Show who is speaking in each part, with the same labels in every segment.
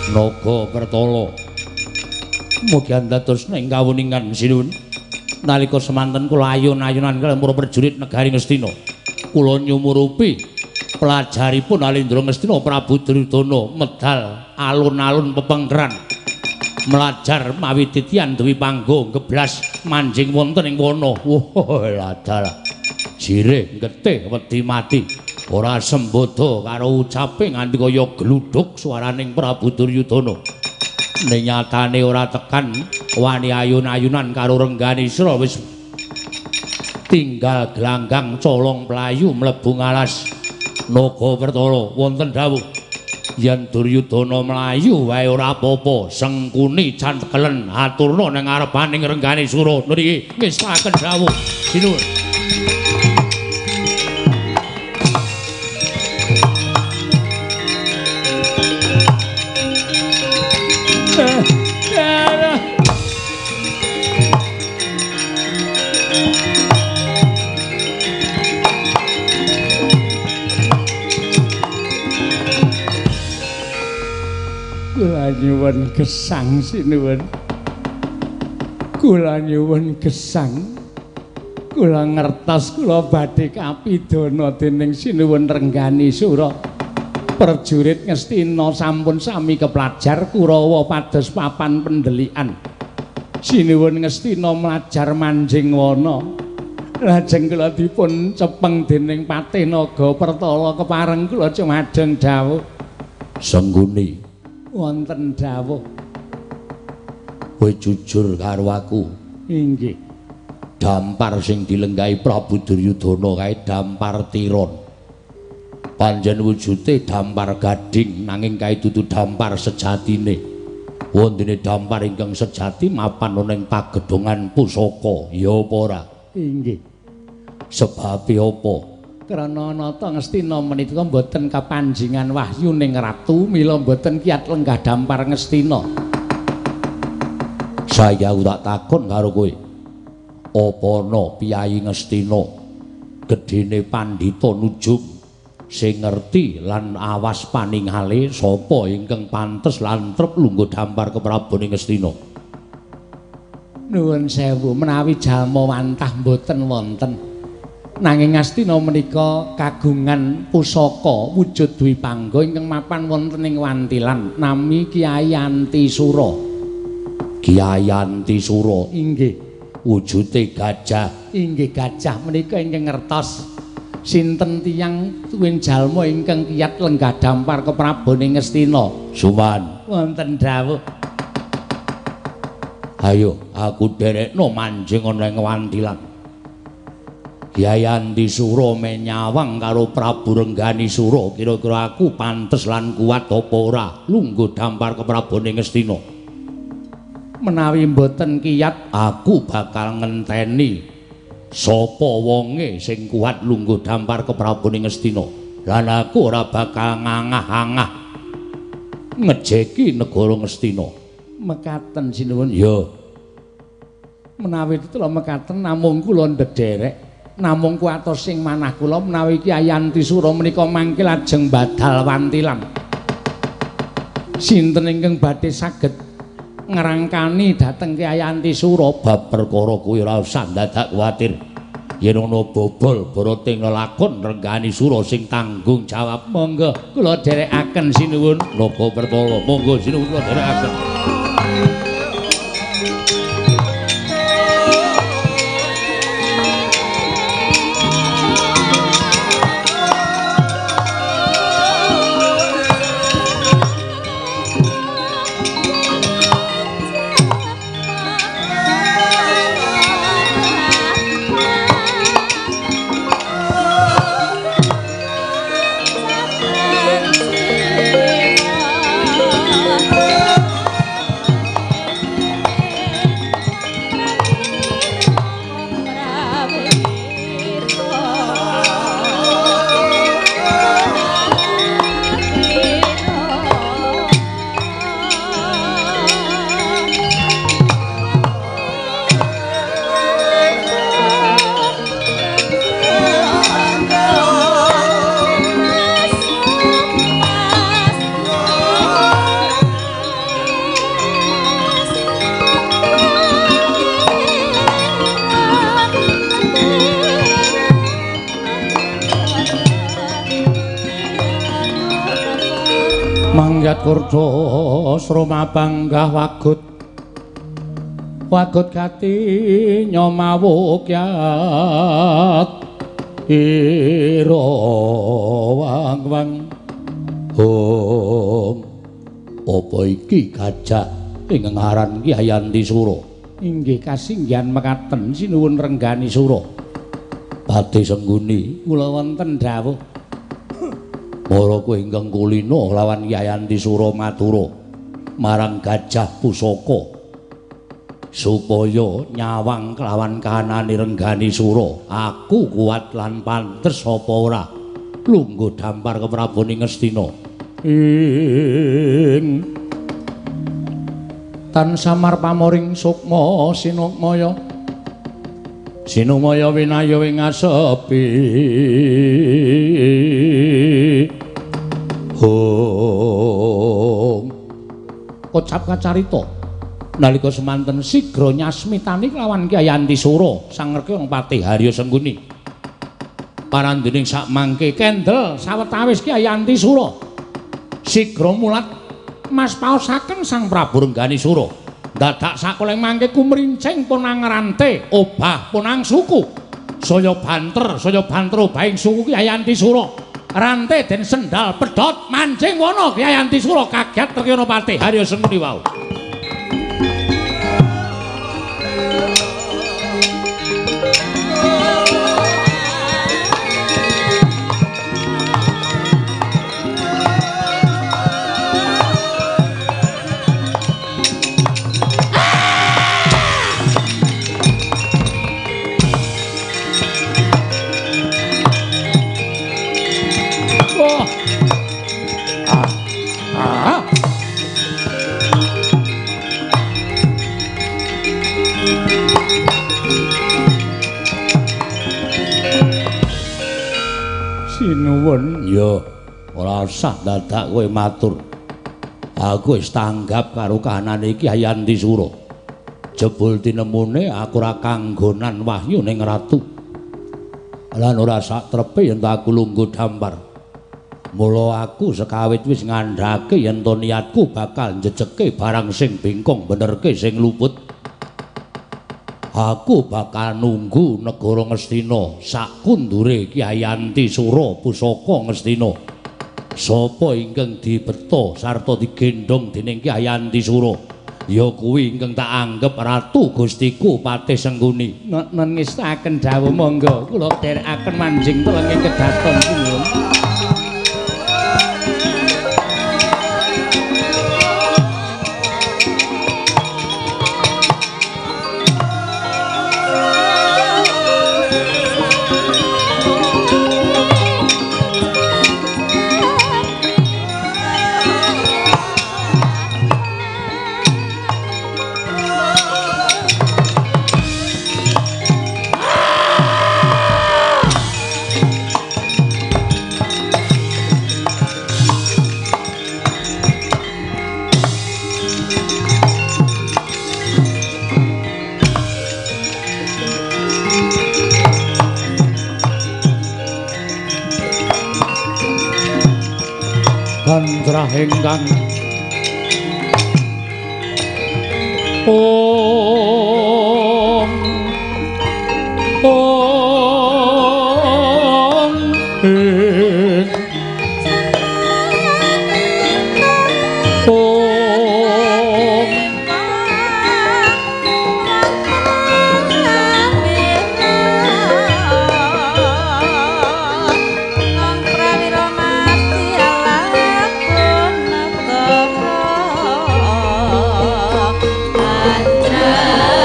Speaker 1: Naga Pertala. Mugi dados ing kawuningan sinuwun. Nalika semanten kula ayun-ayunan kaliyan para prajurit negari Ngastina. Kula nyumurupi pelajaripun Alendra Ngastina Prabu Duryudana medal alun-alun pepengkeran. Melajar mawi titian Dewi Panggo geblas manjing wonten ing wana. Wah, ladal. Jireh getih wedi mati. Ora sembodo karo ucape nganti kaya gluduk swaraning Prabu Duryudana. Ning nyatane ora tekan wani ayun-ayunan karo Rengganisura wis tinggal gelanggang colong playu mlebu ngalas. Naga Pertala wonten dawuh yen Duryudana mlayu wae ora apa-apa, Sengkuni cantekelen aturna ning ngarepaning Rengganisura. Niki ngestaken dawuh sinuwun.
Speaker 2: Kula nyuwun gesang sinuwun. Kula nyuwun gesang. Kula ngertos kula badhe kapidana dening sinuwun Rengganisura. Prajurit Ngastina sampun sami kepelajar Kurawa pados papan pendelikan. Sinuwun Ngastina mlajar manjing wana. Lajeng kula dipun cepeng dening Patih Naga Pertala kepareng kula cumadeng dawuh.
Speaker 1: Sengkuni
Speaker 2: Wonten dawuh.
Speaker 1: Kowe jujur karo aku.
Speaker 2: Inggih.
Speaker 1: Dampar sing dilenggahi Prabu Duryudana kae dampar tiron. Panjen wujude dampar gading nanging kae dudu dampar sejatine. Wondene dampar ingkang sejati mapan ana ing pagedhongan pusaka, ya apa ora?
Speaker 2: Inggih.
Speaker 1: Sebabe apa?
Speaker 2: Krana nata Ngastina menika boten kapanjingan wahyuning ratu mila boten kiyat lenggah dampar Ngastina.
Speaker 1: Saya tak takon karo kowe. Apa ana piyayi Ngastina gedene pandhita nujum sing ngerti lan awas paninghale sapa ingkang pantes lan trep lungguh dampar keprabone Ngastina?
Speaker 2: Nuwun sewu menawi jalma wantah boten wonten. Nanging Ngastina menika kagungan pusaka wujud Dwi Pangga ingkang mapan wonten ing Wantilan nami Kyai Antisura.
Speaker 1: Kyai Antisura
Speaker 2: Inggih.
Speaker 1: wujude gajah.
Speaker 2: Inggih gajah menika ingkang ngertos sinten tiyang tuwin jalma ingkang kiyat lenggah dampar keprabone Ngastina.
Speaker 1: Suman
Speaker 2: Wonten dawuh.
Speaker 1: Ayo aku derekno manjing ana ing Wantilan. Kyai Antisura menyawang karo Prabu Rengganisura, kira-kira aku pantes lan kuat apa ora lungguh dampar keprabone Ngastina?
Speaker 2: Menawi mboten kiyat,
Speaker 1: aku bakal ngenteni sapa wonge sing kuat lungguh dampar keprabone Ngastina. Lan aku ora bakal ngangah-angah ngejeki negara Ngastina.
Speaker 2: mekaten sinuwun.
Speaker 1: Ya.
Speaker 2: Menawi tetela mekaten namung kula ndederek. Namung kuwatos sing manah kula menawi Kyai Antisura menika mangke lajeng badal Wantilan. Sinten ingkang badhe saged ngrangkani dhateng Kyai Antisura
Speaker 1: Bab perkara kuwi ora usah dadak kuwatir. Yen ana bobol Barating lakon Rengganisura sing tanggung jawab.
Speaker 2: Monggo kula dherekaken sinuwun.
Speaker 1: Naga Pertala, monggo sinuwun kula dherekaken.
Speaker 2: Mangyat kurda sroma banggah wagut kati nyomawukyat ira wang apa iki gajah ing ngaran Ki Hayanti Sura inggih kasinggihan mekaten sinuwun Renggani Sura Pati Sengguni kula wonten dawuh para kowe ingkang kulina lawan Ki Hayanti Sura matura marang Gajah Pusaka supaya nyawang kelawan kahanane Renggani Sura aku kuat lan pantes apa ora lungguh dampar ke Prabuning Ngastina ing tan samar pamoring sukma sinumaya winayu ing asepi kocap kacarita nalika semanten sigra nyasmitani kelawan Ki Hayanti Sura sang Rekang Patih Harya Sengguni parandening sak mangke kendel sawetawis Ki Hayanti Sura sigra mulat mas paosaken sang Prabu Renggani Sura dadak sakoleng mangke kumrincing punang rante obah punang suku saya banter obahing suku Ki Hayanti Sura rante den sendal pedhot mancing wana Ki Hayanti Sura kaget Rekana Patih Harya Sengguni wau sinuwun ya ora usah dadak kowe matur aku wis tanggap karo kahanane Ki Hayanti Sura jebul tinemune aku ora kanggonan wahyu ning ratu lan ora sak trepe yen aku lungguh dampar mula aku sekawit wis ngandhake yen to niatku bakal njejeke barang sing bengkong benerke sing luput aku bakal nunggu negara Ngastina sak kundure Ki Hayanti Sura pusaka Ngastina sapa ingkang dibeta sarta digendhong dening Ki Hayanti Sura ya kuwi ingkang tak anggep ratu Gustiku Patih Sengguni ngestaken dawuh monggo kula dherekaken manjing telenging kedaton sinuwun ingkang
Speaker 3: Anjra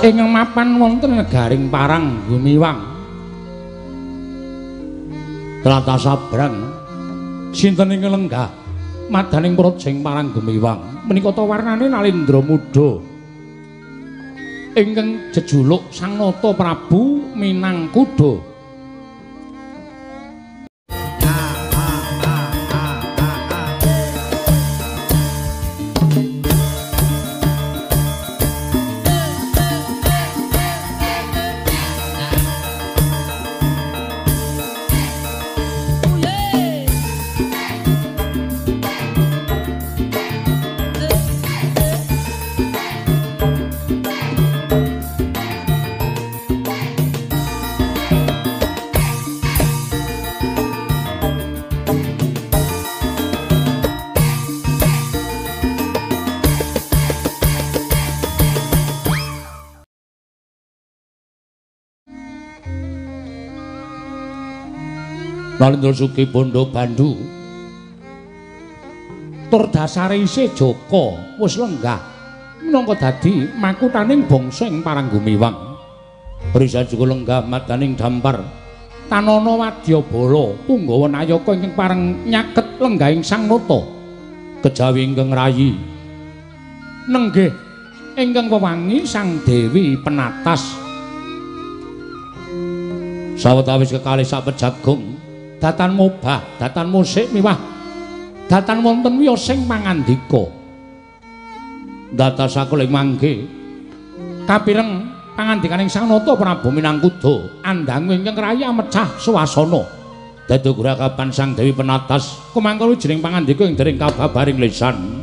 Speaker 2: ingkang mapan wonten negaring Parang Gumiwang. Tlatah sabrang sinten ingkang lenggah madaning projeng Parang Gumiwang menika ta warnane Nalendra Muda ingkang jejuluk Sang Nata Prabu Minangkuda. Nalendra Suki Bondo Bandu tur dasare isih Joko wis lenggah minangka dadi makutaning bangsa ing Parang Gumiwang. Risa juga lenggah madaning dampar Tanana Wadyabala Punggawa Nayaka ingkang pareng nyaket lenggahing Sang Nata kejawi ingkang rayi nenggih ingkang wewangi Sang Dewi Penatas sawetawis kekalih sapejagung datan mobah, datan musik miwah datan wonten wiyosing pangandika data sakuling mangke kapireng pangandikaning Sang Nata Prabu Minangkuda andang ingkang raya mecah swasana dadi grakapan Sang Dewi Penatas kumangka wijining pangandika ing dereng kababaring lisan.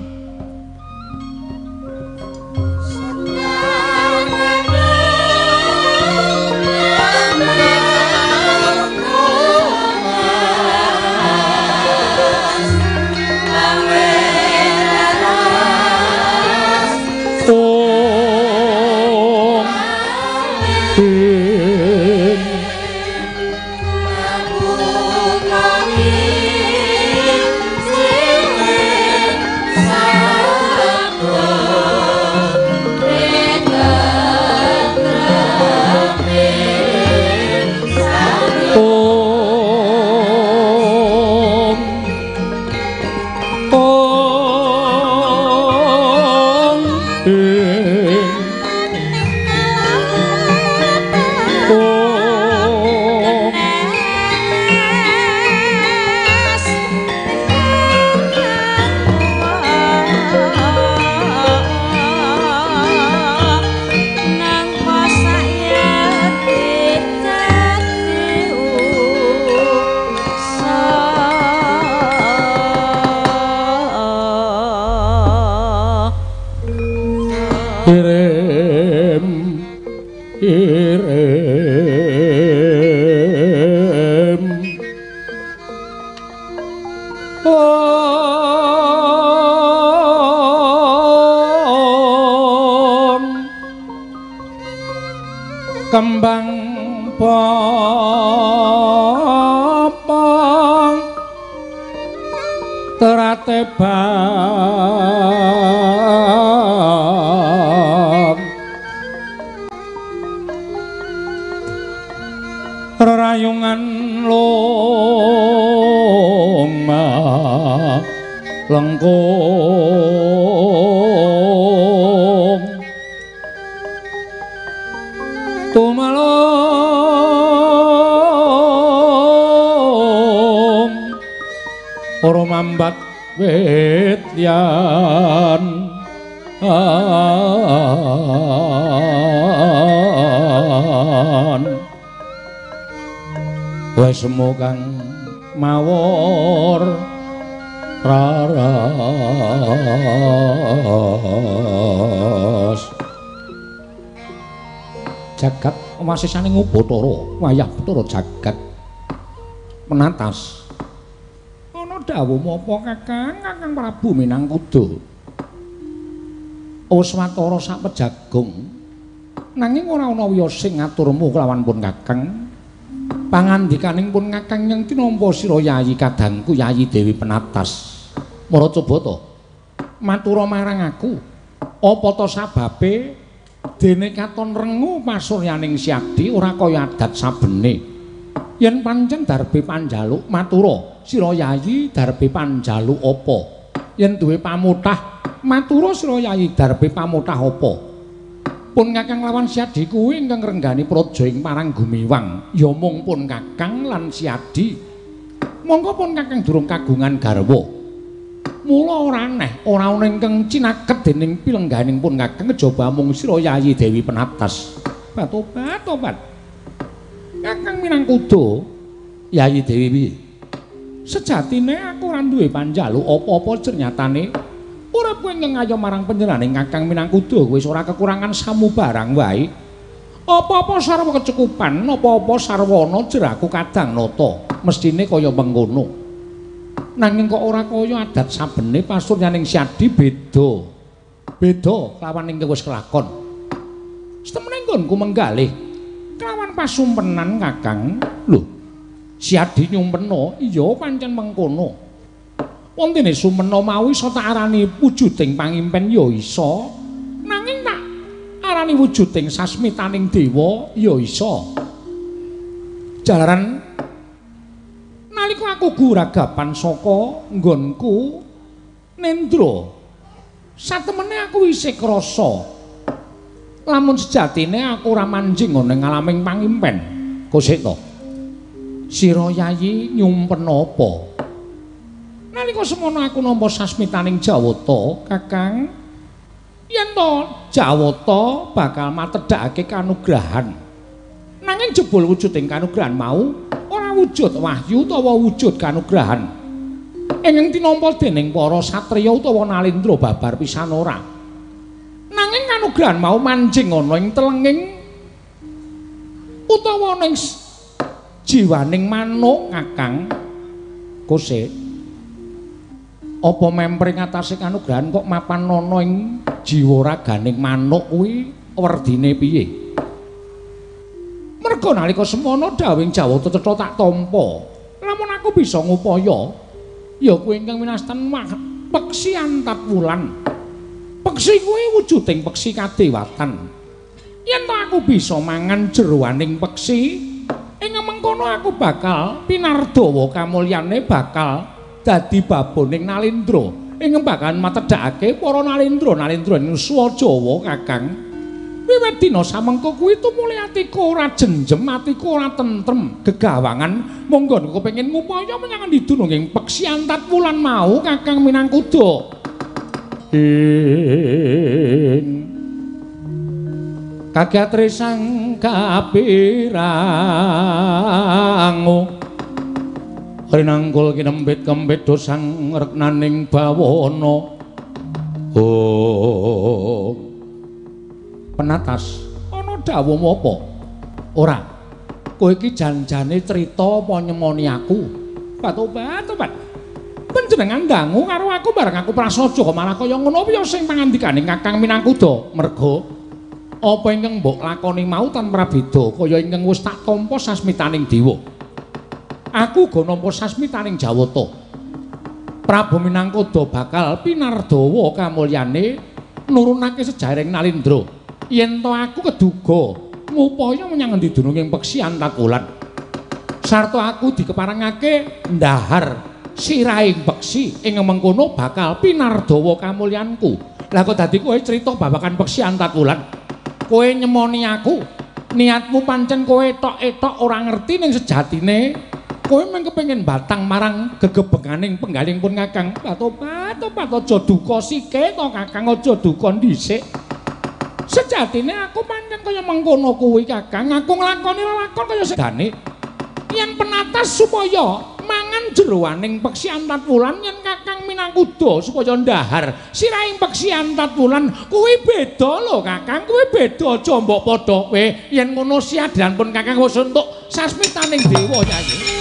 Speaker 2: Kembang popong teratebang rerayungan loma lengkung tumalong ora mambat wit yan wis semu kang mawur raras jagat masisane Bathara wayah Bathara jagat Penatas ana dawuh mapa Kakang Prabu Minangkuda Uswatara sapejagung nanging ora ana wiyosing ngaturmu kelawan pun Kakang pangandikaning pun Kakang yang tinampa sira Yayi kadangku Yayi Dewi Penatas mara coba to matura marang aku apa to sababe Dene katon rengu pasuryaning Siadi ora kaya adat sabene. Yen pancen darbe panjaluk matura, sira yayi darbe panjaluk apa? Yen duwe pamutah matura sira yayi darbe pamutah apa? Pun Kakang lawan Siadi kuwi ingkang renggani praja ing Parang Gumiwang. Ya mung pun Kakang lan Siadi. Monggo pun Kakang durung kagungan garwa. Mula ora aneh, ora ana ingkang cinaket dening pilengganing pun Kakang kejaba mung sira yayi Dewi Penatas. Tobat. Kakang Minangkuda, Yayi Dewi piye? Sejatine aku ora duwe panjaluk apa-apa ternyatane uripku ingkang ayo marang panjenenganing Kakang Minangkuda wis ora kekurangan samubarang wae. Apa-apa sarwa kecukupan, apa-apa sarwana jeraku kadang nata, mestine kaya mengkono. Nanging kok ora kaya adat sabene pasuryaning Siadi beda. Beda kelawan ingkang wis kelakon. Setemene nggonku menggalih kelawan pasumpenan Kakang. Lho, Siadi nyumpena, iya pancen mengkono. Wontene sumena mau iso tak arani wujuding pangimpen ya iso. Nanging tak arani wujuding sasmitaning dewa ya iso. Jalaran nalika aku guragapan saka nggonku nendra, satemene aku isih krasa lamun sejatine aku ora manjing ana ing alaming pangimpen. Kosek to. Sira yayi nyumpen apa? Nalika semono aku nampa sasmitaning Jawata, Kakang, yen to Jawata bakal matedhakake kanugrahan. Nanging jebul wujuding kanugrahan mau ora wujud wahyu utawa wujud kanugrahan. Ingkang tinampa dening para satriya utawa nalindra babar pisan ora. Nanging kanugrahan mau manjing ana ing telenging utawa ana ing jiwaning manuk, Kakang. Kose apa mempring atase kanugrahan kok mapan ana ing jiwa raganing manuk kuwi werdine piye? Merga nalika semono dawing Jawata cetha tak tampa. Lamun aku bisa ngupaya ya kuwi ingkang winastan peksi antat wulan. Peksi kuwi wujuding peksi kadewatan. Yen to aku bisa mangan jeroaning peksi, ing mengkono aku bakal pinardawa kamulyane bakal dadi baboning nalindra. Ing bakal matedhakake para nalindra ing Swajawa, Kakang. Wiwit dina samengko kuwi tumuli atiku ora jenjem, atiku ora tentrem, gegawangan monggo kepengin ngupaya menyang didununging peksi antat wulan mau, Kakang Minangkuda. Kagatri sang kapirangu rinangkul kinembit-kembit dosang reknaning bawana. Oh Penatas, ana dawuhmu apa? Ora. Kowe iki janjane crita apa nyemoni aku? Tobat. Panjenengan dangu karo aku bareng aku prasaja kok malah kaya ngono piye sing pangandikaning Kakang Minangkuda? Merga apa ingkang mbok lakoni mau tanpa beda kaya ingkang wis tak tampa sasmitaning dewa. Aku go nampa sasmitaning Jawata. Prabu Minangkuda bakal pinardawa kamulyane nurunake sejaring nalindra. Yen to aku keduga ngupaya menyang endi dununging peksi antat wulan. Sarta aku dikeparengake ndahar sirahing peksi ing mengkono bakal pinardawa kamulyanku. Lah kok dadi kowe crita babagan peksi antat wulan. Kowe nyemoni aku, niatmu pancen kowe tok-etok ora ngerti ning sejatine kowe mung kepengin batang marang gegebenganing penggaling pun Kakang. Tobat aja duka sike to Kakang, aja duka dhisik. Sejatine aku pancen kaya mengkono kuwi, Kakang. Aku nglakoni lakon kaya sedane. Yen Penatas supaya mangan jeroaning peksi antat wulan, yen Kakang Minangkuda supaya ndahar sirahing peksi antat wulan, kuwi beda lho, Kakang. Kuwi beda, aja mbok padha kowe. Yen ngono siadan pun Kakang wis entuk sasmitaning dewa, Yayi.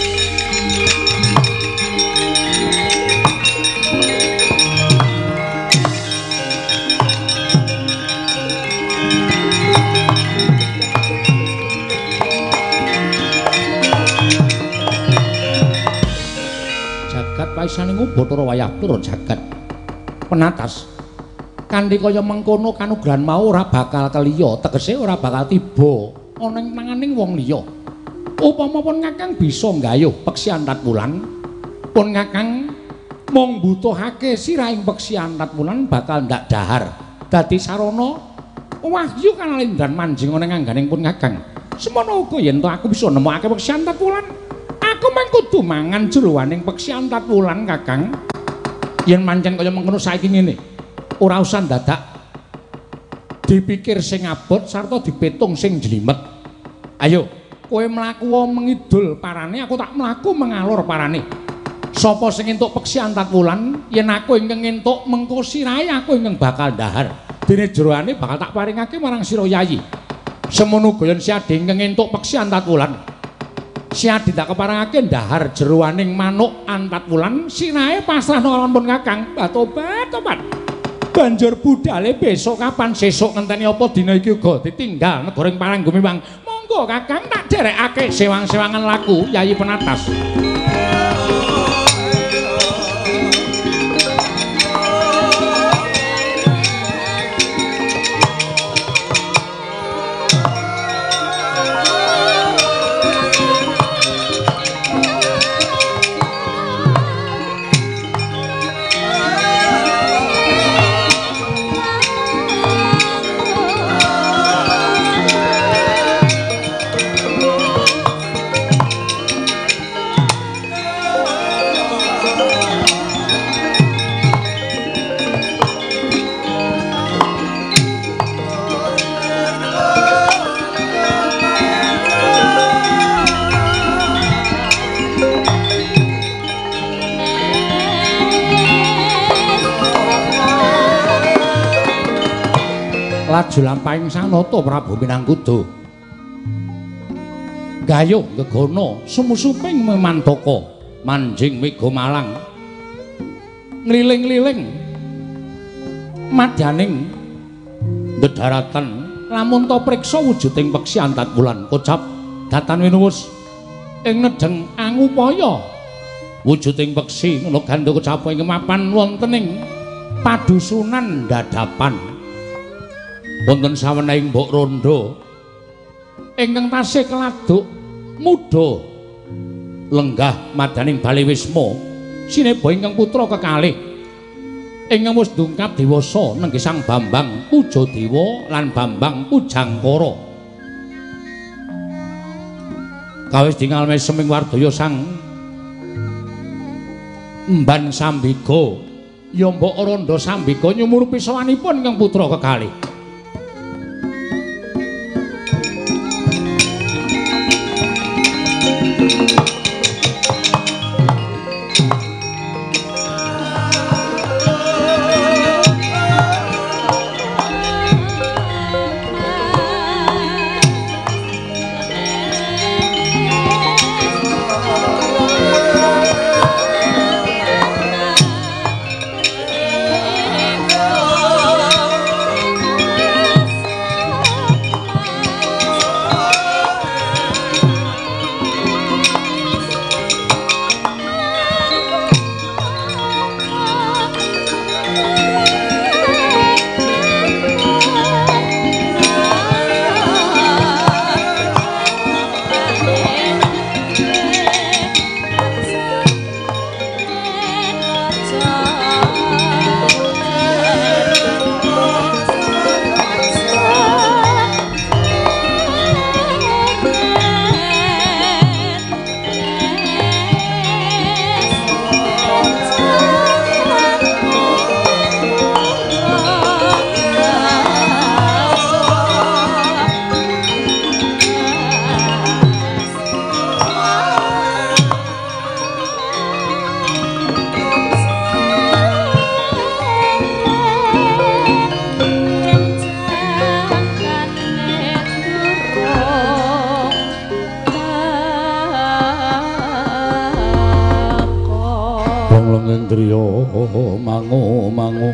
Speaker 2: Paisaning Bathara wayah turun jagat. Penatas, Kanthi kaya mengkono kanugrahan mau ora bakal keliya, tegese ora bakal tiba ana ing tanganing wong liya. Upama pun Kakang bisa nggayuh peksi Antat Wulan, pun Kakang mung mbutuhake sirahing peksi Antat Wulan bakal ndak dahar dadi sarana wahyu kanalindran manjing ana ngangganing pun Kakang. Semono uga yen to aku bisa nemokake peksi Antat Wulan, aku mung kudu mangan jeroaning peksi Antat Wulan Kakang. Yen pancen kaya mengkono saiki ngene, ora usah dadak dipikir sing abot sarta dipetung sing jlimet. Ayo, kowe mlaku mengidul parane, aku tak mlaku mengalor parane. Sapa sing entuk peksi Antat Wulan, yen aku ingkang entuk mengko sirahe aku ingkang bakal dahar. Dene jeroane bakal tak paringake marang sira Yayi. Semono uga yen si Adi ingkang entuk peksi Antat Wulan, si Adi tak keparengake dahar jeroaning manuk Antat Wulan, sirahe pasrahna lampun Kakang. Tobat. Banjur budale besok kapan sesuk ngenteni apa dina iki uga ditinggal negoring Paranggumi Mang. Monggo Kakang tak derekake sewang-sewangan laku Yayi Penatas. Laju lampahing sanata Prabu Minangkuda gayuh gegana sumusuping memantaka manjing mega malang ngliling-liling madyaning dedaratan lamun ta priksa wujuding peksi Antat Wulan kocap datan winuwus ing nedeng angupaya wujuding peksi nula gandha kocap ing mapan wontening padusunan dadapan wonten sawenehing mbok rondo ingkang tasih keladuk muda lenggah madaning Baliwisma sineba ingkang putra kekalih ingkang wis ndungkap dewasa nenggih Sang Bambang Pujadewa lan Bambang Pujangkara kawis dingal meseming wardaya Sang Emban Sambika ya mbok rondo Sambika nyumurupi sawanipun ingkang putra kekalih. mangu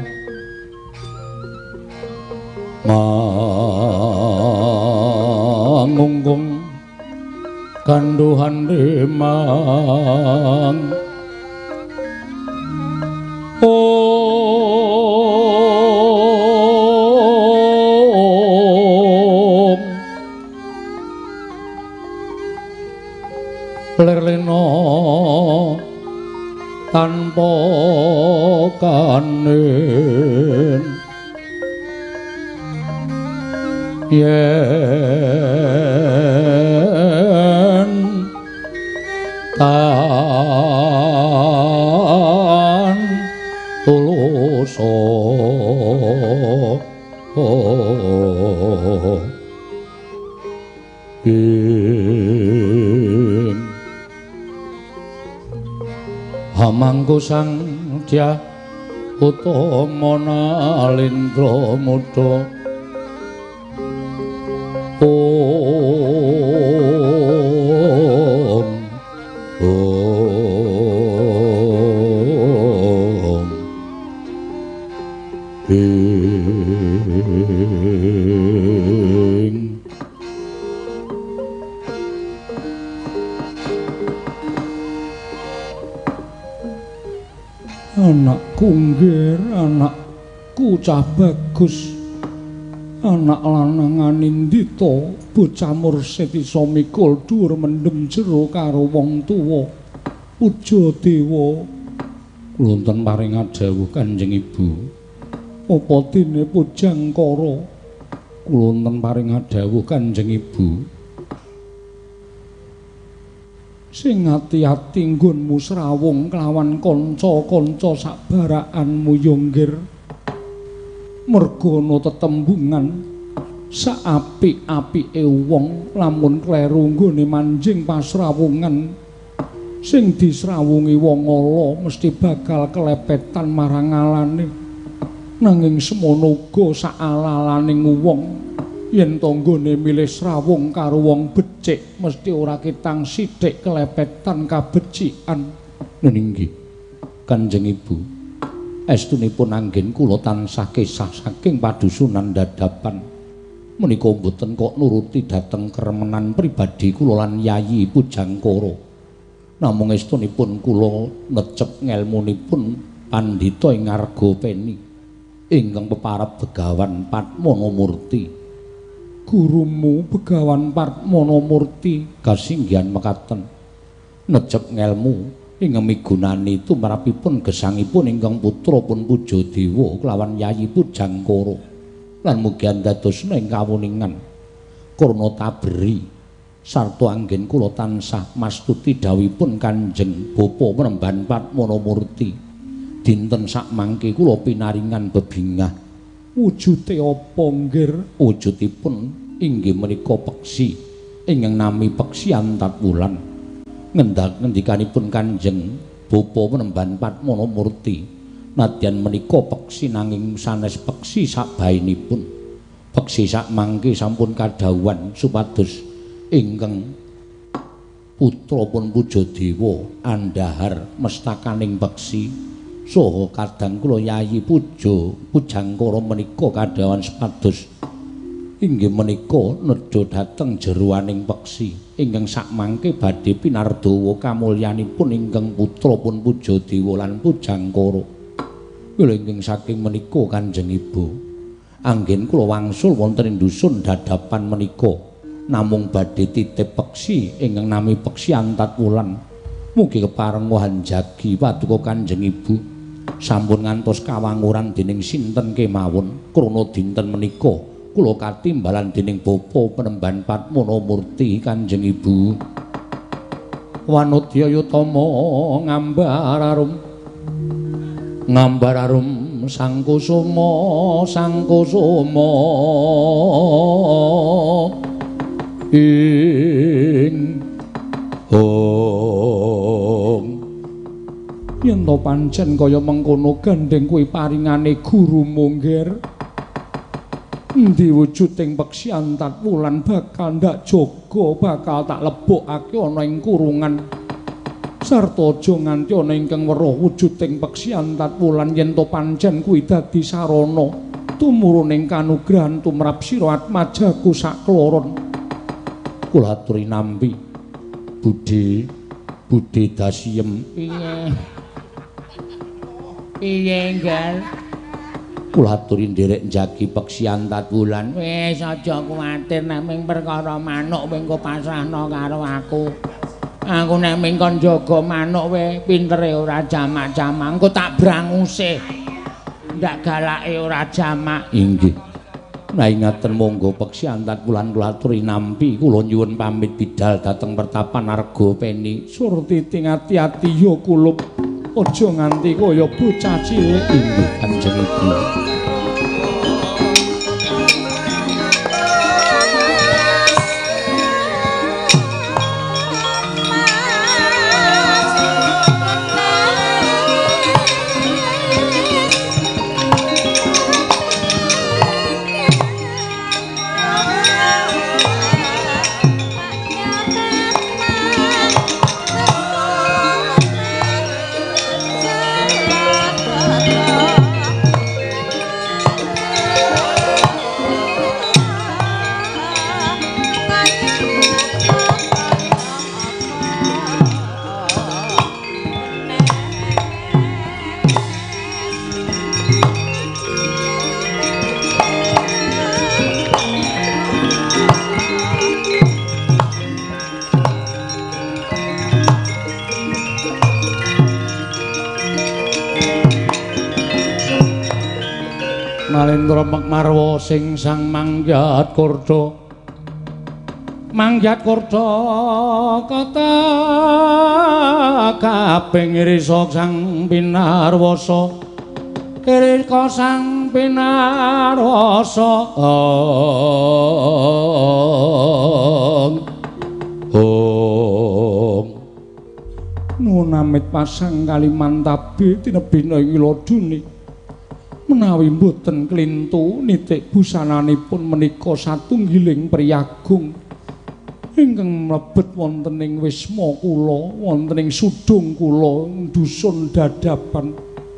Speaker 2: mangunggung kanduhan remang oh tanpa kanen yen tan tuluso hamangku sang dia utama nalindra muda anakku nggir anakku cah bagus anak lanang anindita bocah mursid isa mikul dhuwur mendem jero karo wong tuwa puja dewa kula wonten paring dawuh Kanjeng Ibu apa dene pujangkara kula wonten paring dawuh Kanjeng Ibu sing ati-ati nggonmu srawung kelawan kanca-kanca sabarakanmu yonggir merga ana tetembungan saapik-apike wong lamun kleru nggone manjing pasrawungan sing disrawungi wong ala mesti bakal kelepetan marang alane nanging semono uga saalalane wong yen to nggone milih srawung karo wong becik mesti ora kitang sithik kelepetan kabecikan nggih Kanjeng Ibu estunipun anggen kula tansah kesah saking padusunan dadapan menika mboten kok nuruti dhateng keremenan pribadi kula lan Yayi Pujangkara namung estunipun kula necep ngelmunipun pandhita ing Argapeni ingkang peparab Begawan Padmanamurti gurumu Begawan Padmanamurti kasinggihan mekaten necep ngelmu ing migunani tumrapipun gesangipun ingkang putra pun puja dewa kelawan Yayi Pujangkara lan mugi andadosna ing kawuningan kurna taberi sarta anggen kula tansah mastuti dawuhipun Kanjeng Bapa Mremban Padmanamurti dinten sak mangke kula pinaringan bebingah wujude apa nggir wujudipun inggih menika peksi ingkang nami peksi antat wulan ngendikanipun Kanjeng Bapa Mremban Padmanamurti nadyan menika peksi nanging sanes peksi sakbainipun peksi sak mangke sampun kadhawuhan supados ingkang putra pun puja dewa andhahar mestakaning peksi saha kadang kula Yayi Pujangkara menika kadhawuhan supados inggih menika nedha dhateng jeroaning peksi ingkang sakmangke badhe pinardawa kamulyanipun ingkang putra pun puja dewa lan Pujangkara kula ingkang saking menika Kanjeng Ibu anggen kula wangsul wonten ing dusun dadapan menika namung badhe titip peksi ingkang nami peksi antat wulan mugi kepareng hanjagi paduka Kanjeng Ibu sampun ngantos kawanguran dening sinten kemawon krana dinten menika kula katimbalan dening Bapa Penemban Padmanamurti Kanjeng Ibu wanudya yutama ngambar arum sang kusuma ing hong yen to pancen kaya mengkono gandeng kuwi paringane guru mungger endi wujuding peksi antat wulan bakal ndak jaga bakal tak lebokake ana ing kurungan sarta aja nganti ana ingkang weruh wujuding peksi antat wulan yen to pancen kuwi dadi sarana tumuruning kanugrahan tumrap sira atmajaku sakloron kula aturi nampi Budhe Dasiem piye nggal kula aturi nderek njagi peksi antat wulan wis aja kuwatir nek ming perkara manuk mengko pasrahna karo aku Aku nek mingkon jaga manuk we pintere ora jamak-jamak. Engko tak branguse. Ndak galake ora jamak.
Speaker 1: Inggih. Nah ingaten monggo peksi antat kulan kula aturi nampi kula nyuwun pamit bidal dhateng pertapan Argopeni.
Speaker 2: Surti ati-ati ya kulup. Aja nganti kaya bocah cilik.
Speaker 1: Inggih Kanjeng Ibu.
Speaker 2: Nalendra Mekmarwa sing sang Mangjat Kurda kata kaping risa sang Pinarwasa rika sang Pinarwasa nuwun amit pasang Kalimantabe tinebina Iladuni menawi mboten klintu nitik busananipun menika satunggiling priyagung ingkang mlebet wonten ing wisma kula wonten ing sudung kula dusun Dadapan.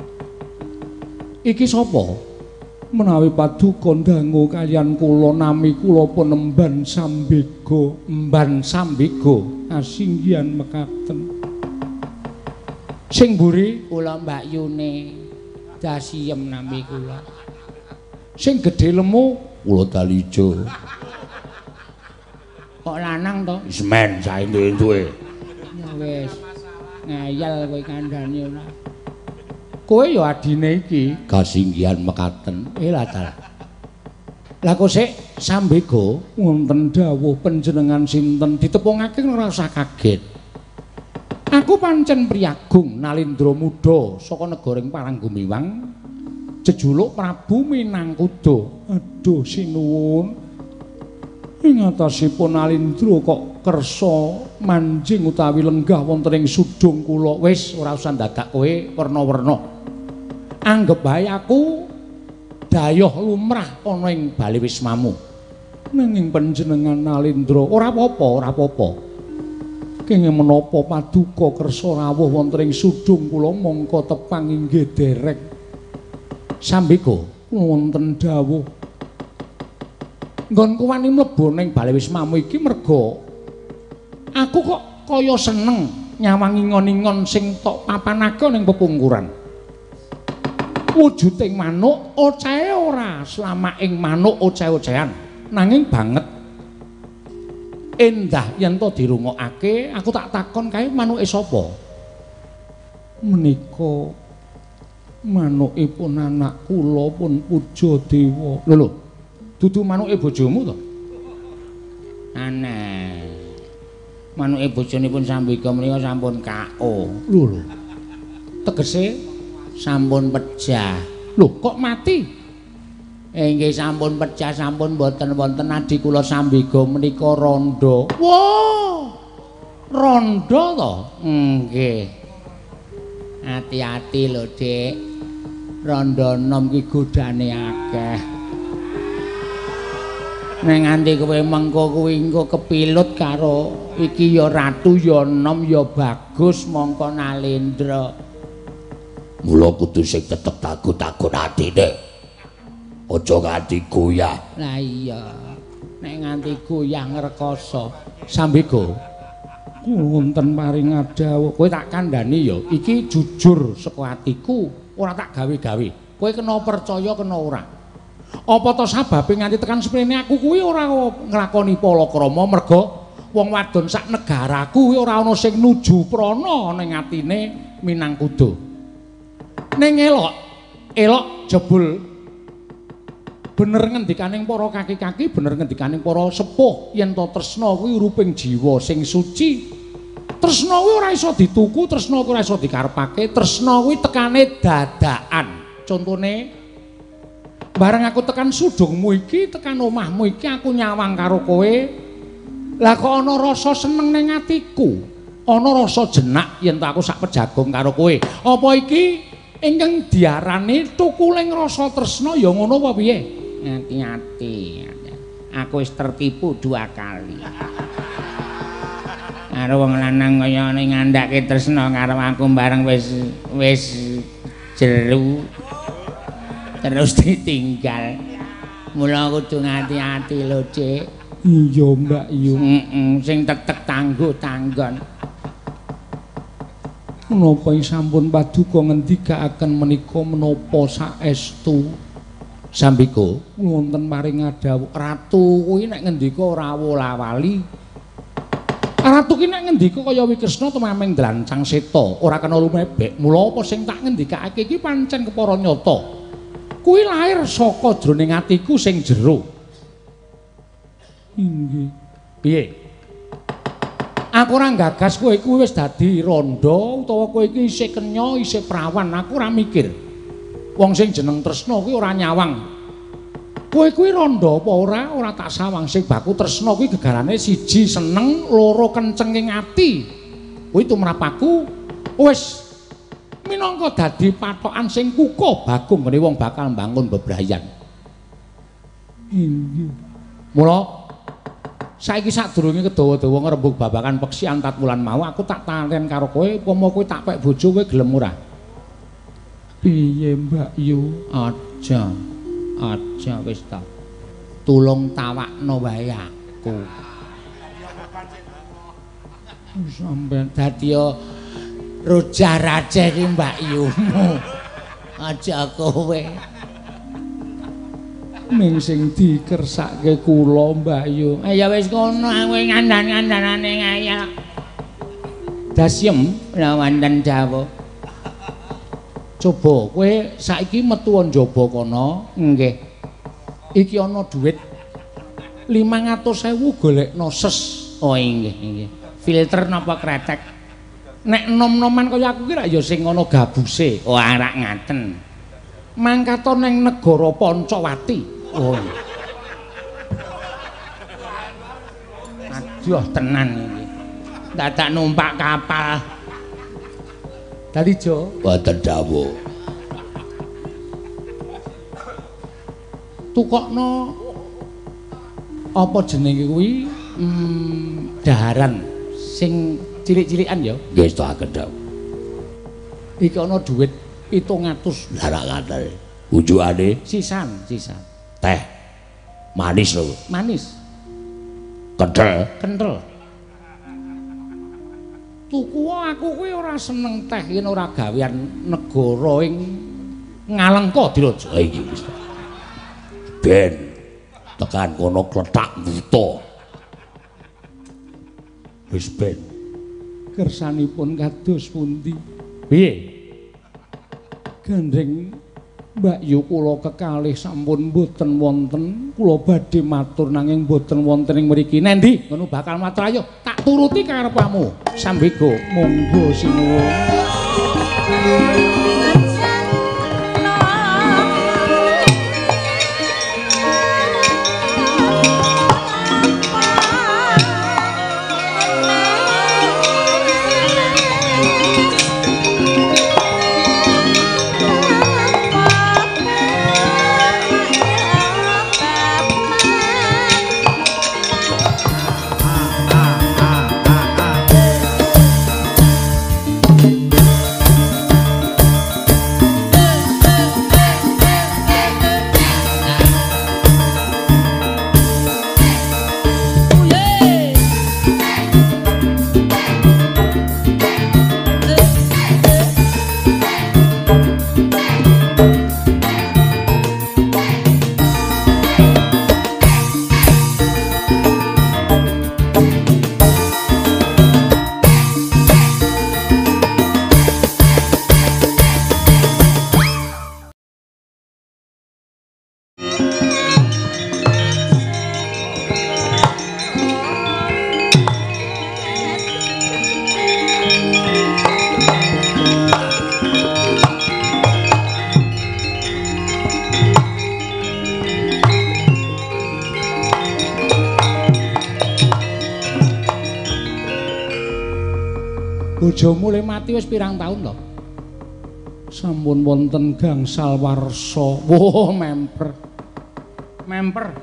Speaker 2: Iki sapa? Menawi paduka dangu kaliyan kula nami kula Penemban Sambega, Emban Sambega asinggihan mekaten. Sing mburi kula Mbak Yune Dasiem nami kula. Sing gedhe lemu
Speaker 1: Kula Dalijo.
Speaker 2: kok lanang to?
Speaker 1: Ismen saentu-entuke.
Speaker 2: Ya wis. Ngayal kowe kandhane ora. Kowe ya adine iki
Speaker 1: Kasinggihan mekaten.
Speaker 2: lah ta. Lah kok sik Sambega wonten dawuh panjenengan sinten ditepungake ora usah kaget. Aku pancen priyagung Nalendra Muda saka negaring Paranggumiwang jejuluk Prabu Minangkuda. Aduh sinuwun. Ing atasipun Nalendra kok kersa manjing utawi lenggah wonten ing sudung kula. Wis ora usah dadak kowe werna-werna. Anggep bae aku dayoh lumrah ana ing bali wismamu. Nanging panjenengan Nalendra ora apa-apa, ora apa-apa. Kenging menapa paduka kersa rawuh wonten ing sudung kula mongko tepang inggih derek. Sambega wonten dawuh nggonku wani mlebu ning bali wismamu iki merga aku kok kaya seneng nyawang ingon-ingon sing tok papanake ning pepungkuran. Wujuding manuk ocahe ora selama ing manuk oceh-ocehan nanging banget endah yen to dirungokake. Aku tak takon kae manuke sapa? Menika manukipun anak kula pun Pujadewa. Lho, dudu manuke bojomu to? Aneh. Manuke bojonipun Sambega menika sampun KO. Lho. Tegese sampun pejah. Lho, kok mati? Nggih sampun pecah, sampun mboten wonten adi kula Sambega menika randha. Wah. Randha to? Nggih. Hati-hati lho, Dik. Randha nom ki godane akeh. Nek nganti kowe mengko kuwi engko kepilut karo iki ya ratu ya nom ya bagus mongko Nalendra.
Speaker 1: Mula kudu sing tetep takut-takut atine. Aja nganti goyah.
Speaker 2: Lah iya. Nek nganti goyah ngrekoso. Sambega. Wonten paring dawuh. Kowe tak kandhani ya, iki jujur saka atiku, ora tak gawe-gawe. Kowe kena percaya kena ora. Apa to sababe nganti tekan sprene aku kuwi ora nglakoni palakrama merga wong wadon sak negaraku kuwi ora ana sing nuju prana ning atine Minangkuda. Ning elok jebul bener ngendikaning para kaki-kaki, bener ngendikaning para sepuh yen to tresna kuwi uruping jiwa sing suci. Tresna kuwi ora iso dituku, tresna kuwi ora iso dikarepake, tresna kuwi tekane dadakan. Contone bareng aku tekan sudungmu iki, tekan omahmu iki aku nyawang karo kowe. Lah kok ana rasa seneng ning atiku, ana rasa jenak yen to aku sak pejagong karo kowe. Apa iki ingkang diarani tukuling rasa tresna ya ngono apa piye? Hati-hati. Aku wis tertipu 2 kali. Karo wong lanang kaya ngene ngandhake tresna karo aku bareng wis jeru. Terus ditinggal. Mula kudu ngati-ati lho, Cik. Iya, Mbak Yu. Sing tetek tanggo-tanggon. Menapa sampun paduka ngendikaaken menika menapa saestu? Sambiko wonten maring adawuh ratu kuwi nek ngendika ora wola-wali. Ratu ki nek ngendika kaya Wikresna tumaming dlancang seta, ora kena lumebek. Mula apa sing tak ngendikake iki pancen kepara nyata. Kuwi lair saka jroning atiku sing jero. Inggih. Piye? Aku ora gagas kowe iku wis dadi randha utawa kowe iki isih kenya, isih prawan, aku ora mikir. Wong sing jeneng tresna kuwi ora nyawang. Kowe kuwi randha apa ora tak sawang sing baku tresna kuwi gegarane siji seneng, loro kencenging ati. Kuwi tumrap aku wis minangka dadi patokan sing kukuh Bagong ngene wong bakal mbangun bebrayan. Inggih. Mula saiki sadurunge kedawa-dawa ngrembug babakan peksi antat wulan mau aku tak tanten karo kowe upama kowe tak pek bojo kowe gelem ora? Piye Mbak Yu? Aja wis ta. Tulung tawakno wae aku. Sampeyan dadi roja-raja iki Mbak Yumu. Aja kowe. Ning sing dikersake kula Mbak Yu. Ya wis ngono kowe ngandan-ngandanane ngaya. Dasyem lawanten Jawa. Coba kowe saiki metu njaba kono, nggih. Iki ana dhuwit 500.000 golekno ses. Oh nggih. Filter napa kretek? Nek nom-noman kaya aku ki ra ya sing ana gabuse. Oh arak ngaten. Mangkato ning negara Pancawati. Oh. Aduh tenan iki. Dadak numpak kapal. Dadi Jo,
Speaker 1: boten dawuh.
Speaker 2: Tukokno apa jenenge kuwi? Daharan sing cilik-cilikan ya.
Speaker 1: Nggih stoaken dawuh.
Speaker 2: Iki ana dhuwit 700
Speaker 1: Larakane. Ujukane
Speaker 2: sisan.
Speaker 1: Teh. Manis lho.
Speaker 2: Manis.
Speaker 1: Kenthel.
Speaker 2: Tuku aku kuwi ora seneng teh yen ora gawean negara ing Ngalengka Diraja
Speaker 1: iki wis. Ben tekan kono kletak buta. Wis ben.
Speaker 2: Kersanipun kados pundi? Piye? Gandeng Mbak Yu kula kekalih sampun mboten wonten, kula badhe matur nanging mboten wonten ing mriki. Nendi? Ngono bakal matur ayo tak turuti karepmu. Sambego, monggo sinuwun. Bojomu le mati wis pirang taun to? Sampun wonten gangsal warsa. Woh, memper. Memper.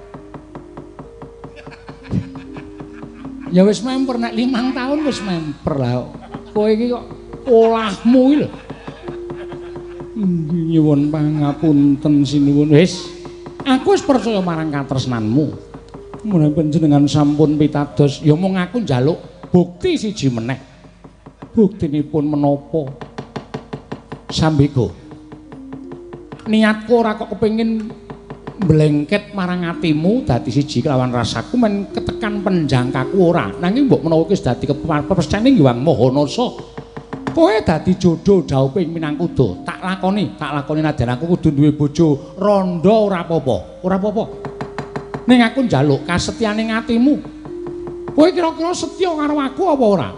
Speaker 2: Ya wis memper nek 5 taun wis memper lah. Kowe iki kok olahmu iki lho. Nyuwun pangapunten sinuwun. Wis, aku wis percaya marang katresnanmu. Menawi panjenengan sampun pitados, ya mung aku njaluk bukti siji meneh. Buktinipun menapa? Sambego. Niatku ora kok kepengin mblengket marang atimu dadi siji kelawan rasaku men ketekan penjangkaku ora. Nanging mbok menawa wis dadi kepastiane Hyang Mahanasa. Kowe dadi jodoh Dauping Minangkuda. Tak lakoni nadyan aku kudu duwe bojo randha ora apa-apa. Ora apa-apa. Ning aku njaluk kasetyaning atimu. Kowe kira-kira setya karo aku apa ora?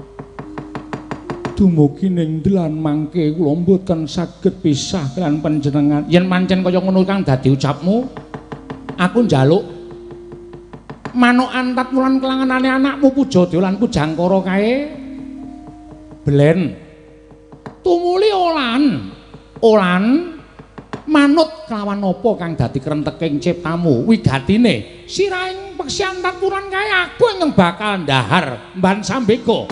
Speaker 2: Dumugi ning dalan mangke kula mboten saged pisah kaliyan panjenengan. Yen pancen kaya ngono kang dadi ucapmu, aku njaluk manuk antat wulan kelanganane anakmu Pujada lan Pujangkara kae blen. Tumuli olan manut kelawan apa kang dadi krenteking ciptamu wigatine sirahing peksi antat wulan kae aku ingkang bakal ndahar mban Sambega.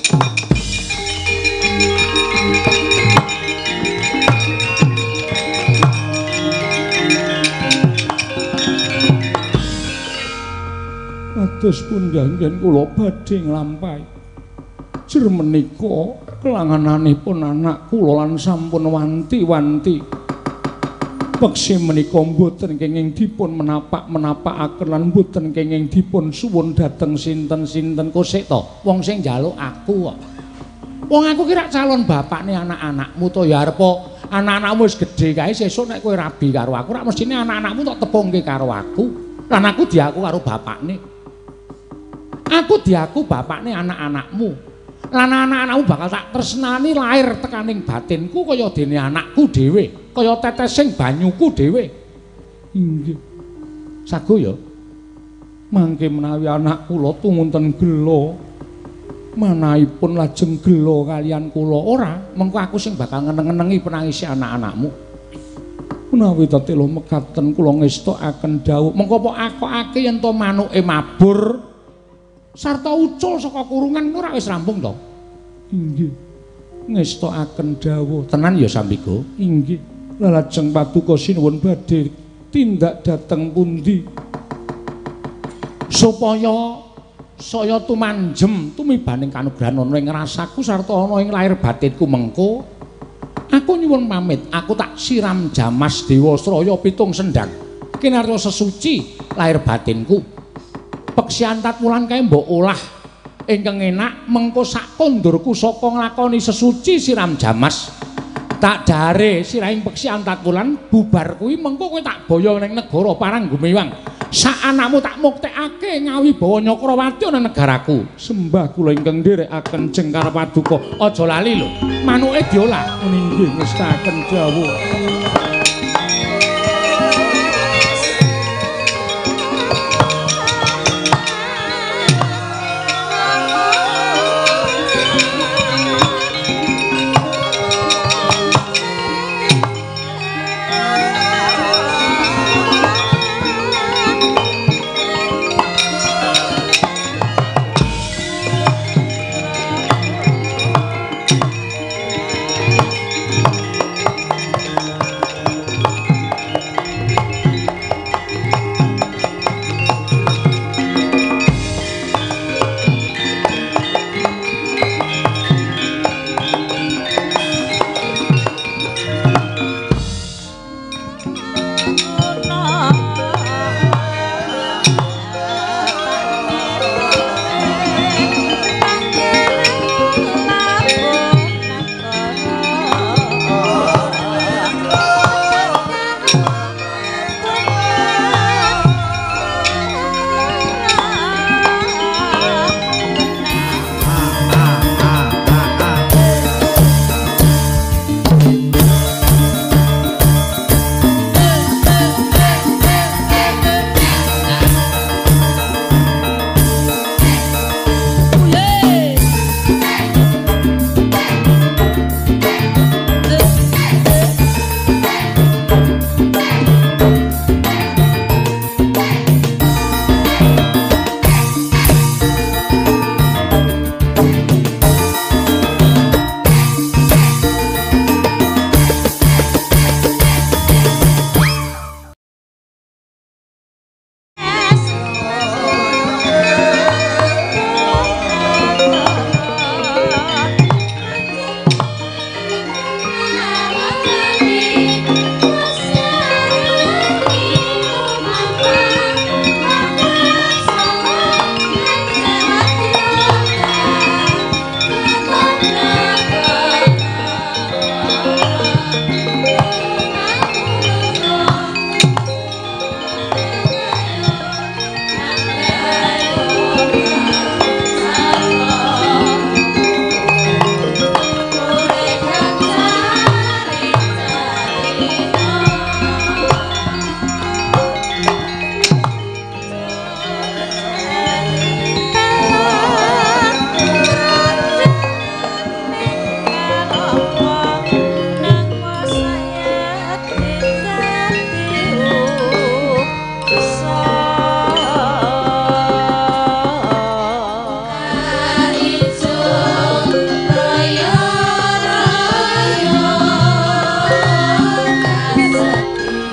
Speaker 2: Ados pundhanggen kula badhe nglampahi. Jer menika kelangananipun anak kula lan sampun wanti-wanti. Peksi menika mboten kenging dipun menapak-menapakaken lan mboten kenging dipun suwun dhateng sinten-sinten kosek to. Wong sing njaluk aku kok. Wong aku kira calon bapakne anak-anakmu to ya arep anak-anakmu wis gedhe kae sesuk nek kowe rabi karo aku ora mestine anak-anakmu tok tepungke karo aku. Lan aku diaku karo bapakne. Aku diaku bapakne anak-anakmu. Lan anak-anakmu bakal tak tresnani lair tekaning batinku kaya dene anakku dhewe, kaya tetesing banyuku dhewe. Inggih. Sago ya. Mangke menawi anak kula tumunten gelo, manahipun lajeng gelo kalian kula ora, mengko aku sing bakal ngeneng-ngenengi penangisi anak-anakmu. Menawi tetelo mekaten kula ngestokaken dawuh, mengko apa akokake yen to manuke mabur sarta ucul saka kurungan ora wis rampung to? Inggih. Ngestokaken dawuh. Tenan ya Sambega? Inggih. Lajeng paduka sinuwun badhe tindak dhateng pundi? Supaya saya tumanjem tumibaning kanugrahan ana ing rasaku sarta ana ing lair batinku mengko aku nyuwun pamit. Aku tak siram Jamas Dewasraya pitung sendang. Kinarya sesuci lair batinku. Peksi antat wulan kae mbok olah ingkang enak mengko sak kondurku saka nglakoni sesuci siram Jamas. Tak dare sirahing peksi antat wulan bubar kuwi mengko kowe tak boyo ning negara Paranggumiwang. Sak anakmu tak muktekake ngawi bawa Nyakrawati ana negaraku. Sembah kula ingkang nderekaken Jengkar Paduka. Aja lali lho, manuke diolah. Nggih ngestaken dawuh.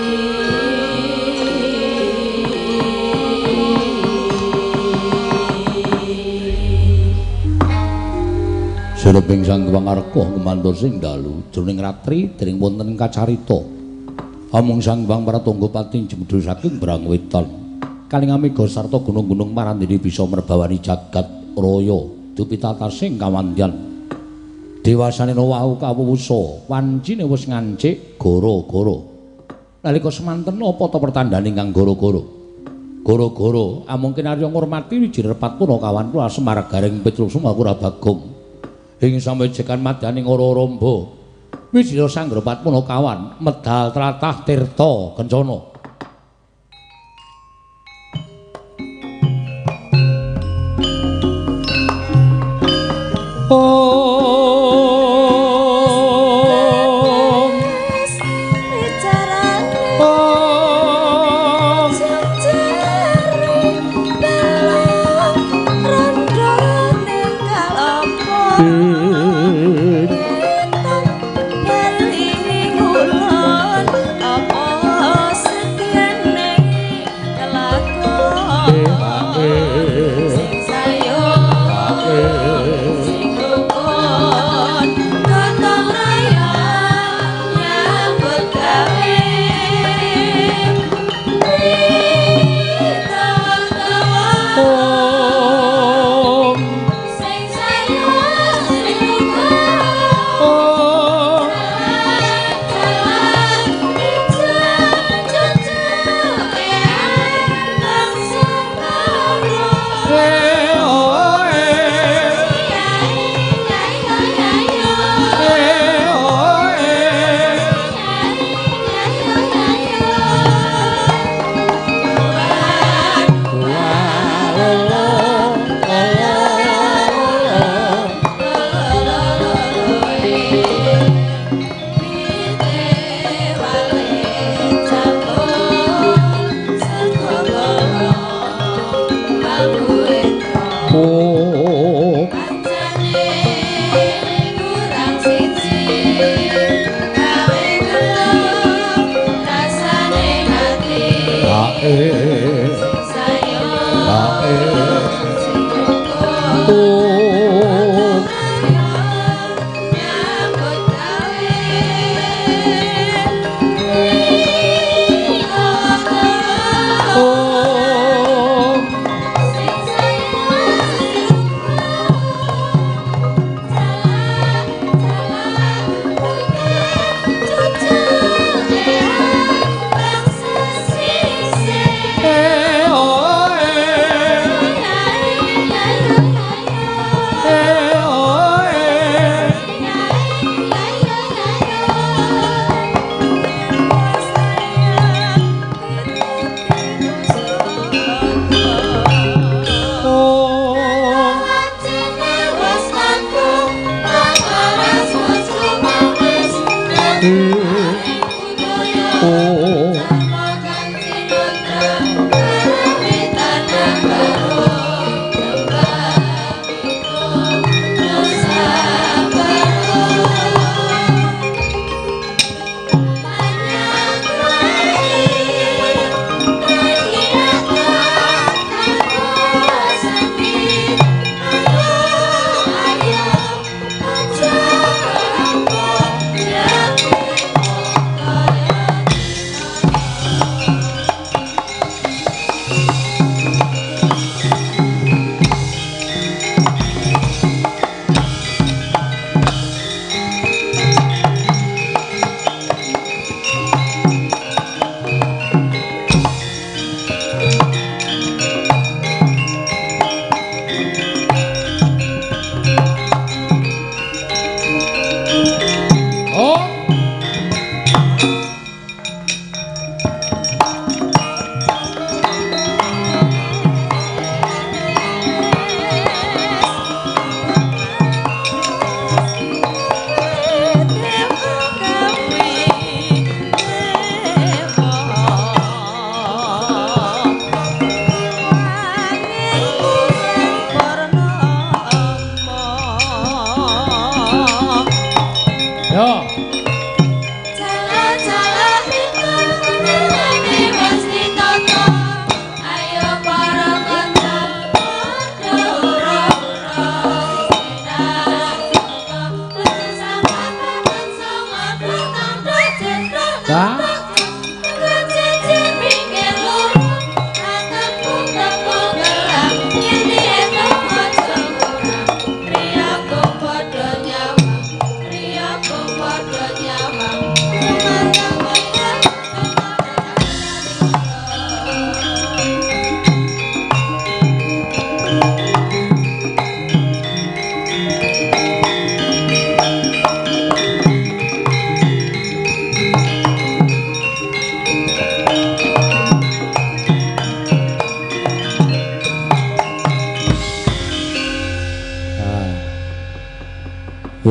Speaker 1: Sireping Sang Hyang Arga kemantur sing dalu jroning ratri dering wonten kacarita. Amung Sang Hyang Pratangga pati jemudul saking Brang Wetan. Kalingamiga sarta gunung-gunung marandene bisa merbawani jagat raya dupitatasing kawandyan. Dewasane wau kawuwusa, wancine wis ngancik gara-gara. Nalika semanten apa ta pertandane ingkang gara-gara? Gara-gara amungkin Arya ngurmati wiji repat Punakawan kula Semargaring Petrusuma Kura Bagong. Ing samejekan madaning ora-ramba wijira sanggrepat Punakawan medal tlatah tirta kencana.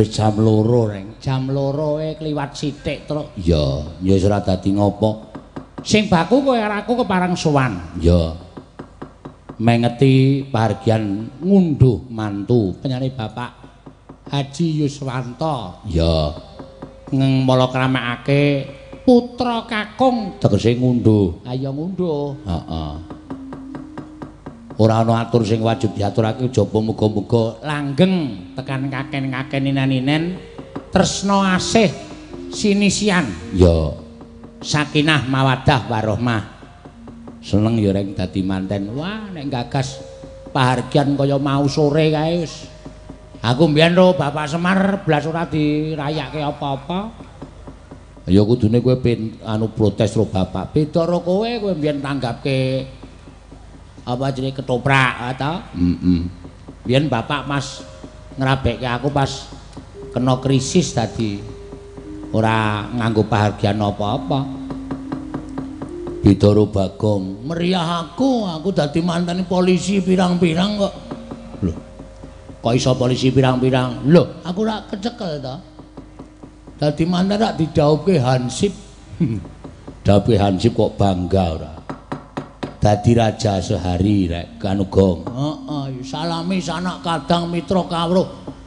Speaker 1: Wis jam 2, Reng.
Speaker 2: Jam 2 kliwat sithik, Truk.
Speaker 1: Ya, ya wis ora dadi ngopo.
Speaker 2: Sing baku kowe karo aku kepareng sowan.
Speaker 1: Ya. Mengeti pahargyan ngunduh mantu
Speaker 2: Penyane Bapak Haji Yuswanto.
Speaker 1: ya
Speaker 2: Mula kramekake putra kakung
Speaker 1: tegese ngunduh.
Speaker 2: ayo ngunduh.
Speaker 1: Heeh. Ora ana atur sing wajib diaturake jaba muga-muga
Speaker 2: Langgeng tekan kaken-kaken ninen tresna asih sinisian
Speaker 1: ya
Speaker 2: sakinah mawaddah warahmah.
Speaker 1: seneng ya Reng dadi manten.
Speaker 2: Wah nek gagas pahargyan kaya mau sore kae wis. Aku mbiyen ro Bapak Semar blas ora dirayake apa-apa.
Speaker 1: Ya kudune kowe protes karo bapak.
Speaker 2: Beda karo kowe mbiyen tanggapke apa jenenge ketoprak ta? Biyen bapak Mas ngrabekke aku pas kena krisis tadi ora nganggo pahargyan apa-apa.
Speaker 1: Beda karo Bagong.
Speaker 2: Meriah aku dadi mantan polisi pirang-pirang kok.
Speaker 1: Lho,
Speaker 2: Kok iso polisi pirang-pirang? Lho, aku ora kecekel ta. Dadi mantan rak didhawuhke Hansip.
Speaker 1: dawuhe Hansip kok bangga ora. Dadi raja sehari rek kanu Gong.
Speaker 2: Heeh, salami sanak kadang mitra kawruh.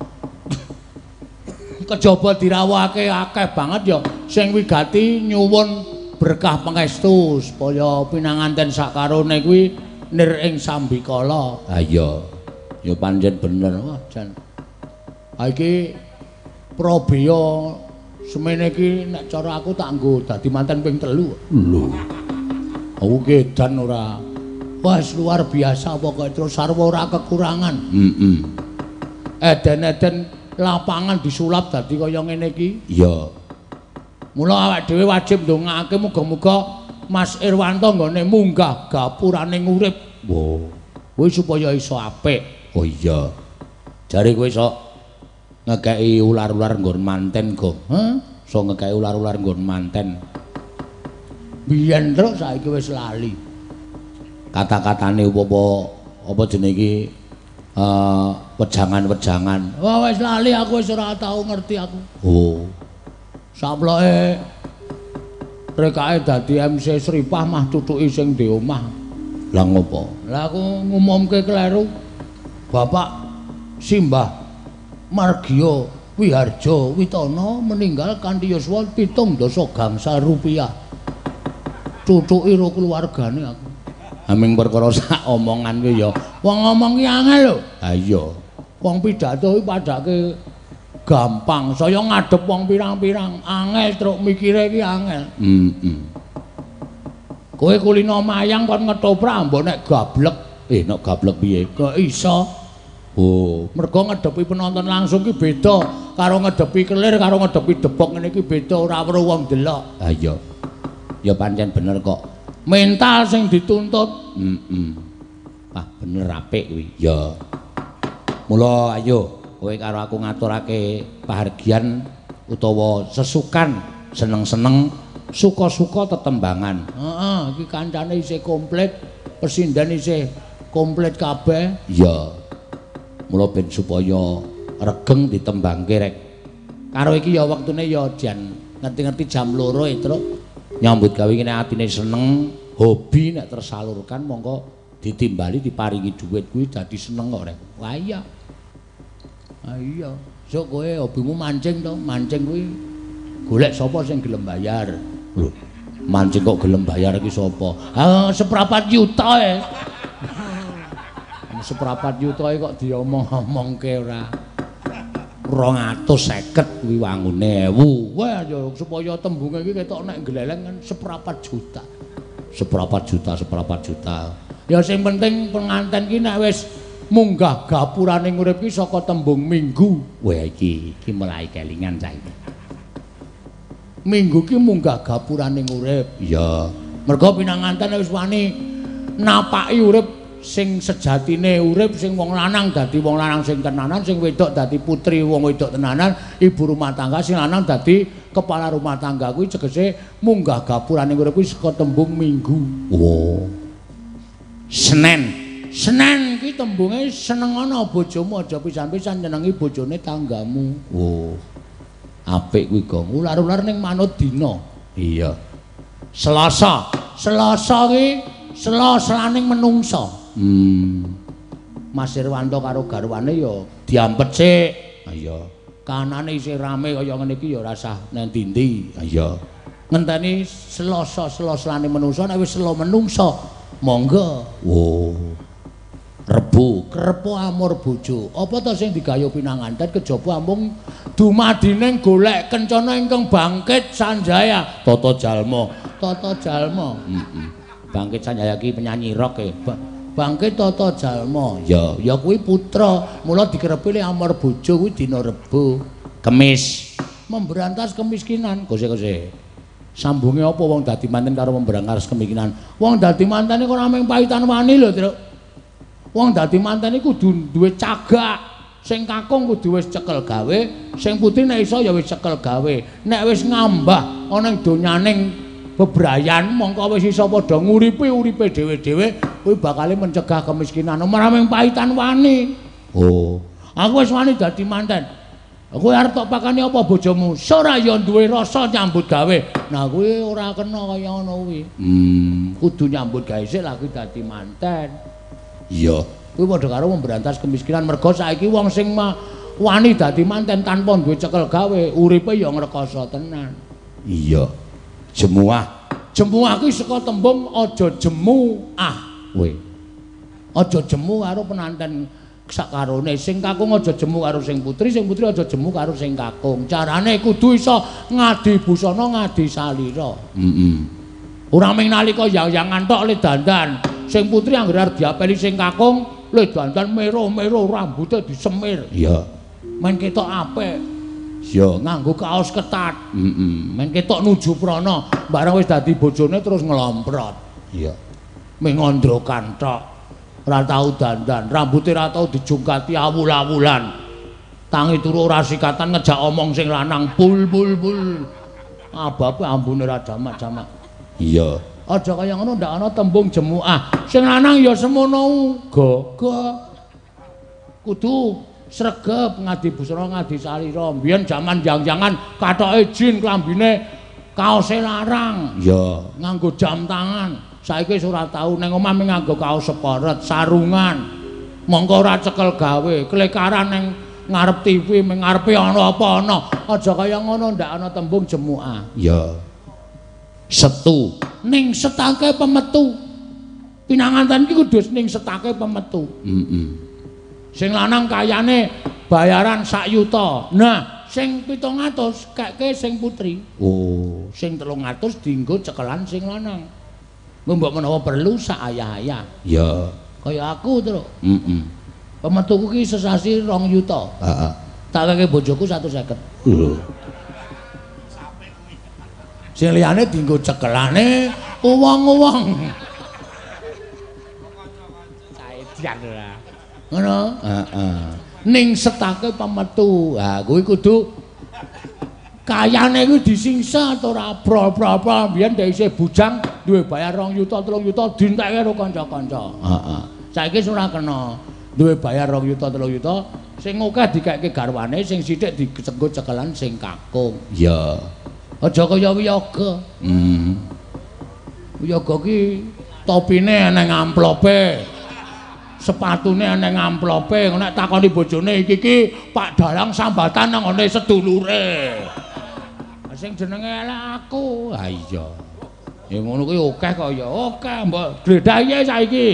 Speaker 2: Kejaba dirawake akeh banget ya sing wigati nyuwun berkah pangestu supaya pinanganten sakarone kuwi nir ing sambikala.
Speaker 1: Ha iya. Ya pancen bener.
Speaker 2: Wah, jan. Ha iki Probaya semene iki nek cara aku tak nggo dadi manten ping 3.
Speaker 1: Lho.
Speaker 2: Aku kedan ora. Wah, luar biasa pokoke terus sarwa ora kekurangan. Eden-eden lapangan disulap dadi kaya ngene iki.
Speaker 1: Iya.
Speaker 2: Mula awak dhewe wajib ndongaake muga-muga Mas Irwanto nggone munggah gapuraning urip.
Speaker 1: Wo.
Speaker 2: Kuwi supaya iso apik.
Speaker 1: Oh iya. Jare kowe iso ngekeki ular-ular nggon manten, Gong.
Speaker 2: Hah?
Speaker 1: Iso ngekeki ular-ular nggon manten.
Speaker 2: Biyen terus saiki wis lali.
Speaker 1: Kata-katane apa jenenge iki wejangan-wejangan.
Speaker 2: Wah wis lali aku wis ora tau ngerti aku.
Speaker 1: Oh.
Speaker 2: Saploke rekake dadi MC Sripah mah tutuki sing di omah.
Speaker 1: Lah ngopo?
Speaker 2: Lah aku ngumumke kleru. Bapak Simbah Margio Wiharjo Witono meninggal kanthi yuswa 17 gangsal rupiah. Cucuki ro keluargane aku.
Speaker 1: Aming perkara sak omongan kuwi ya.
Speaker 2: Wong ngomong ki angel lho.
Speaker 1: Ha iya.
Speaker 2: Wong pidato iki padake gampang, saya ngadep wong pirang-pirang, angel truk mikire iki angel. Kowe kulino mayang kon ngetoprak mbok nek gablek.
Speaker 1: Nek gablek piye?
Speaker 2: Kok iso?
Speaker 1: Oh,
Speaker 2: Mergo ngedepi penonton langsung ki beda karo ngedepi kelir karo ngedepi debok ngene iki beda ora weruh wong delok.
Speaker 1: ha iya. Ya pancen bener kok.
Speaker 2: Mental sing dituntut.
Speaker 1: Ah, bener apik kuwi. Ya. Mula ayo kowe karo aku ngaturake pahargyan utawa sesukan seneng-seneng suka-suka tetembangan.
Speaker 2: Heeh, iki kancane isih komplit, pesinden isih komplit kabeh.
Speaker 1: Iya. Mula ben supaya regeng ditembangke rek.
Speaker 2: Karo iki ya wektune ya jan ngerti-ngerti jam 2 ya, Truk.
Speaker 1: Nyambut gawe kene atine seneng, hobi nek tersalurkan monggo ditimbali diparingi dhuwit kuwi dadi seneng kok rek.
Speaker 2: Wah iya. Ah iya. Sok kowe hobimu mancing to, mancing kuwi golek sapa sing gelem bayar.
Speaker 1: Lho, mancing kok gelem bayar iki sapa?
Speaker 2: Seprapat juta e. Seprapat juta e kok diomong-omongke ora. 250 kuwi wangune 1000. Wah ya supaya tembunge iki ketok nek gleleng kan seprapat juta.
Speaker 1: Seprapat juta.
Speaker 2: Ya sing penting penganten ki nek wis munggah gapuraning urip ki saka tembung minggu.
Speaker 1: Wah iki mulai kelingan saiki.
Speaker 2: Minggu ki munggah gapuraning urip.
Speaker 1: Iya.
Speaker 2: Mergo pinanganten wis wani napaki urip sing sejatine urip sing wong lanang dadi wong lanang sing tenanan, sing wedok dadi putri wong wedok tenanan, ibu rumah tangga sing lanang dadi kepala rumah tangga kuwi tegese munggah gapuraning urip kuwi saka tembung minggu.
Speaker 1: Oh.
Speaker 2: Senin
Speaker 1: Senen ki tembunge senengana bojomu aja pisan-pisan nyenengi bojone tanggamu. Oh. Apik kuwi, Gong. Ular-ular ning manut dina. Iya. Selasa. Selasa ki sela-selaning menungsa. Mas Irwanto karo garwane ya diampet sik. Iya. Kanane isih rame kaya ngene iki ya ora usah nang ndi-ndi. Iya. Ngenteni Selasa sela-selaning menungsa nek wis sela menungsa monggo. Oh. Rebu, krepo amur bojo. Apa to sing digayo pinanganten kejaba amung dumadining golek kencana ingkang bangkit sanjaya. Tata jalma. Tata jalma. Bangkit sanjaya ki penyanyi rock e. Bangkit tata jalma. Ya kuwi putra. Mula dikerepi amur bojo kuwi dina Rebo. Kemis. Memberantas kemiskinan. Kose-kose. Sambunge apa wong dadi manten karo memberantas kemiskinan? Wong dadi manten iku ora mung paitan wani lho, Truk. Wong dadi manten iku kudu duwe cagak. Sing kakung kudu wis cekel gawe, sing putri nek iso ya wis cekel gawe. Nek wis ngambah ana ing donyaning bebrayan mongko wis iso padha nguripi uripe dhewe-dhewe, kuwi bakale mencegah kemiskinan. Ora mung paitan wani. Oh, aku wis wani dadi manten. Kowe arep tok pakane apa bojomu? Ora ya duwe rasa nyambut gawe. Nah kuwi ora kena kaya ngono kuwi. Kudu nyambut gawe sik lha kuwi dadi manten. Iya, kuwi padha karo memberantas kemiskinan mergo saiki wong sing wani dadi manten tanpa duwe cekel gawe, uripe ya ngrekoso tenan. Iya. Jemuah. Jemuah kuwi saka tembung aja jemu kowe. Aja jemu karo penanten sakarone, sing kakung aja jemu karo sing putri aja jemu karo sing kakung. Carane kudu iso ngadi busana, ngadi salira. Ora mung nalika yang-yangan tok le dandan. Sing putri anggere arep diapeli sing kakung, le dandan mero-mero rambute disemir. Iya. Men ketok apik. Iya, nganggo kaos ketat. Men ketok nuju prana, bareng wis dadi bojone terus ngelomprot. Iya. Mengondrokan tok. Ora tau dandan, rambuté ora tau dijungkati awul-awulan. Tangi turu ora sikatan ngejak omong sing lanang pul. Abape ambune ora jamak-jamak. Iya. Aja kaya ngono ndak ana tembung jemuah. Sing lanang ya semono uga. Kudu sregep ngadi busana ngadi salira. Biyen jaman jang-jangan kathoke jin klambine kaose larang. Iya. Nganggo jam tangan. Saiki wis ora tau ning omah mung nganggo kaos seperet, sarungan. Mongko ora cekel gawe, klekaran ning ngarep TV, mung ngarepe ana apa ana. Aja kaya ngono ndak ana tembung jemuah. Iya. Setu ning setake pemetu. Pinanganten iki kudu ning setake pemetu. Sing lanang kayane bayaran 1 yuta. Nah, sing 700 keke sing putri. Oh, sing 300 dienggo cekelan sing lanang. Mbok menawa perlu sak ayah-ayah. Ya, kaya aku, Truk. Pemetuku ki sesasi 2 yuta. Heeh. Tak keke bojoku 150. Sing liyane dienggo cekelane uwong-uwong. Saedian ora. Ngono? Heeh. Ning setake pemetu. Ha kuwi kudu kayane kuwi disingsa to ora prol-prol biyen dhek isih bujang duwe bayar 2 yuta 3 yuta dientekke karo kanca-kanca. Heeh. Saiki wis ora kena. Duwe bayar 2 yuta 3 yuta sing akeh dikeke garwane sing sithik digenggo cekelan sing kakung. Iya. Aja kaya wiyaga. Wiyaga ki topine ana ing amplope. Sepatune ana ing amplope. Nek takoni bojone iki Pak Dalang sambatan nang ngene sedulure. Sing jenenge elek aku. Ha iya. Ya ngono kuwi akeh kok ya. Akeh mbok gledhahe saiki.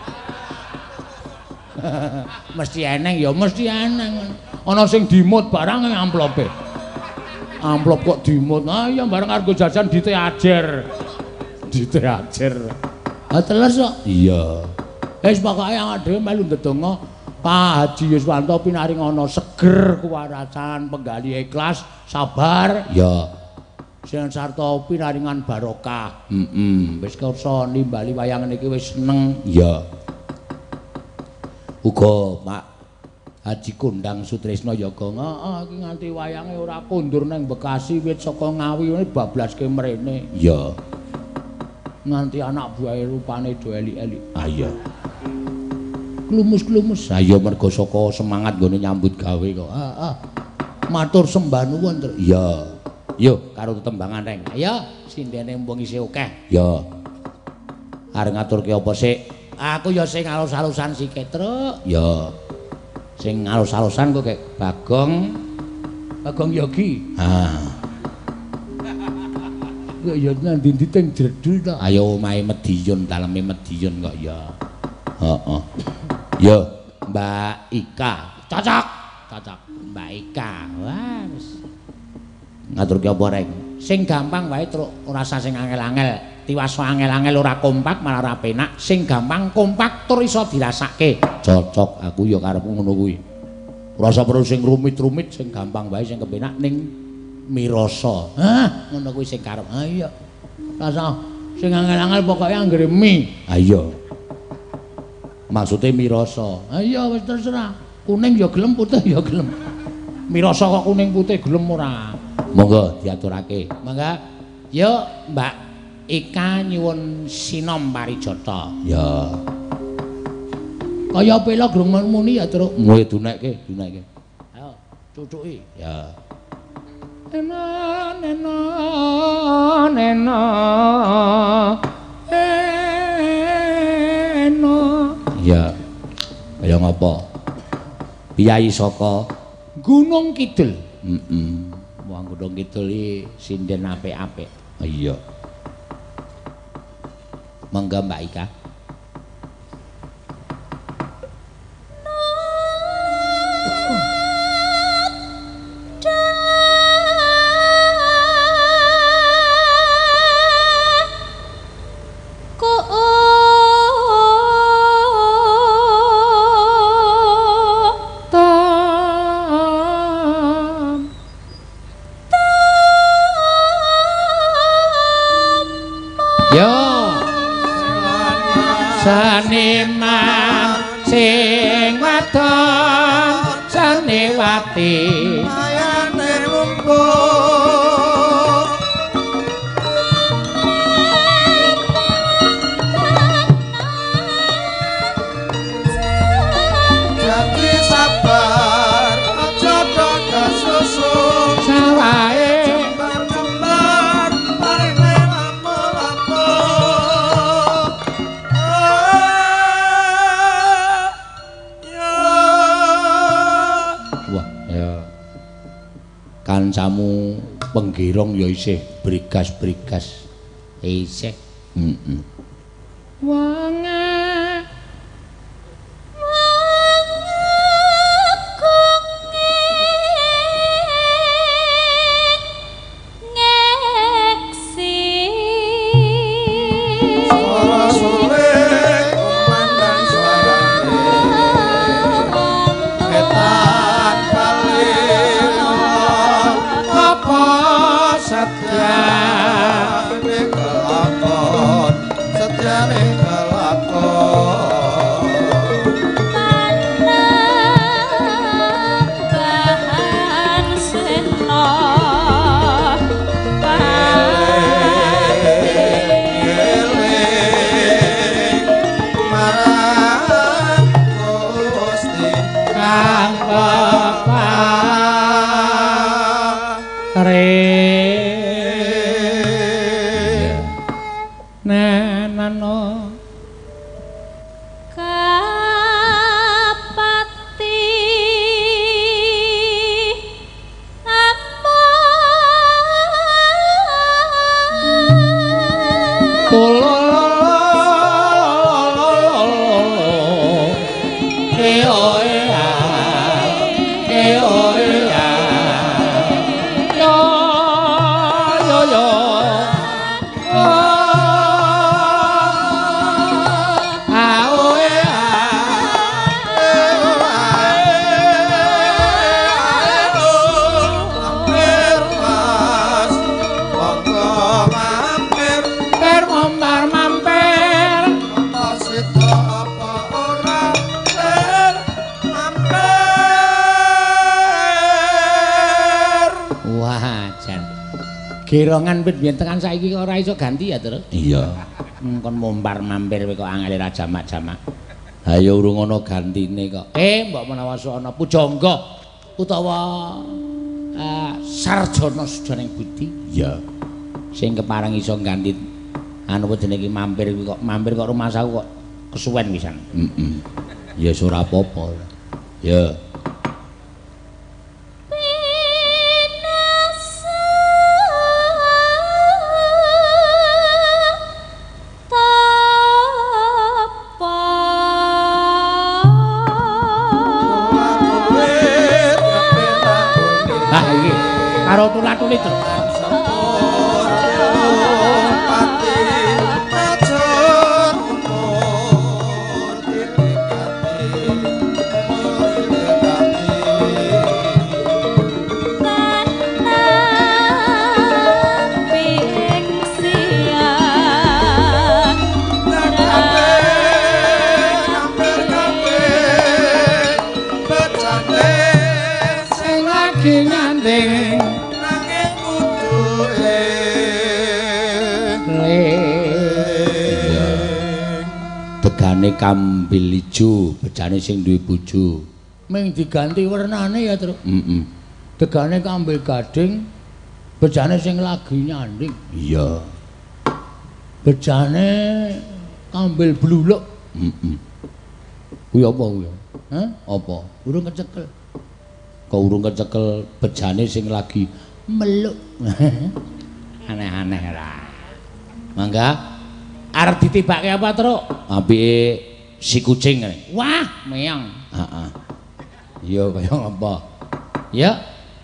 Speaker 1: Mesti eneng ya, mesti eneng. Ana sing dimut barang ing amplope. Amplop kok dimut. Ah ya bareng argo jajan diteajer. Diteajer. Ah teles kok. Iya. Wis pokoke awake dhewe melu ndedonga Pak Haji Yuswanto pinaring ana seger kewarasan, penggali ikhlas, sabar. Ya. Sing sarta pinaringan barokah. Wis kersa nimbali wayang niki wis seneng. Ya. Uga Pak Haji Kondang Sutrisno Yoga. Heeh, iki nganti wayange ora kondur nang Bekasi wit saka Ngawi ngene bablaske mrene. Iya. Nganti anak buahe rupane do elik-elik. Ah iya. klumus-klumus. Ha ya mergo saka semangat nggone nyambut gawe kok. Matur sembah nuwun. Iya. Yo karo tetembangan reng. Ayo sindene mumpung isih akeh. Ya. Arep ngaturke apa sik? Aku ya sing alus-alusan sik, Truk. Ya. Sing alus-alusan kok kek Bagong Yogi. Ya ndi-ndi teng jedul to. Ayo omahe Medion, daleme Medion kok ya. Heeh. Ya, Mbak Ika. Cocok. Mbak Ika. Wah, wis. Ngaturke apa reng? Sing gampang wae Truk, ora usah sing angel-angel. Tiwas angel-angel ora kompak malah ora penak. Sing gampang kompak tur iso dirasake. Cocok, aku ya karepku ngono kuwi. Ora usah perlu sing rumit-rumit, sing gampang wae sing kepenak ning mirasa. Ngono kuwi sing karep. Iya. Rasa sing angel-angel pokoke anggere mi. Iya. Maksude mirasa. Iya wis terserah. Kuning ya gelem, putih ya gelem. Mirasa kok kuning putih gelem ora. Monggo diaturake. Mangga. Yo Mbak Ika nyuwun sinom parijata. Ya. Kaya pela grung muni ya, Truk. Mulih dunekke. Ayo, cucuki. Ya. Nena. Ya. Kaya ngapa? Piyai saka Gunung Kidul. Wong Gunung Kidul iki sinden apik-apik. Iya. Mangga Mbak Ika. Saniman sing wadon Saniwati ayane mumpung jadi sabar aja dodo susu sawae kancamu penggirong ya isih brigas-brigas isih Gerongan pit biyen tekan saiki kok ora iso ganti ya, Tru? Iya. Kon mombar mampir kowe kok angel ra jamak-jamak. Ha ya urung ana gantine kok. Mbok menawa ana pujangga utawa sarjana sujaning budi.
Speaker 2: Ya.
Speaker 1: Sing kepareng iso ganti anu jenenge iki mampir kok rumah saku kok kesuwen pisan.
Speaker 2: Ya ora apa-apa. Ya.
Speaker 1: Karo tulat-tulit to. Degane kambil ijo, bejane sing duwe bojo. Ming diganti wernane ya, Truk. Degane kambil gading, bejane sing lagi nyanding.
Speaker 2: Iya.
Speaker 1: Bejane kambil bluluk. Kuwi apa kuwi? Hah? Apa? Urung kecekel. Kok urung kecekel bejane sing lagi meluk. Aneh-aneh ra. Mangga arep ditibake apa, Truk? Apike si kucing ngene. Wah, meong. Heeh. Ya kaya apa? Ya.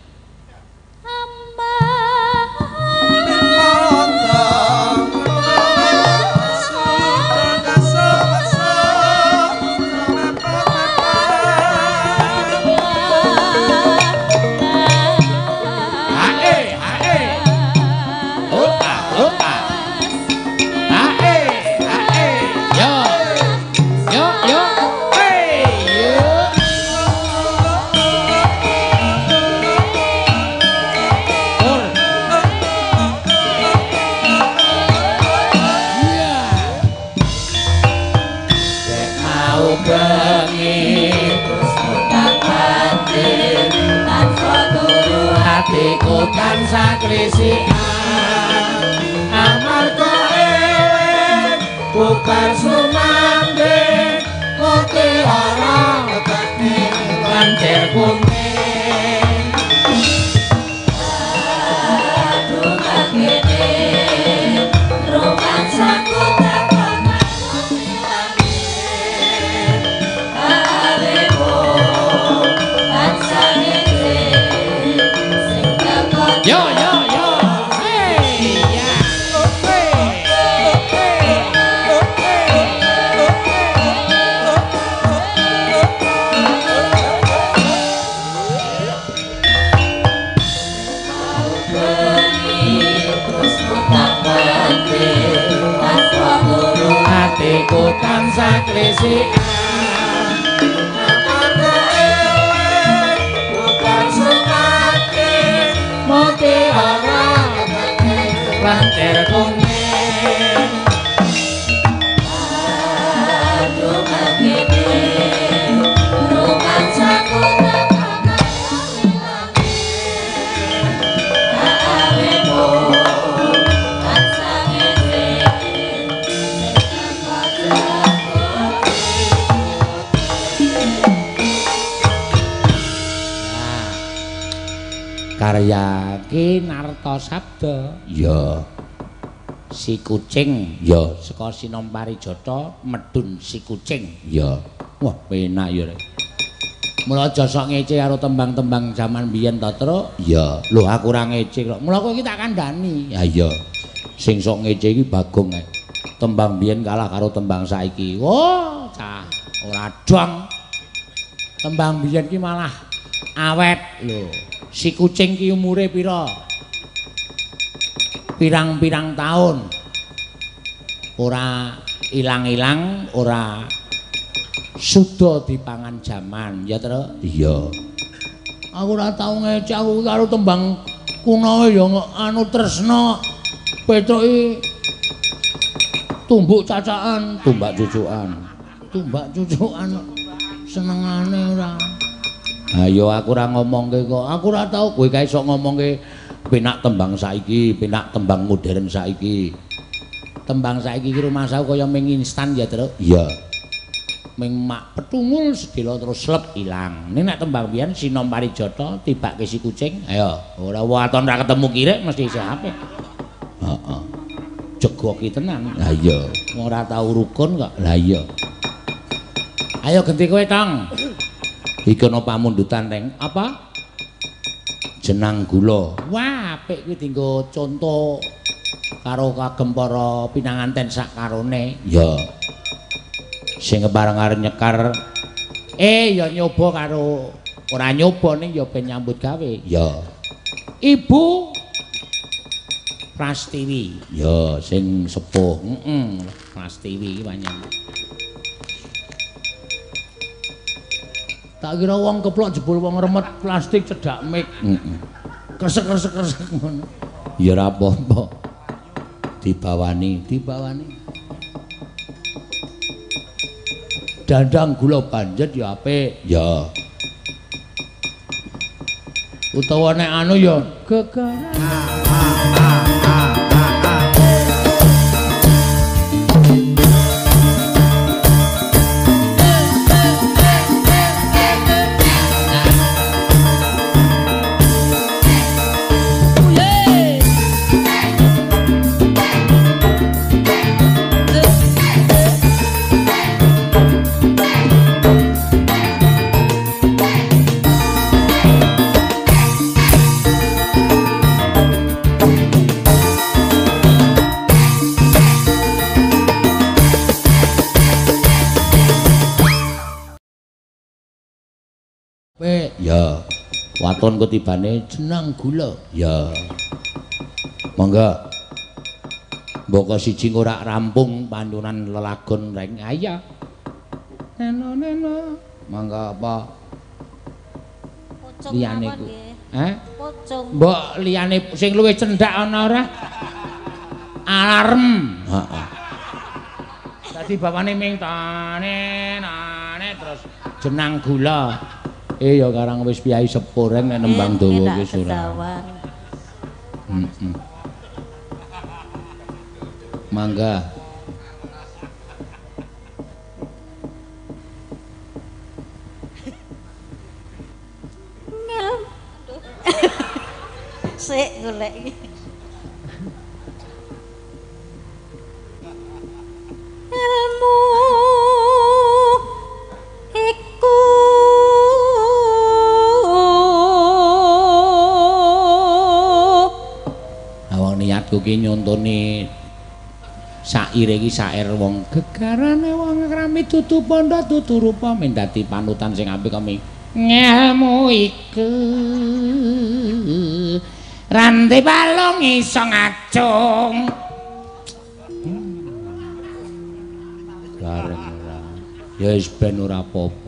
Speaker 1: Tansah klisikan amarga eling bukan sumanding mutiara pancen kuning aduh kene rumah saku takon yo yo yo hey ya hatiku tansah klisikan mutiara pancen kuning aduh kene rumah saku karya Ki Narta Sabda.
Speaker 2: Ya.
Speaker 1: Si kucing
Speaker 2: Ya.
Speaker 1: saka Sinom Parijata medun si kucing.
Speaker 2: Ya.
Speaker 1: Wah, penak ya rek. Mula aja sok ngece karo tembang-tembang jaman biyen to, Truk.
Speaker 2: Ya.
Speaker 1: Lho aku ora ngece kok. Mula kowe iki tak kandhani.
Speaker 2: Ya iya.
Speaker 1: Sing sok ngece iki Bagong ae. Tembang biyen kalah karo tembang saiki. Wah, cah ora dong. Tembang biyen ki malah awet lho. Si kucing ki umure pira? Pirang-pirang tahun. Ora ilang-ilang, ora suda dipangan jaman, ya Truk?
Speaker 2: Iya.
Speaker 1: Aku ora tau ngece aku karo tembang kuno ya anu tresna. Petuki tumbuk cacakan, tumbak cucukan. tumbak cucukan senengane ora. Ayo aku ora ngomongke kok. Aku ora tau kowe kae iso ngomongke penak tembang saiki, penak tembang modern saiki. Tembang saiki iki rumasaku kaya ming instan ya, Tru. Iya. Ming mak petungul sedelo terus slep ilang. Ning nek tembang biyen Sinom Parijata tibake si kucing, ayo ora waton ra ketemu kirek mesti isih apik. Heeh. Jegoki tenan. Lah iya. Ora tau rukun kok. Lah iya. Ayo genti kowe, Tong. Iki ana pamundutan teng apa? Jenang gula. Wah, apik kuwi dienggo conto karo kagem para pinanganten sak karone. Ya. Sing kebareng-areng nyekar ya nyoba karo ora nyoba ning ya ben nyambut gawe. Ya. Ibu Prastiwi. Ya, sing sepuh. Prastiwi iki panjang. Tak kira wong keplok jebul wong remet plastik cedak mik. Kresek-kresek ngono. Ya ora apa-apa. Dibawani. Dandang gula banjet ya apik. Ya. Utawa nek anu ya gegaran. Ya, waton ketibane jenang gula. Ya. Monggo. Mbok siji ora rampung pantunan lelagon reng aya. Neno. Monggo apa?
Speaker 3: Pocong
Speaker 1: liyane
Speaker 3: mawon
Speaker 1: ku.
Speaker 3: nggih. Pocong.
Speaker 1: Mbok liyane sing luwih cendhak ana ora? Alarm. Heeh. Dadi bapane ming tane terus jenang gula. Ya karang wis piyai sepuh reng nek nembang dawa ki ora. Mangga.
Speaker 3: Sik golek iki. Ilmu iku
Speaker 1: awang niatku ki nyontoni saire iki sair wong gegarane wong krami tutu pondha tutu rupa men dadi panutan sing apik kami ngelmu iku rantai balong iso ngacung gareng ora ya wis ben ora apa-apa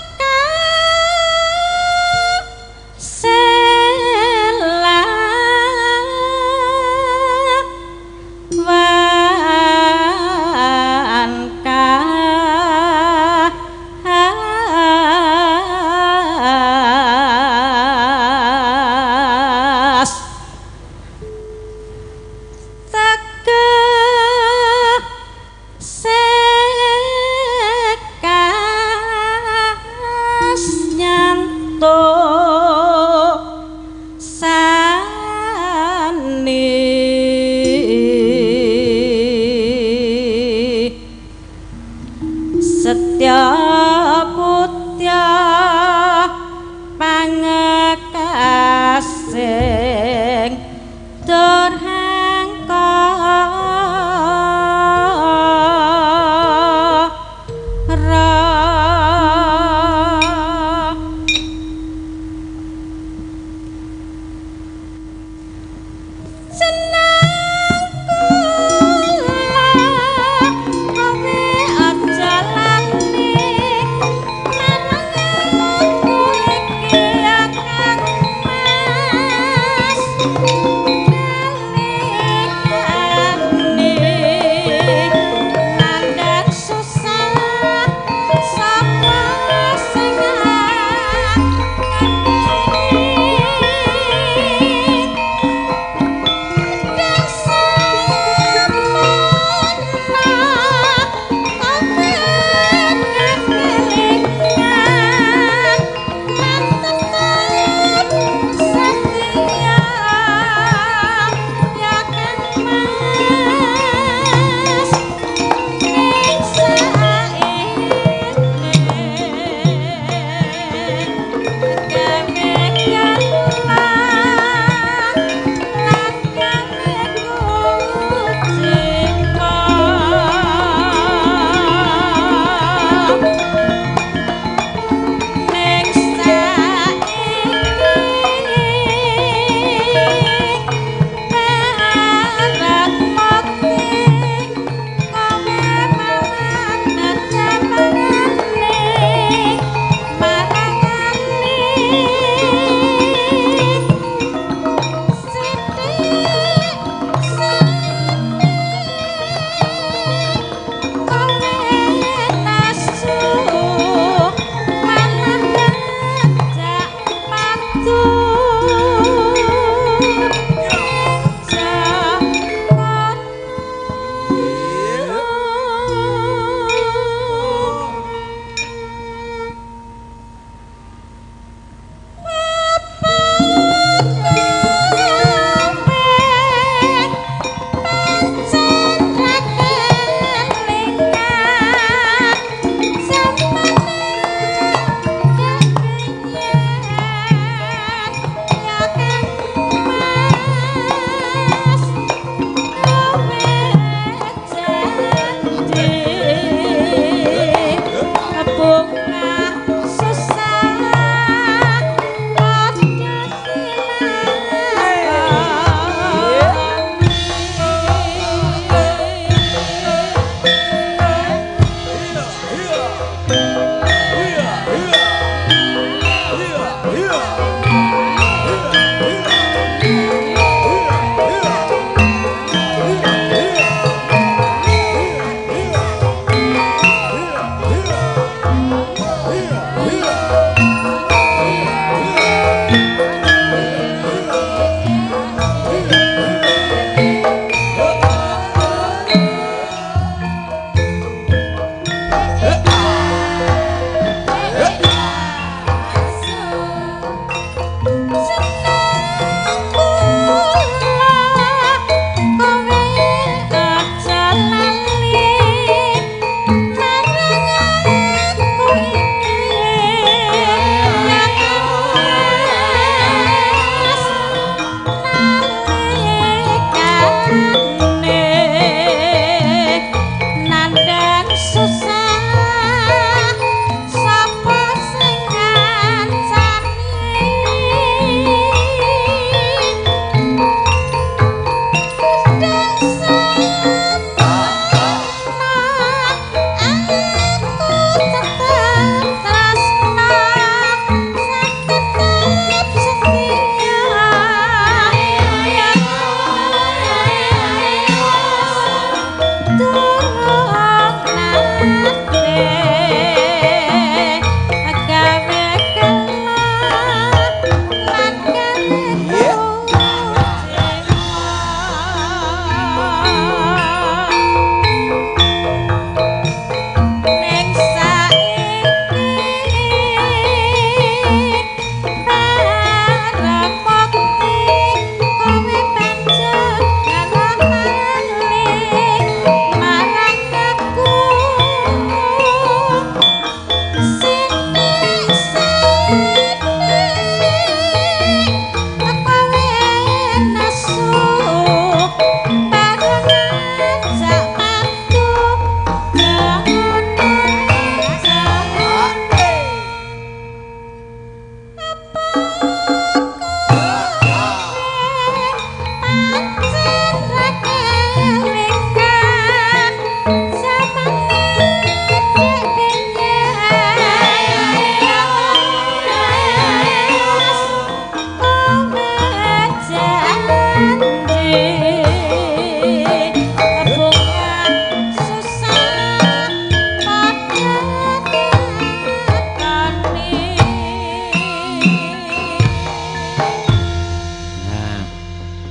Speaker 3: selah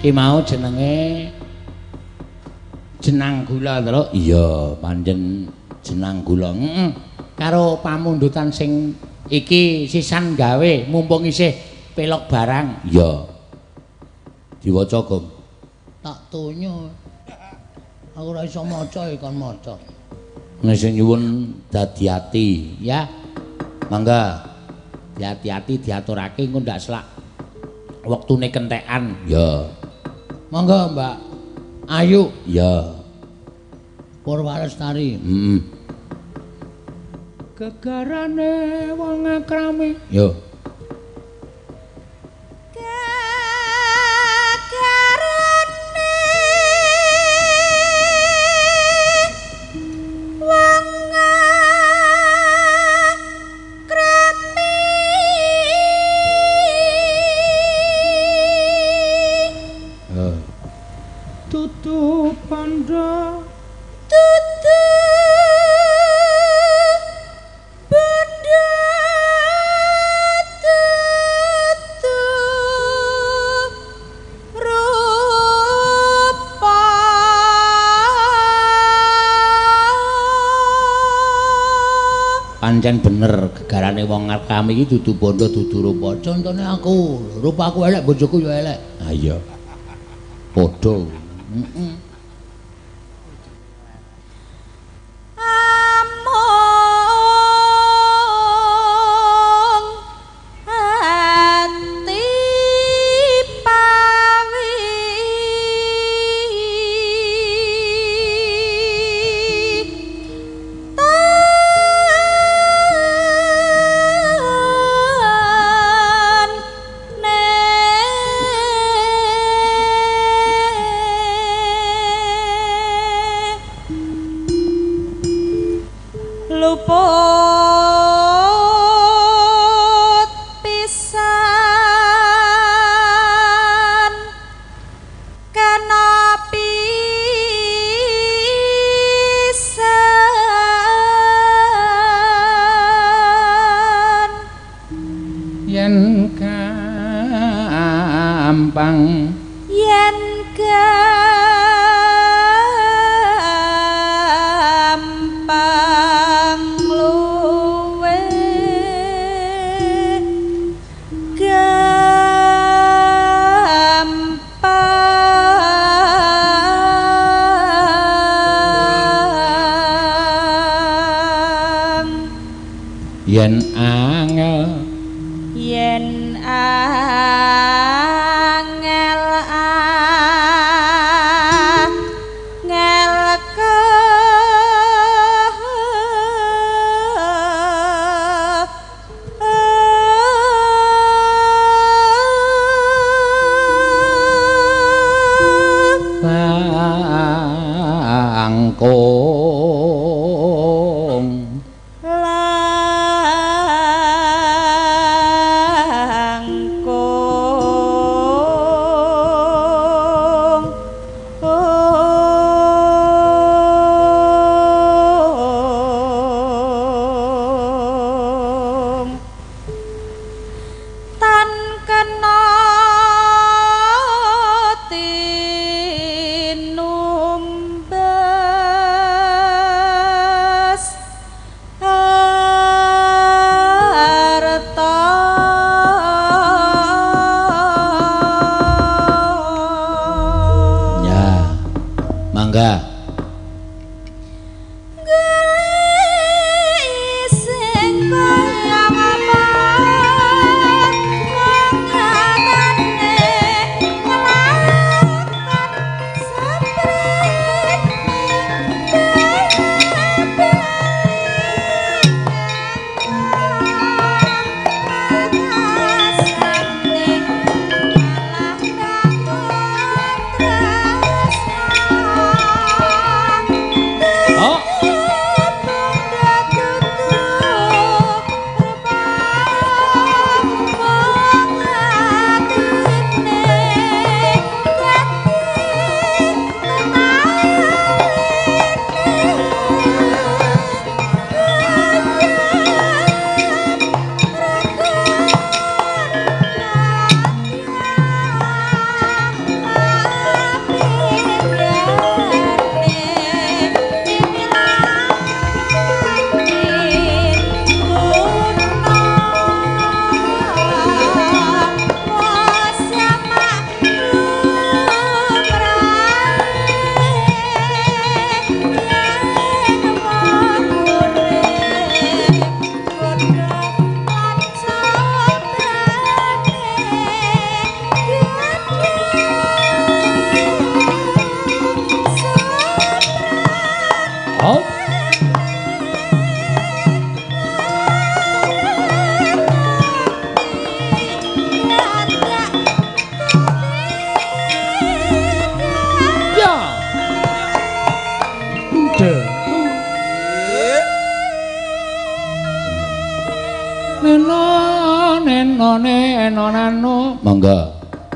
Speaker 2: Ki mau jenenge jenang gula to,
Speaker 1: Iya, pancen jenang gula.
Speaker 2: Karo pamundutan sing iki sisan gawe mumpung isih pelok barang.
Speaker 1: Iya. Diwaca, Gom.
Speaker 2: Tak tunyo. Aku ora iso maca kon maca.
Speaker 1: Nek sing nyuwun dadi ati,
Speaker 2: Ya.
Speaker 1: mangga.
Speaker 2: Hati-hati diaturake engko ndak selak wektune kentekan.
Speaker 1: Ya.
Speaker 2: Monggo Mbak Ayu
Speaker 1: Ya.
Speaker 2: Purwalestari. Gegarane wong akrame.
Speaker 1: Yo.
Speaker 2: Tutu panda
Speaker 3: Tutu benda tutu rupa
Speaker 2: pancen bener gegarane wong arep kami iki dudu bondo dudu rupa. Contone aku, rupaku elek bojoku ya elek.
Speaker 1: Ah iya. Padha.
Speaker 3: among ati pawi luput pisan kena pisan
Speaker 2: Yen gampang
Speaker 3: yen gampang luwe gampang
Speaker 2: yen angel
Speaker 3: yen angel angel
Speaker 2: langkung
Speaker 3: langkung tan kena tinumbas harta
Speaker 1: Ya. Mangga.
Speaker 3: sing kaya apa
Speaker 2: nano.
Speaker 1: Monggo.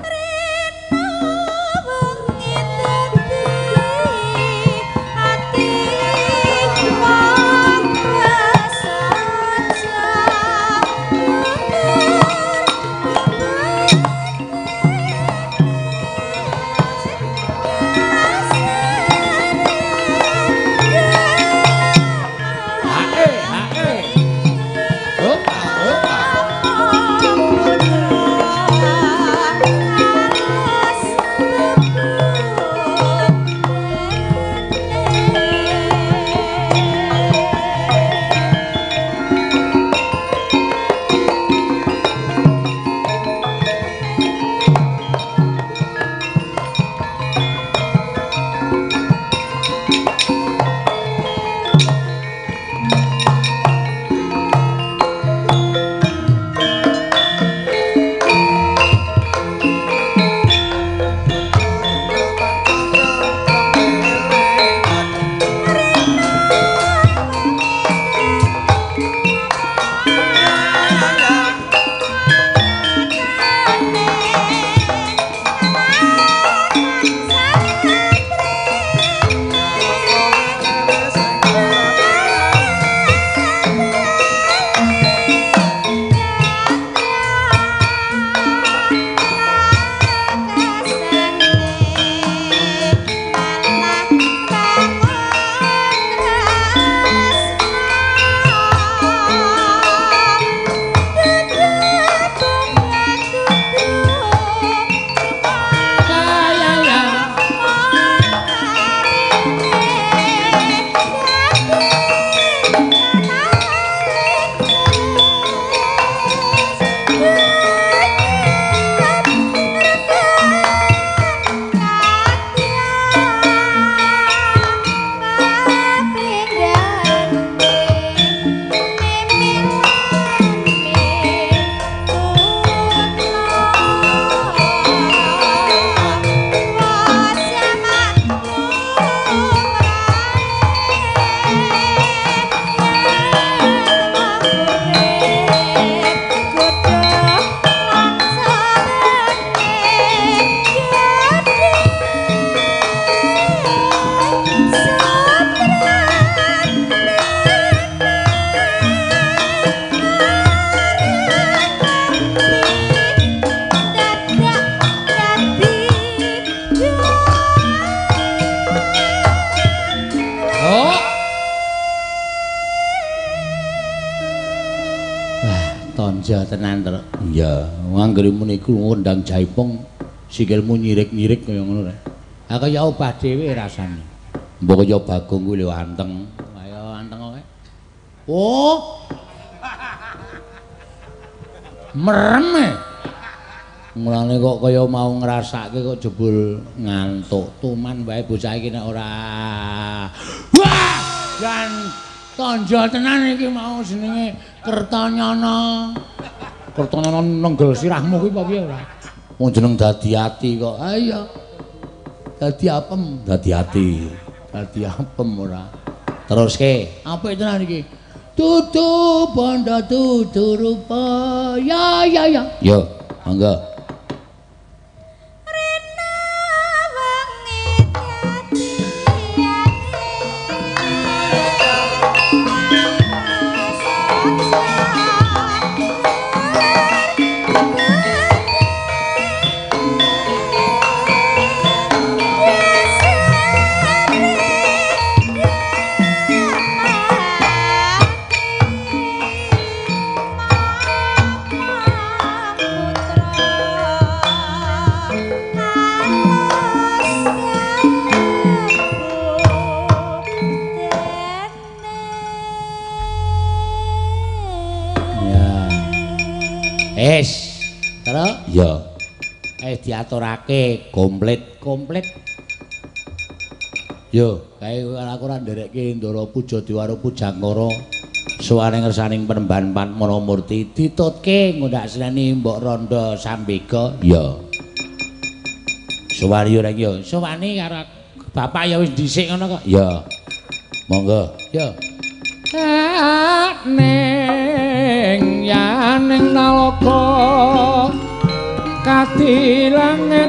Speaker 1: Tonja tenan to. Iya, anggere meniku ngundang Jaipong sikilmu nyirik-nyirik kaya ngono rek. Ha kaya obah dhewe rasane. Mbok kaya Bagong kuwi lho anteng. Ayo anteng kok. Oh. Merem e. Mulane kok kaya mau ngrasake kok jebul ngantuk. Tuman wae bocah iki nek ora. Wah! Dan Tonja tenan iki mau jenenge Kertanyana. Kertanyana nenggel sirahmu kuwi apa piye ora? Wong jeneng dadi ati kok. Ha iya. Dadi apem, dadi ati. Dadi apem ora. Teruske, apik tenan iki. Tutu banda tutu rupa. Ya. Yo, monggo. Terus? Ya. Diaturake komplit. Yo, kae aku ora nderekke Ndara Puja Diwara Pujangkara suwane ngersaning Penemban Padmana Murti ditutke ngundak seneni Mbok Randha Sambega. Ya. Suwani ora yo. Suwani karo bapak ya wis dhisik ngono kok. Ya. Monggo. Ya. Ning yaning nalaka
Speaker 2: kadilanget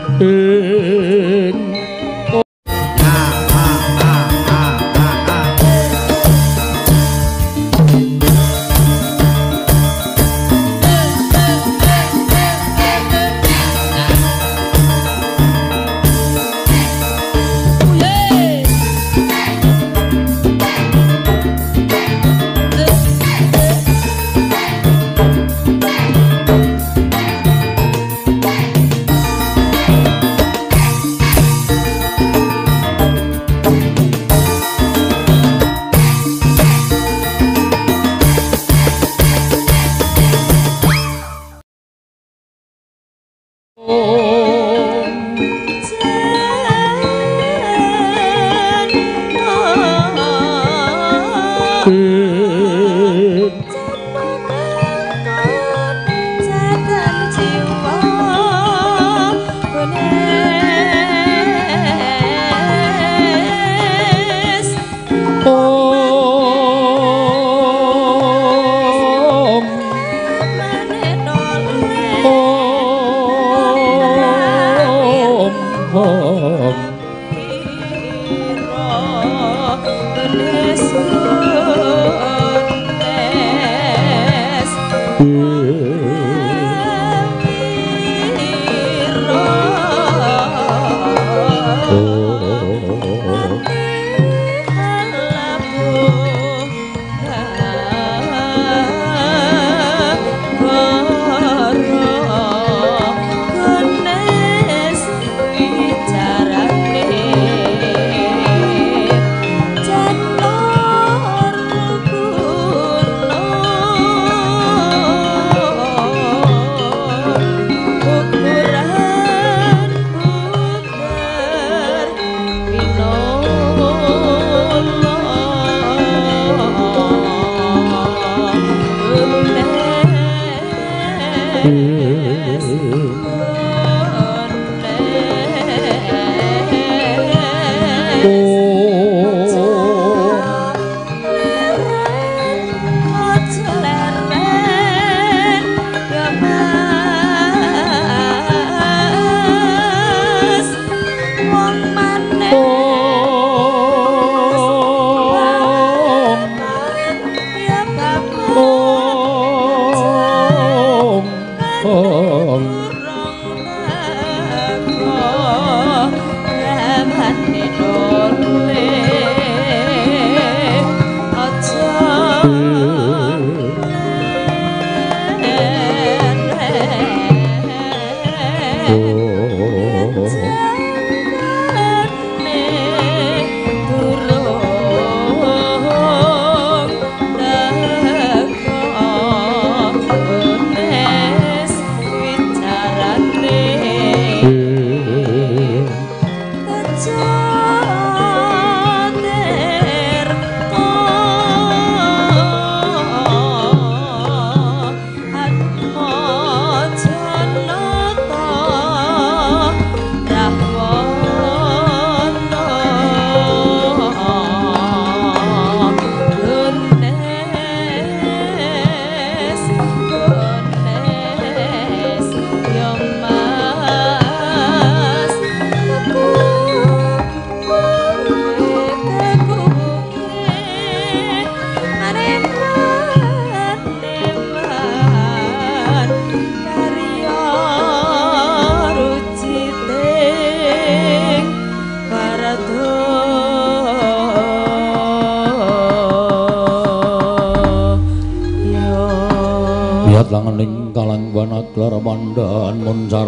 Speaker 2: langening kalang banaglar pandaan moncar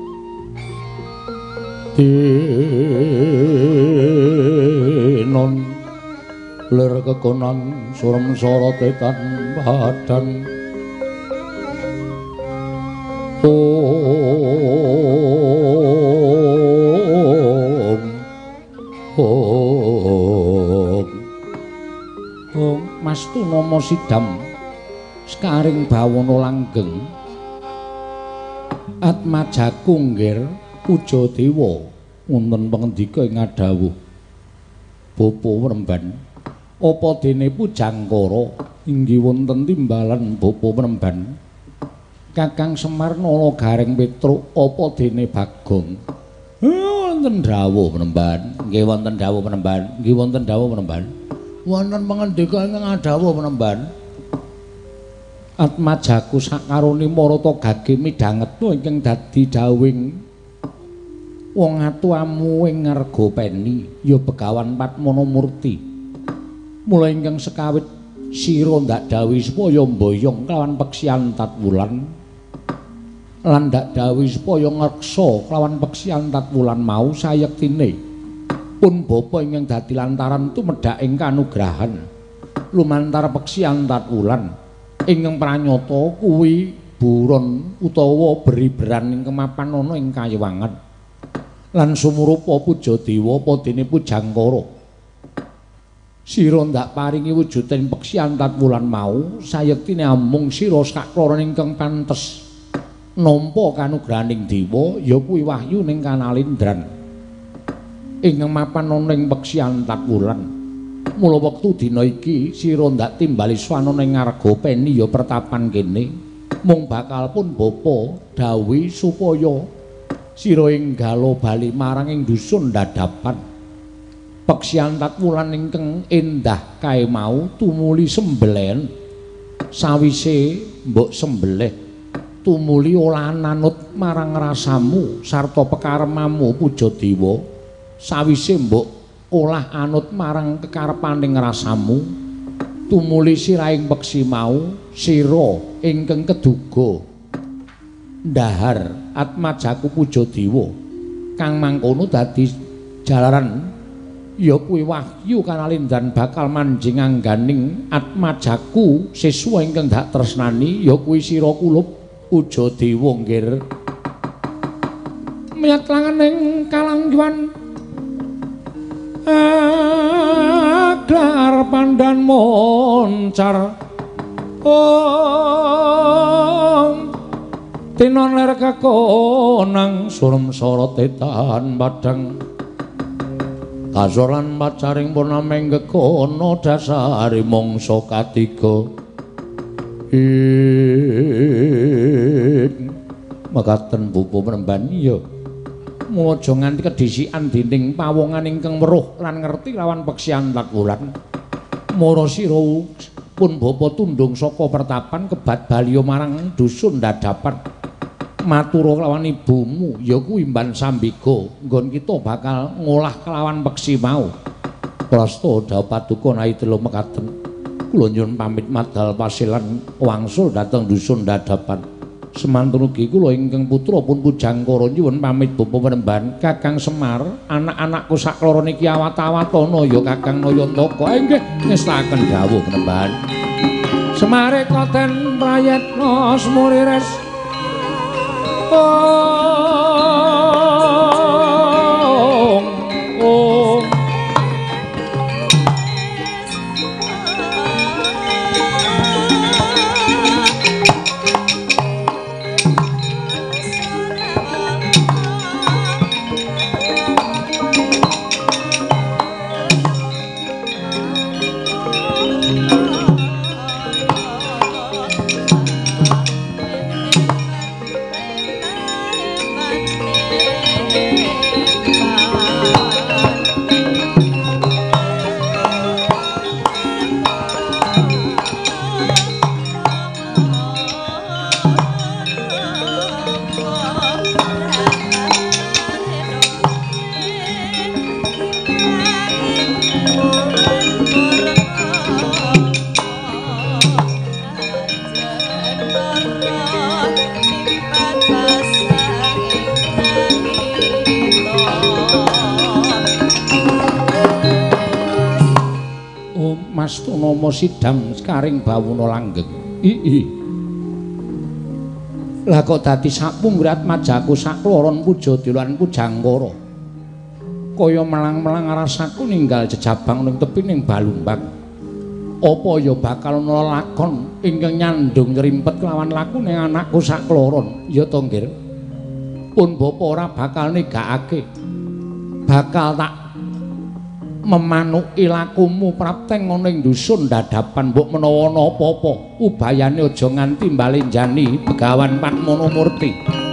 Speaker 2: tinon lir kekonan surem sorotetan badan om Mastu Nomo Sidam Skaring bawana langgeng Atmaja kunggir puja dewa wonten pangendika ing ngadhawuh Bapa Wremban apa dene Pujangkara inggih wonten timbalan Bapa Wremban Kakang Semar nala Gareng Petruk apa dene Bagong? Wonten dawuh penemban. Nggih wonten dawuh penemban. Nggih wonten dawuh penemban. Wonten pangandika ingkang dawuh penemban. Atmajaku sakarone marata gage midhangetna ingkang dadi dawing wong atuamu ing Ngargopeni ya Begawan Padmana Murti. Mula ingkang sekawit sira ndak dawuhi supaya mboyong kelawan peksian Tatwulan lan ndak dawuhi supaya ngreksa kelawan peksian Tatwulan mau sayektine pun bapa ingkang dadi lantaran tumedhak ing kanugrahan lumantar peksian Tatwulan ingkang pranyata kuwi buron utawa beriberan ing kemapan ana ing Kayewangan lan sumurupa puja dewa apa dene Pujangkara sira ndak paringi wujuding peksian Tatwulan mau sayektine amung sira sakloro ingkang pantes nampa kanugrahaning dewa ya kuwi wahyu ning Kanalindran ingkang mapan ana ing peksian Tatwulan. Mula wektu dina iki sira ndak timbali swana ning Ngargopeni ya pertapan kene mung bakal pun bapa dawuhi supaya sira enggalo bali marang ing dusun Dadapan. Peksian Tatwulan ingkang endah kae mau tumuli sembelen sawise mbok sembelih tumuli olahan anut marang rasamu sarta pekaremamu puja dewa sawise mbok olah anut marang kekarepaning rasamu tumuli sirahing peksi mau sira ingkang keduga ndahar Atmajaku puja dewa kang mangkono dadi jalaran ya kuwi wahyu Kanalindran bakal manjing angganing Atmajaku siswa ingkang dak tresnani ya kuwi sira kulup puja dewa nggir miyat langening kalangguan Aglar pandan moncar tinon ler kekonang surem sorotetan badang kasoran pacaring purnaming kekono dasari mangsa katiga mekaten bubu penemban iya aja nganti kedhisikan dening pawongan ingkang weruh lan ngerti lawan peksian Tatwulan. Mara sira pun bapa tundung saka pertapan kebat baliya marang dusun Dadapan. Matura kelawan ibumu ya kuwi Mban Sambiga nggon kita bakal ngolah kelawan peksi mau. Prasta dawuh paduka nahi telu mekaten. Kula nyuwun pamit madal pasilan wangsul dhateng dusun Dadapan. Semantun ugi kula ingkang putra pun Pujangkara nyuwun pamit bapa penemban Kakang Semar anak-anakku sakloro niki awat-awatana ya Kakang Nayantaka inggih ngestaken dawuh penemban Semare koten prayetna semurires Astana sidam karing bawuna langgeng. Lah kok dadi sapungrat majaku sakloron puja dilan Pujangkara. Kaya melang-melang rasaku ninggal jejabang ning tepining Balumbang. Apa ya bakal ana lakon ingkang nyandung ngrimpet kelawan lakune anakku sakloron, ya to nggih. Pun bapa ora bakal negakake. Bakal tak memanuki lakumu prapteng ana ing dusun dadapan mbok menawa ana apa-apa ubayane aja nganti mbalenjani Begawan Padmana Murti.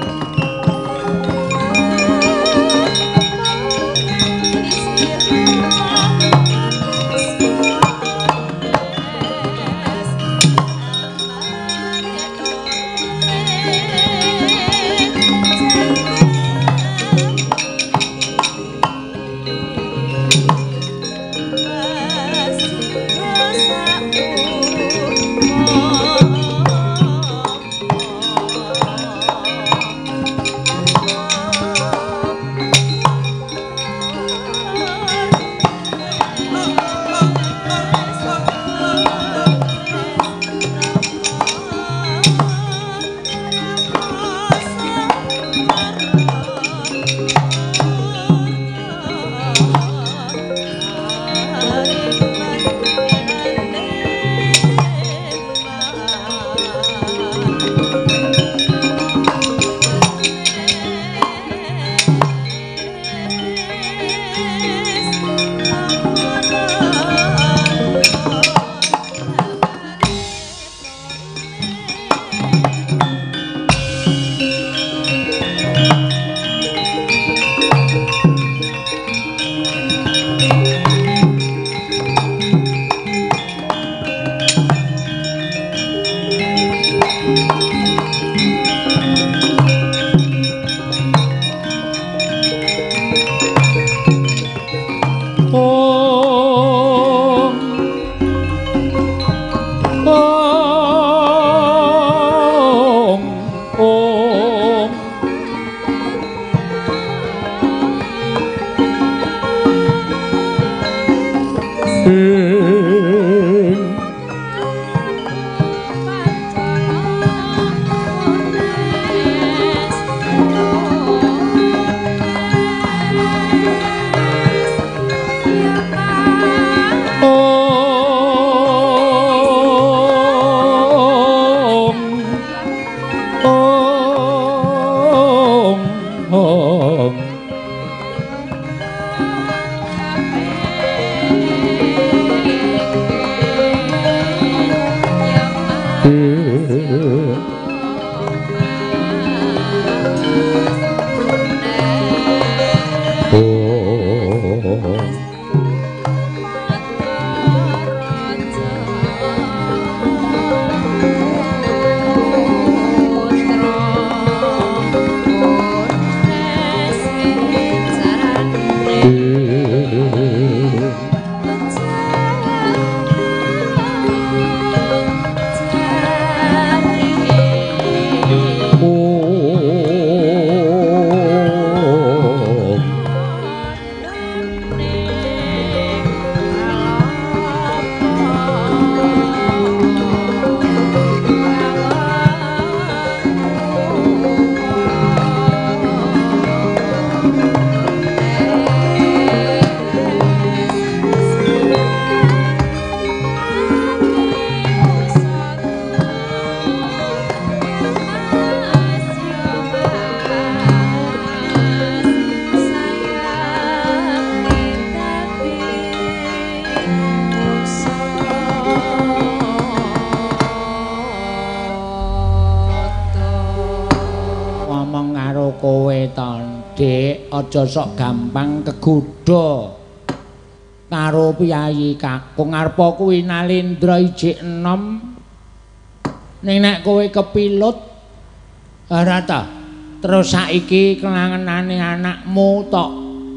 Speaker 2: Aja sok gampang kegodha karo piyayi kakung arep kuwi Nalendra ijik enom ning nek kowe kepilut ora ta terus saiki kelangenane anakmu tok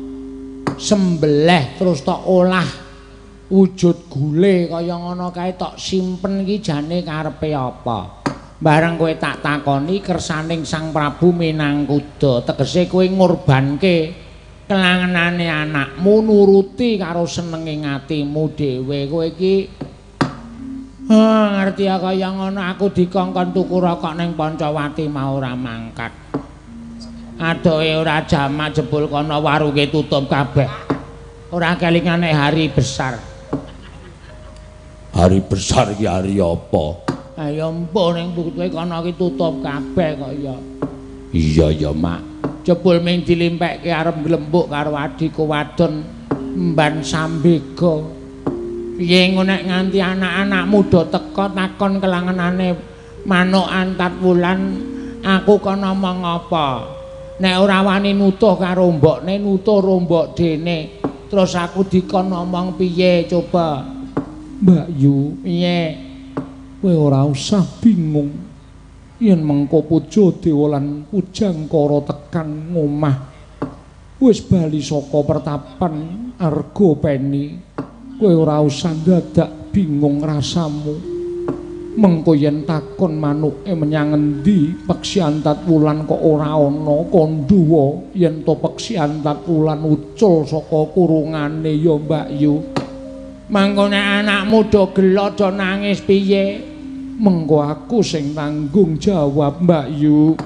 Speaker 2: sembelih terus tok olah wujud gule kaya ngono kae tok simpen iki jane karepe apa. Bareng kowe tak takoni kersaning Sang Prabu Minangkuda, tegese kowe ngorbanke kelangenane anakmu nuruti karo senenge atimu dhewe. Kowe iki ngerti ya kaya ngono aku dikongkon tuku rokok ning Pancawati mau ora mangkat. Adohe ora jamak jebul kono warunge tutup kabeh. Ora kelingane hari besar. Hari besar iki hari apa? Ayo empuk ning kowe kono iki tutup kabeh kok ya. Iya ya, Mak. Jebul ming dilimpeke arep glembuk karo adhiku wadon Mban Sambega. Piye engko nek nganti anak-anak muda teka takon kelangenane manuk Antat Wulan, aku kon ngomong apa? Nek ora wani nutuh karo mbokne, nutuh rombok dene. Terus aku dikon ngomong piye coba? Mbak Yu, piye? Kowe ora usah bingung. Yen mengko puja dewa lan pujangkara tekan ngomah, wis bali saka pertapan arga peni. Kowe ora usah dadak bingung rasamu. Mengko yen takon manuke menyang endi peksi Antat Wulan kok ora ana konduwa, yen to peksi Antat Wulan ucul saka kurungane ya Mbak Yu. Mangko nek anakmu do gelo do nangis piye? Mengko aku sing tanggung jawab Mbak Yu.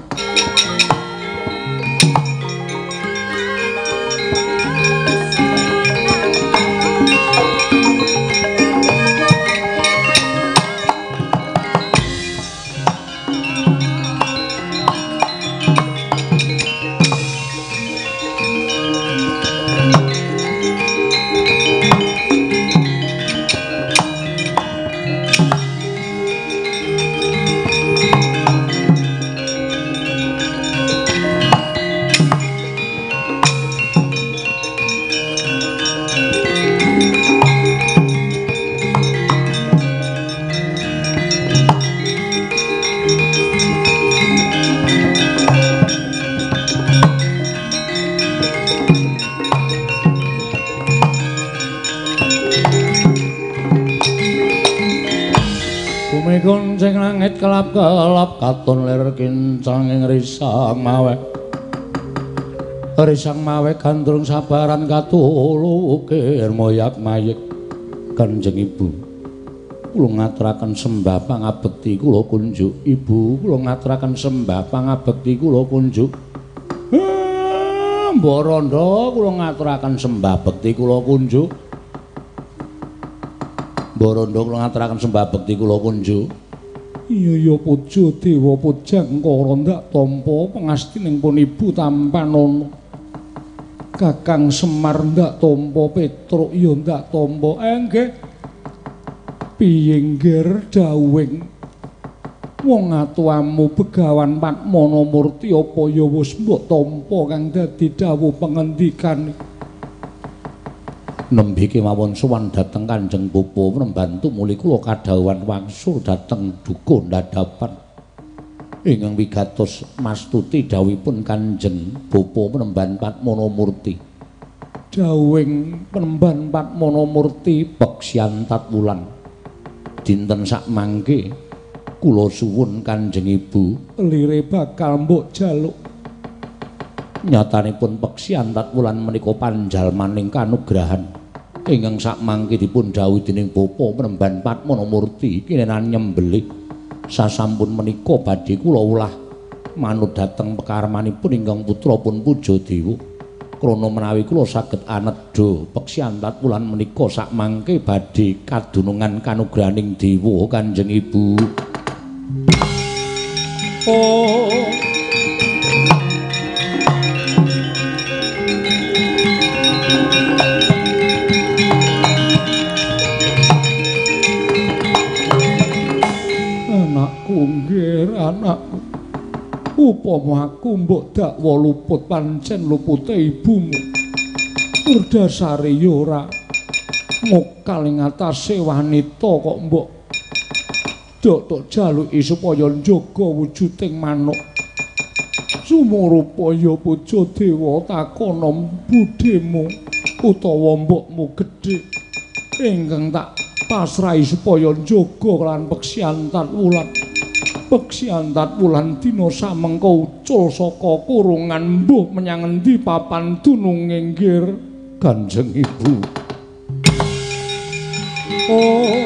Speaker 2: Kuncing langit kelap-kelap katon lir kincang ing risang mawe. Risang mawe gandrung sabaran katulukir moyak mayik. Kanjeng Ibu, kula ngaturaken sembah pangabekti kula kunjuk. Ibu, kula ngaturaken sembah pangabekti kula kunjuk. Mbok Randha, kula ngaturaken sembah bekti kula kunjuk. Mbok kula ngaturaken sembah bekti kula kunjuk. Iya ya puja dewa pujangkara ndak tampa pangastining pun Ibu tampan ana. Kakang Semar ndak tampa Petruk ya ndak tampa. Nggih. Piye ngger dawing wong atuamu Begawan Patmana Murti apa ya wis mbok tampa kang dadi dawuh pangendikan. Nembe kemawon sowan dhateng Kanjeng Bapa mrembantu muli kula kadhawuhan wangsul dhateng duka ndadapan ingkang wigatos mastuti dawuhipun Kanjeng Bapa Penemban Patmana Murti. Dawing Penemban Patmana Murti Beksi Antat Wulan. Dinten sak mangke kula suwun Kanjeng Ibu lire bakal mbok jaluk. Nyatanipun Beksi Antat Wulan menika panjalmaning kanugrahan ingkang sakmangke dipun dhawuhi dening Bapa Penemban Patmana Murti kinenan nyembelih sasampun menika badhe kula ulah manut dhateng pekarmanipun ingkang putra pun puja dewa krana menawi kula saged anedha Beksi Antat Wulan menika sakmangke badhe kadunungan kanugrahaning dewa Kanjeng Ibu. Oh nggih anakku, upama aku mbok dakwa luput pancen lupute ibumu. Urdasare ya ora mokal ing atase wanita kok mbok tok jaluki supaya njaga wujuding manuk. Sumurupa ya puja dewa takana budhemu utawa mbokmu gedhe ingkang tak pasrahi supaya njaga lan Beksi Antat Wulan. Beksi Antat Wulan dina samengko ucul saka kurungan mbuh menyang endi papan dununge nggir Kanjeng Ibu. Oh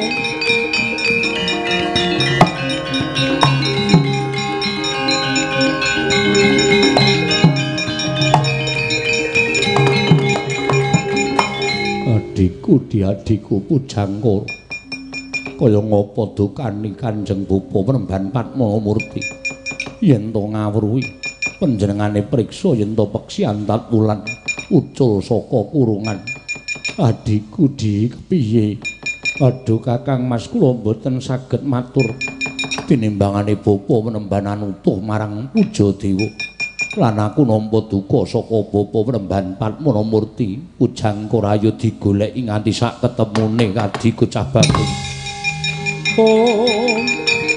Speaker 2: adikku diadikku Pujangkara kaya ngapa dukani Kanjeng Bapa Penemban Patmana Murti yen to ngawruhi panjenengane priksa yen to Beksi Antat Wulan ucul saka kurungan Adikku Dik, kepiye? Aduh Kakang Mas kula mboten saged matur tinimbangane bapa menembanan utuh marang puja dewa. Lan aku nampa duka saka bapa menemban Padmana Murti, Pujang Korayu digoleki nganti sak ketemune Kadi Kocah Bagus. Oh.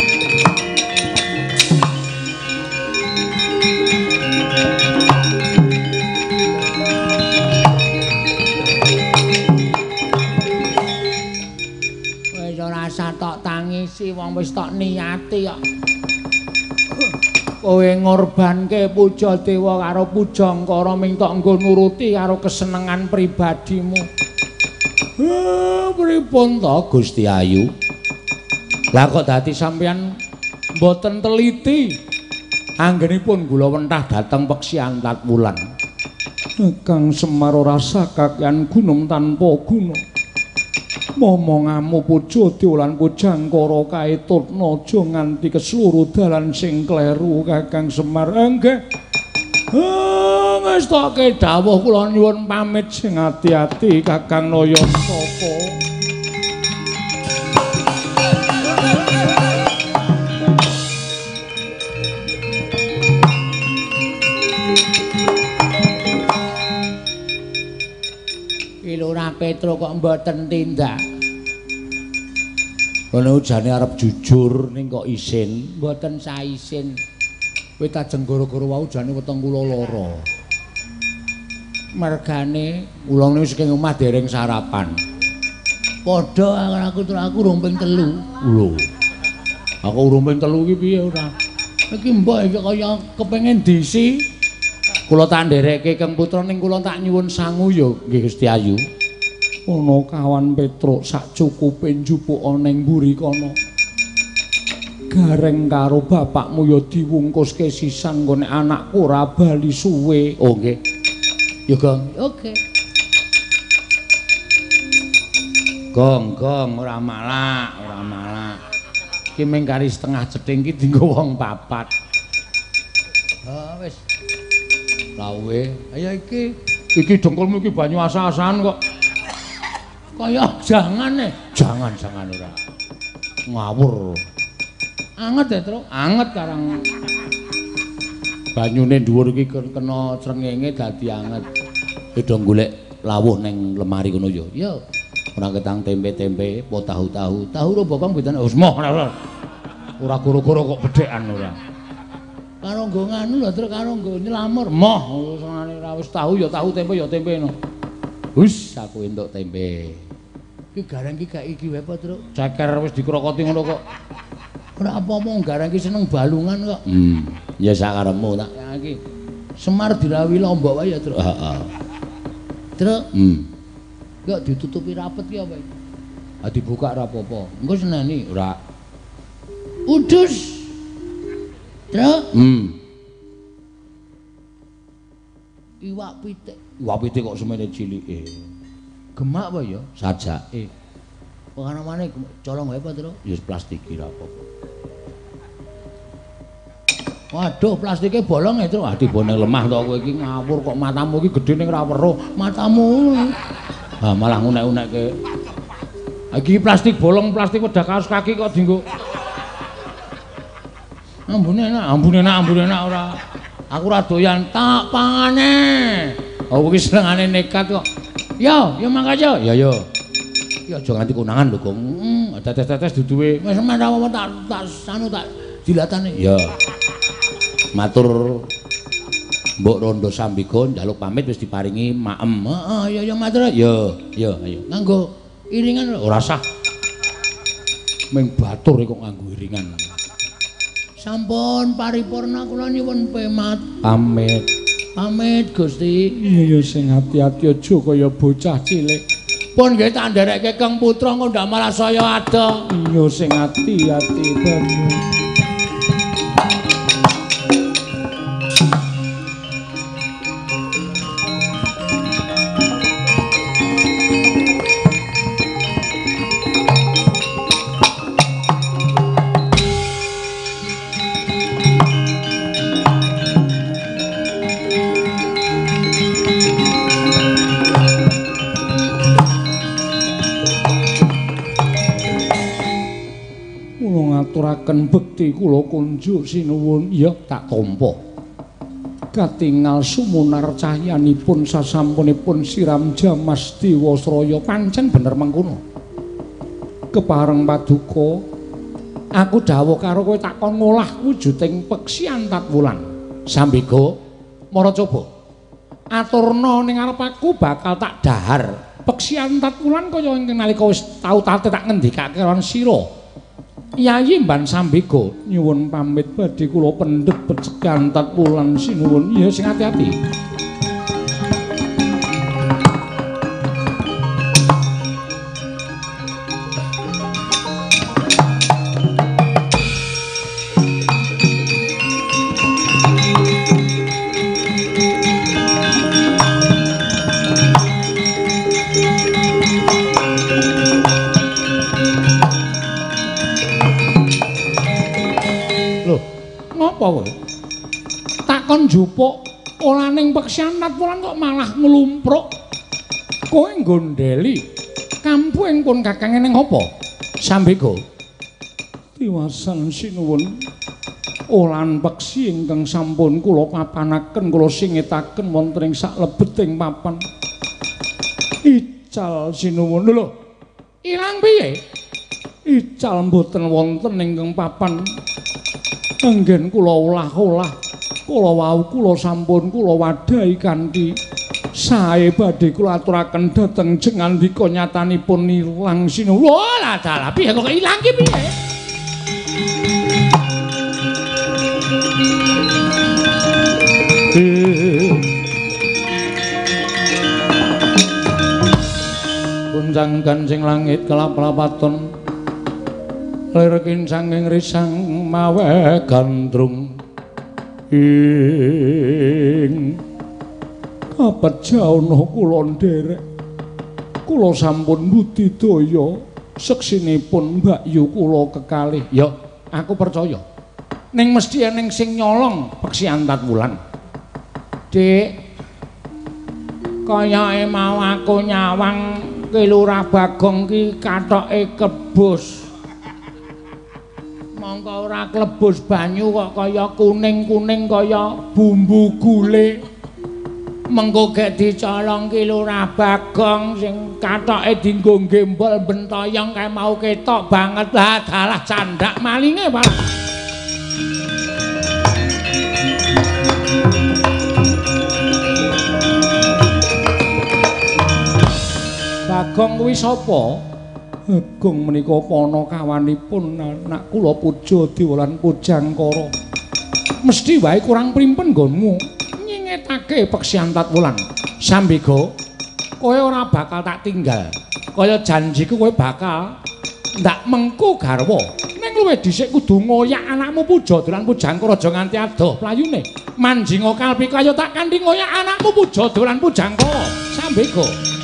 Speaker 2: Rasa tok tangisi wong wis tok niati kok. Kowe ngorbanke puja dewa karo pujangkara ming tok nggo nuruti karo kesenengan pribadimu. Pripun to Gusti Ayu? Lah kok dadi sampeyan mboten teliti anggenipun kula wentah dhateng peksi Antat Wulan. Kang Semar ora sakakyan gunung tanpa guna. Momongamu puja lan pujangkara kaetutna aja nganti kesluru dalan sing kleru Kakang Semar. Nggih. Wis tok dawuh kula nyuwun pamit sing ati-ati Kakang Nayantaka. Lurah Petro kok mboten tindak. Ngono jane arep jujur ning kok isin, mboten saisin. Kowe tajeng gara-gara wau jane weteng kula lara. Mergane kula wis ing omah dereng sarapan. Padha aku urung ping 3. Lho. Aku urung ping 3 iki piye ora? Iki mbok iki kaya kepengin disi. Kula tak nderekke Kang Putra ning kula tak nyuwun sangu ya nggih Gusti Ayu. Ana kawan Petruk sak cukupe njupuk ning mburi kono. Gareng karo bapakmu ya diwungkuske sisan nggone anakku ora bali suwe. Oh nggih. Ya Gong. Oke. Gong ora malak. Ki mung kari setengah cething ki dienggo wong 4. Wis. Lawe, ayo iki dengkulmu iki banyu asa-asan kok. Kaya jangan ora. Ngawur. Anget ya, Tru? Anget karang. Banyune dhuwur iki kena srengenge dadi anget. Padha golek lawuh ning lemari kono ya. Ya. Ora ketang tempe-tempe, po tahu-tahu. Tahu ro bokong mboten wis moh ora. Ora goro-goro kok bedhekan ora. Karo nggo nganu lho Tru karo nggo nylamur moh sangane ora wis tahu ya tahu tempe ya tempe no. Wis aku entuk tempe. Iki gareng iki gak iki wae apa Tru? Ceker wis dikrokoti ngono kok. Ora apa-apa gareng iki seneng balungan kok. Ya sakarepmu tak iki. Semar dirawi lombok wae ya Tru. Heeh. Tru. Kok ditutupi rapet ki apa iki? Ah dibuka ora apa-apa. Engko seneni ora. Udus. Truk? Iwak pitik kok semene cilike. Gemak apa ya? Sajake. Kok ana maneh colong wae apa, Truk? Ya plastik iki ra apa-apa. Waduh, plastike bolong ya, Truk. Ah dibone lemah to kowe iki ngawur kok matamu iki gedhe ning ra weruh. Matamu. Ah malah ngunek-unekke. Iki plastik bolong, plastik wedah kaos kaki kok dienggo. Ambune enak ora. Aku ora doyan tak pangane. Oh iki senengane nekat kok. Yo mangkaja. Ya yo. Ki aja nganti konangan lho, Gong. Tetes-tetes duduwe. Wis menawa tak anu tak dilatane. Ya. Matur Mbok Rondo Sambiga njaluk pamit wis diparingi maem. Heeh, ya matur. Yo, ayo. Nganggo iringan ora sah. Ming batur kok nganggo iringan. Sampun paripurna kula nyuwun pamit. Pamit Gusti. Iya sing ati-ati aja kaya bocah cilik. Pun nggih tak nderekke Kang Putra kok ndak malah saya ada. Iya sing ati-ati banget. ngaturaken bekti kula kunjuk sinuwun. Ya tak tampa. Katingal sumunar cahyanipun sasampunipun siram Jamas Dewasraya pancen bener mengkono. Kepareng paduka aku dawuh karo kowe takon ngolah wujuding peksi Antat Wulan. Sambega mara coba aturna ning arep aku bakal tak dahar peksi Antat Wulan kaya ing nalika wis tau tate tak ngendikake lan sira. Yayi Mban Sambega nyuwun pamit badhe kula pendhet becik Antat Wulan sinuwun. Ya sing ati-ati. Apa kowe? Takon njupuk olaning peksi Antat Wulan kok malah nglumpruk. Kowe nggondheli kampuing pun kakang ning apa? Sambega. Tiwasan sinuwun. Olan peksi ingkang sampun kula papanaken kula singetaken wonten ing saklebeting papan. Ical sinuwun. Lho. Ilang piye? Ical mboten wonten ingkang papan. Anggen kula olah-olah, kula wau kula sampun kula wadhahi kanthi sae badhe kula aturaken dhateng jengandika nyatanipun ilang sinuwun. Wah, dalah piye kok ilang ki piye? Kunjang kancing langit kelap-lapaton lir kincanging risang mawe gandrung ing kapejauna kula nderek kula sampun budidaya seksinipun mbakyu kula kekalih. Ya aku percaya ning mesti ening sing nyolong peksi Antat Wulan. Dik kaya mau aku nyawang ki Lurah Bagong ki kathoke kebus. Mongko ora klebus banyu kok kaya kuning-kuning kaya bumbu gule. Mengko gek dicolong ki Lurah Bagong sing kathoke dienggo gembol bentoyong kae mau ketok banget. Lah dalah candak malinge malah. Bagong kuwi sapa? Agung menika panakawanipun anak kula Puja Dewalan Pujangkara. Mesti wae kurang primpen nggonmu nyingetake peksi Antat Wulan. Sambega, kowe ora bakal tak tinggal. Kaya janjiku kowe bakal ndak mengku garwa. Ning luwih dhisik kudu ngoyak anakmu Puja Dewalan Pujangkara aja nganti adoh playune. Manjinga kalpi kaya tak kanthi ngoyak anakmu Puja Dewalan Pujangkara. Sambega.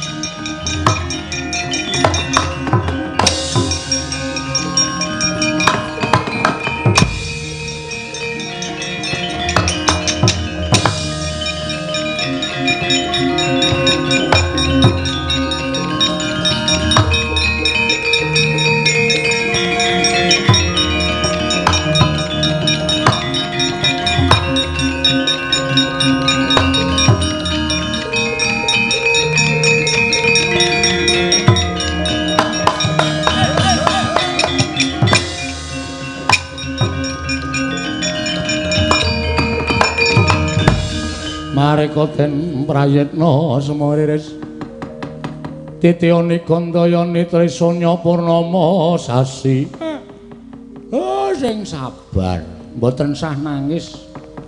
Speaker 2: Mareka den prayitna semoriris titiyane gandayane trisanya purnama sasi. Oh sing sabar mboten sah nangis.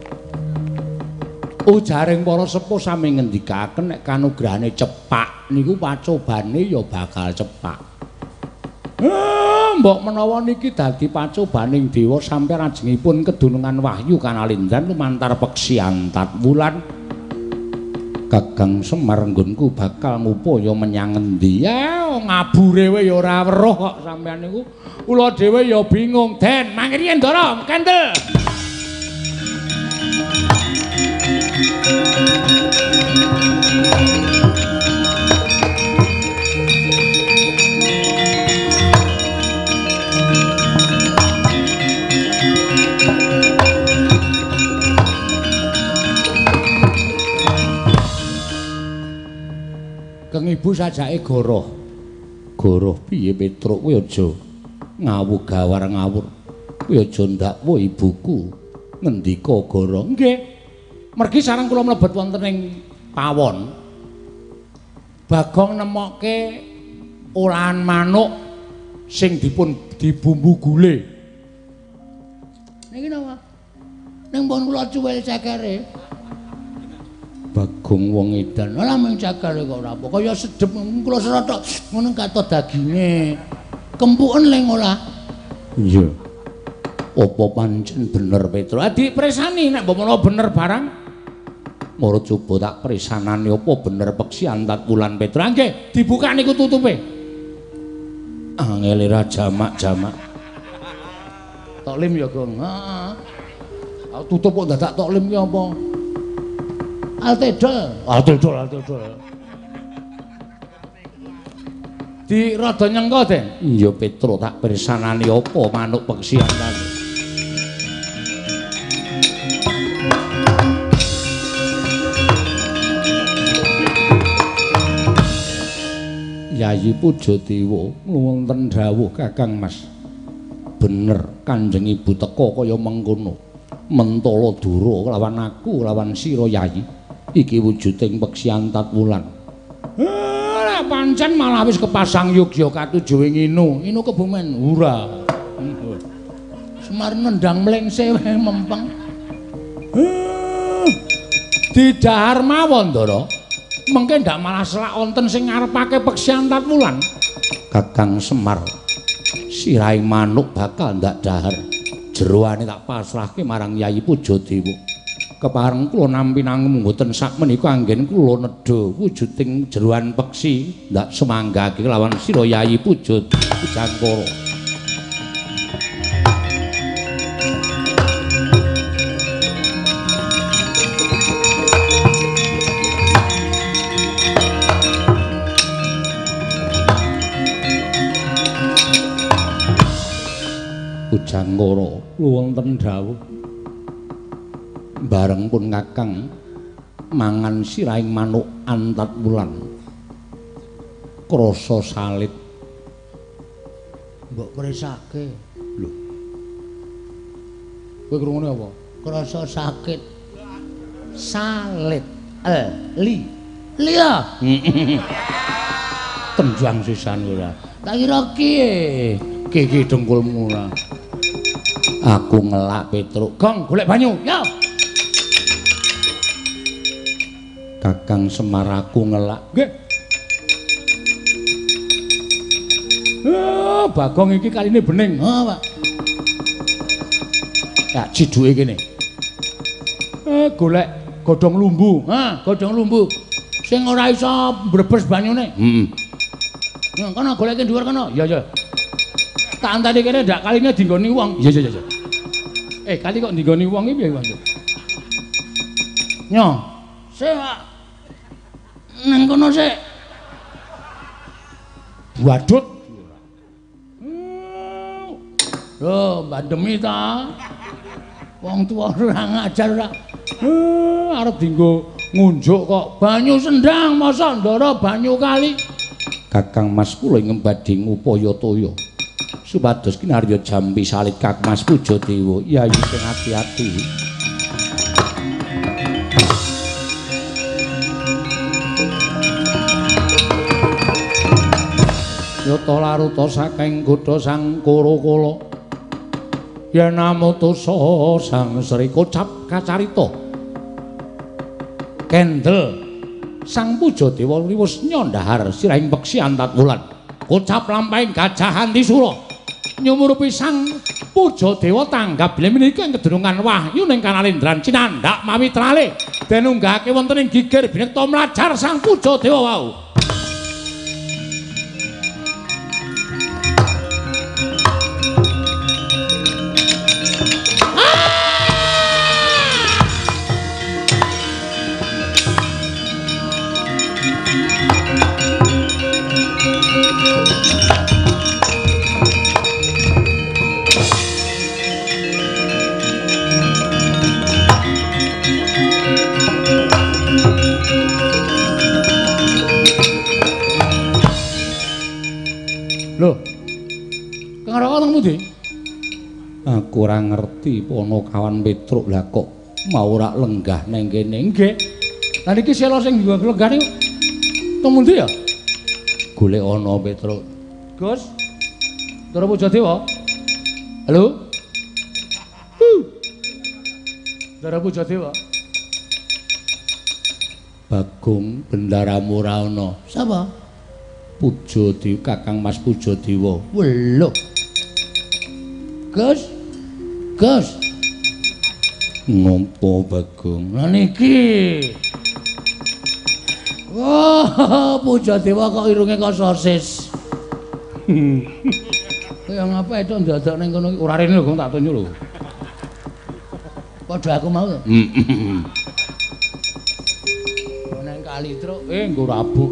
Speaker 2: Ujaring para sepuh sami ngendikaken nek kanugrahane cepak niku pacobane ya bakal cepak. Mbok menawa niki dadi pacobaning dewa sampe rajengipun kedunungan wahyu kanalindran lumantar peksi Antat Wulan. Kakang Semar nggonku bakal ngupaya menyang endi? Ya ngabure wae ya ora weruh kok sampean niku. Kula dhewe ya bingung. Den, mangke Ndara, kendel. Keng ibu sajake goroh.
Speaker 1: Goroh piye Petruk kowe aja ngawur gawar ngawur. Kowe aja ndakwa ibuku. Ngendika goroh.
Speaker 2: Nggih. Mergi sareng kula mlebet wonten ing pawon. Bagong nemokke olahan manuk sing dipun dibumbu gule. Niki napa? Ning pun kula cuwil cekere.
Speaker 1: Bagong wong edan.
Speaker 2: Lah mung cekere kok ora apa. Kaya sedep kula serotok ngono katon daginge. Kempuken ling olah.
Speaker 1: Iya. Apa pancen bener Petruk?
Speaker 2: Adi presani nek mbok menawa bener barang.
Speaker 1: Moro coba tak presanane apa bener peksi antat wulan Petruk.
Speaker 2: Nggih, dibuka niku tutupe.
Speaker 1: Angel ra jamak-jamak.
Speaker 2: Toklim ya, Gong. Heeh. Tutup kok dadak toklim ki apa? Altedol. Di rada nyengko, Den.
Speaker 1: Iya Petruk tak presanane apa manuk peksi antat. Yayi Pujadewa wonten dawuh Kakang Mas. Bener Kanjeng Ibu teka kaya mengkono. Mentala Dura lawan aku lawan sira Yayi. Iki wujuding peksi antat wulan.
Speaker 2: Lah pancen malah wis kepasang Yogya katujuwe nginu. Inu kebumen ura. Semar nendang mlengse wae mempeng. Didahar mawon, Ndara. Mengke ndak malah selak wonten sing ngarepake peksi antat wulan.
Speaker 1: Kakang Semar sirahe manuk bakal ndak dahar. Jeroane tak pasrahke marang Yayi Pujadewa. Kepareng kula nampi nangem mboten sak menika anggen kula nedha wujuding jeroan peksi ndak semanggake lawan sira Yayi Pujangkara. Pujangkara wonten dawuh bareng pun Kakang mangan sirahing manuk antat wulan krasa salit
Speaker 2: Mbok kresake.
Speaker 1: lho
Speaker 2: Kowe krungune apa?
Speaker 3: Krasa sakit.
Speaker 2: Salit.
Speaker 3: Liya.
Speaker 2: Tenjang sisan ora.
Speaker 3: Tak kira kiye.
Speaker 2: Kiki dengkulmu ora.
Speaker 1: aku ngelak Petruk.
Speaker 2: Gong golek banyu. Yo.
Speaker 1: Kakang Semar aku ngelak.
Speaker 2: Nggih. Bagong iki kaline bening.
Speaker 3: Oh, Pak.
Speaker 2: Ya ciduke kene. Golek godhong lumbu.
Speaker 3: Godhong lumbu. Sing ora iso mbrebes banyune.
Speaker 1: Heeh.
Speaker 3: Ya, kono goleke dhuwur kono.
Speaker 2: Iya, iya. Tak antani kene ndak kaline dinggoni wong. Iya, iya, iya. Kali kok dinggoni wong iki piye, Bang?
Speaker 3: Nyo. Sik, Pak. Nang kono sik.
Speaker 2: Wadut.
Speaker 3: Lho, bandemi ta. Wong tuwa ora ngajar ora.
Speaker 2: Arep dinggo ngunjuk kok.
Speaker 3: Banyu sendang masa ndara banyu kali.
Speaker 1: Kakang Mas kula ing badhe ngupaya toya supados kinarya jampi salit Kakang Mas Pujadewa. Yayi sing ati-ati.
Speaker 2: Yata laruta saking godha sang Kurakala. Yen namutusa sang Sri kocap kacarita. Kendel sang Pujadewa riwus nyondhahar sirahing peksi antat wulan. Kocap lampahing gajahan disura. Nyumurupi sang Pujadewa tanggap bilih menika ing kedurungan wahyu ning Kanalendran cinandhak mawi trale den unggahake wonten ing gigir binekta mlajar sang Pujadewa wau. kurang ngerti Ponokawan Petruk lah kok mau ora lenggah neng kene. Nggih. Lah niki sela sing digawe lenggah niku teng pundi ya? Golek ana Petruk. Gus. Ndara Pujadewa. Halo? Ndara Pujadewa. Bagong bendaramu ora ana.
Speaker 3: Sapa?
Speaker 2: Pujadewa, Kakang Mas Pujadewa.
Speaker 3: Weluh. Gus. Gus.
Speaker 2: Ngompo Bagong?
Speaker 3: Lah niki. Wah, Pujadewa kok irunge kok sosis. Ya ngapa itu ndadak ning kono ora rene lho Gong tak tunjuk lho. Padha aku mau. Nang kali truk nggo rabuk.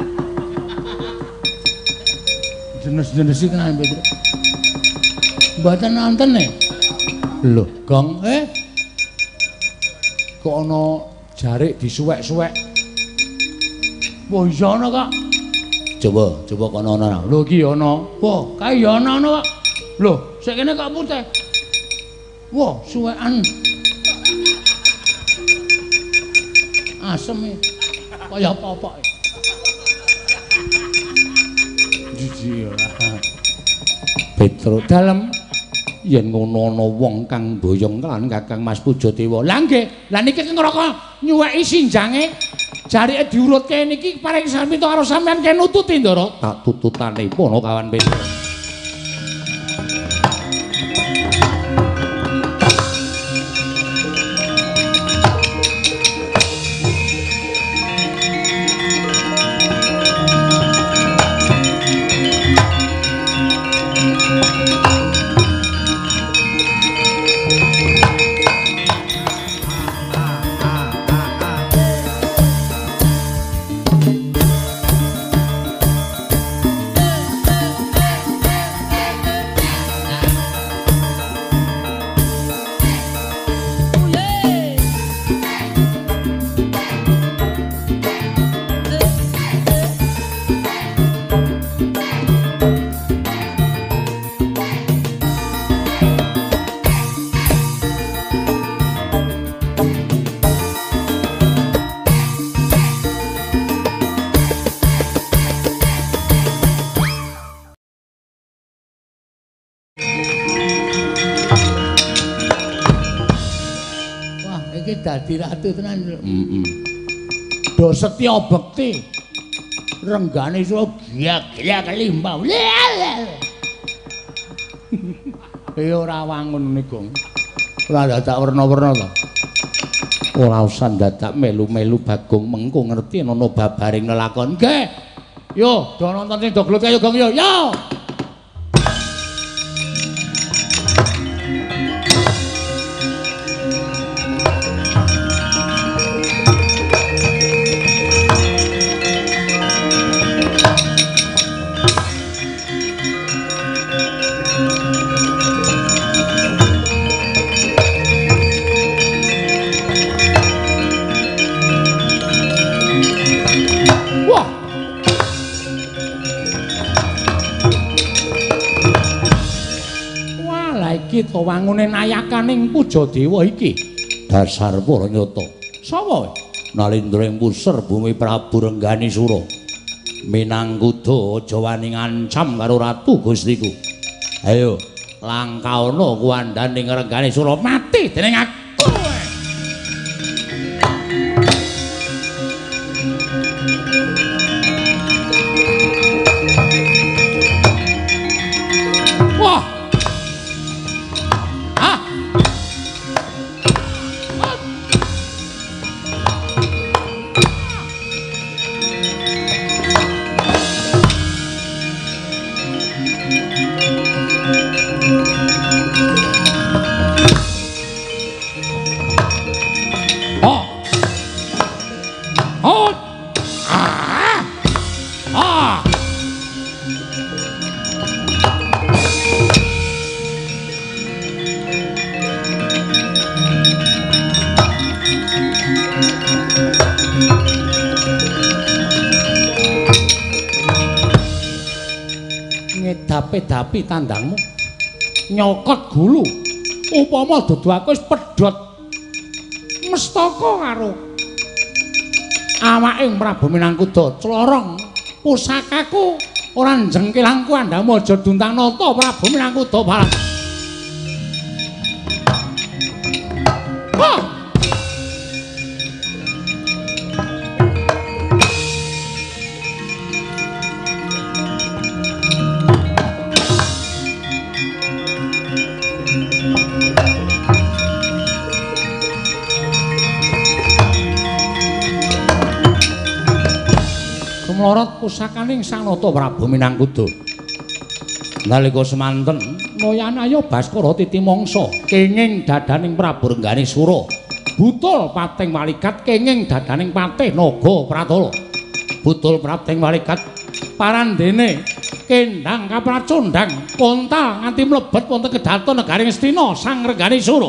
Speaker 3: Jenis-jenis iki tenan Petruk. Mboten nonton nih.
Speaker 2: Lho, Gong,
Speaker 3: kok ana jarik disuwek-suwek. Wah, iya ana, Kak.
Speaker 2: coba kono ana.
Speaker 3: Lho iki ana. Wah, kae ya ana kok. Lho, sik kene kok putih. Wah, suwekan. Asem e. Kaya popok. Jiji ora.
Speaker 2: Petruk dalem yen ngono ana wong kang boyong kan Kakang Mas Pujadewa. Lah nggih, lah niki ngroko nyuweki sinjange. Jarike diurutke niki paring samita karo sampean kene nututi Ndara. Tak tututane Ponokawan Petruk.
Speaker 3: Dadi ratu tenan. Do setya bekti. Renggane suwe giyak-giyak limbah. Ora wangun nih Gong. Ora dadak werna-werna to.
Speaker 2: Ora usah dadak melu-melu Bagong mengko ngerti ana babaring lelakon.
Speaker 3: Nggih. Yo, do nonton sing do gelut kaya Gong yo. Yo.
Speaker 2: Kita wangune nayakaning Pujadewa iki dasar para nyata. Sapa? Nalindring puser bumi Prabu Renggani Sura. Minangkuda aja wani ngancam karo ratu Gustiku. Ayo, langkauna kuwandaning Renggani Sura mati dening aku. Ngedapi-dapi tandangmu nyokot gulu upama dudu aku wis pedhot mestaka karo awaking Prabu Minangkuda clorong pusakaku ora jengkelangku andamu aja duntang nata Prabu Minangkuda balang. Mlorot pusakaning Sang Nata Prabu Minangkuda. Nalika semanten Noyanaya Baskara titi mangsa kenging dadaning Prabu Renggani Sura. Butul pating walikat kenging dadaning Patih Naga Pratala. Butul pating walikat parandene kendang kapracondhang kontal nganti mlebet wonten kedaton negaring Astina Sang Renggani Sura.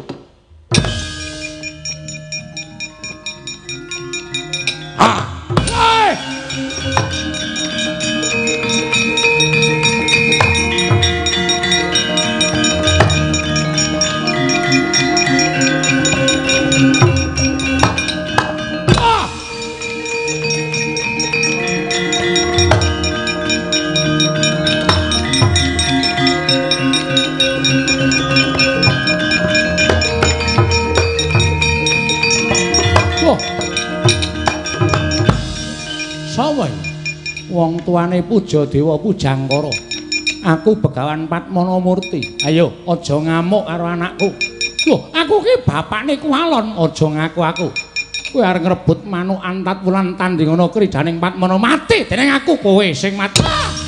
Speaker 2: Wong tuane puja dewa pujangkara. Aku Begawan Padmana Murti. Ayo aja ngamuk karo anakku. Lho, aku ki bapakne Kualon, aja ngaku aku. Kowe arep ngrebut manuk antat wulan tandingana kridaning Padmana mati dening aku kowe sing mati.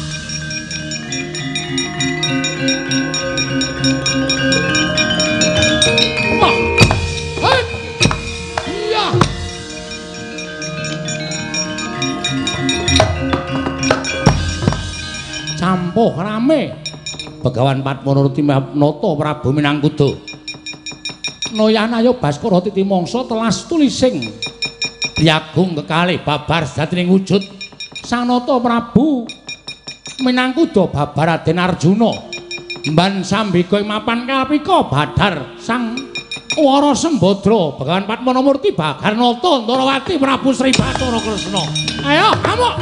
Speaker 2: Campuh rame Begawan Padmana Nata Prabu Minangkuda. Noyanaya Baskara titi mangsa telas tulising Byagung kekalih babar sadaning wujud Sang Nata Prabu Minangkuda babar Raden Arjuna. Mban sambika ing mapan kalpika badhar Sang Wara Sembadra Begawan Padmana Murti Bagar Nata Ndarawati Prabu Sri Bathara Kresna. Ayo amuk.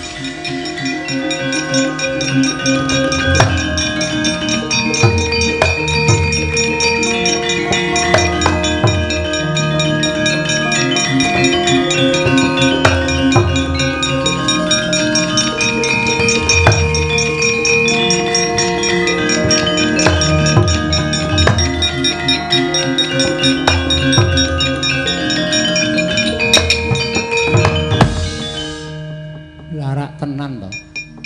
Speaker 2: Larak tenan to.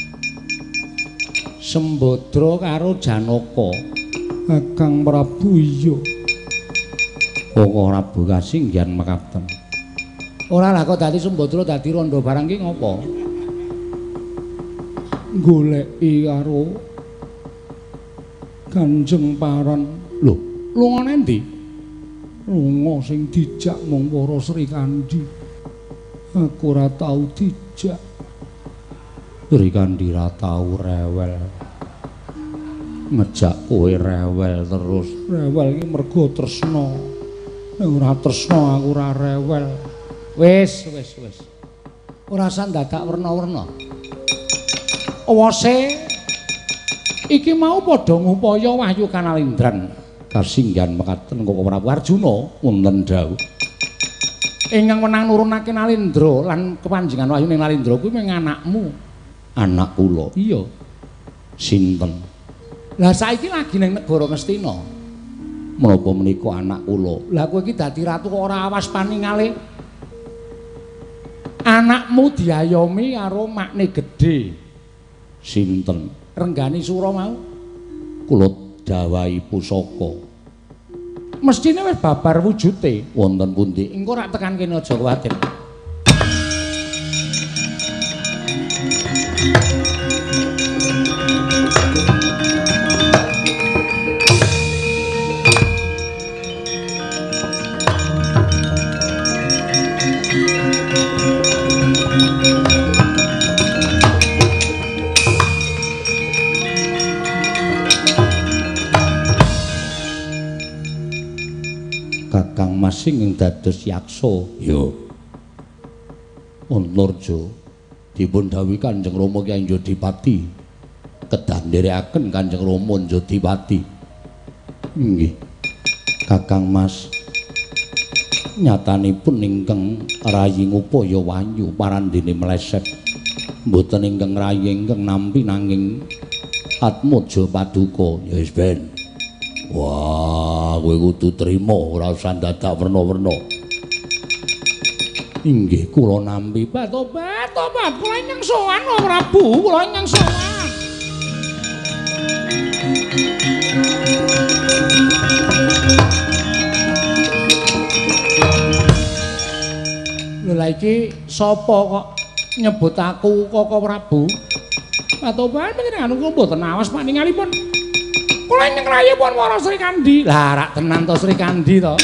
Speaker 2: Sembadra karo Janaka. Kakang Prabu iya. Kok Prabu kasinggihan mekaten. Ora lah kok dadi Sembadra dadi randha barang ki ngopo? Goleki karo Kanjeng Paran. Lho, lungane ndi? Lunga sing dijak mung para Sri Kandi. Aku ora tau dijak. Sri Kandi ra tau rewel. Ngejak kowe rewel terus. Rewel iki mergo tresna. Nek ora tresna aku ora rewel. Wis. Ora usah dadak werna-werna. Awase iki mau padha ngupaya Wahyu Kanalindran kasinggihan mekaten Koko Prabu Arjuna wonten dawuh. Ingkang menang nurunake Nalindra lan kepanjenengan Wahyu ning Nalindra kuwi mung anakmu. Anak kula. Iya. Sinten? Lah saiki lagi ning negara Ngastina. Menapa menika anak kula? Lah kowe iki dadi ratu kok ora awas paningalih. Anakmu diayomi karo makne gedhe. Sinten? Renggani Sura mau. Kula dawahi pusaka. Mestine wis babar wujute. Wonten pundi? Engko rak tekan kene aja kuwatir.
Speaker 1: sing dados yaksa. Yo. Antarja dipun dawuhi Kanjeng Rama Kyai Jodipati kedah nderekaken Kanjeng Rama Jodipati. Nggih. Kakang Mas nyatanipun ingkang rayi ngupaya wanyu parandene meleset mboten ingkang rayi ingkang nampi nanging atmaja paduka. Ya wis ben. Wah, kowe kudu trima ora usah dadak werna-werna. Inggih kula nampi tobat kula ingkang sowan Prabu, kula ingkang sowan. Lha iki sapa kok nyebut aku Koko Prabu? Patoban panjenengan kula mboten awas paningalipun. Kula ingkang rayipun para Sri Kandi. Lah rak tenan to Sri Kandi to.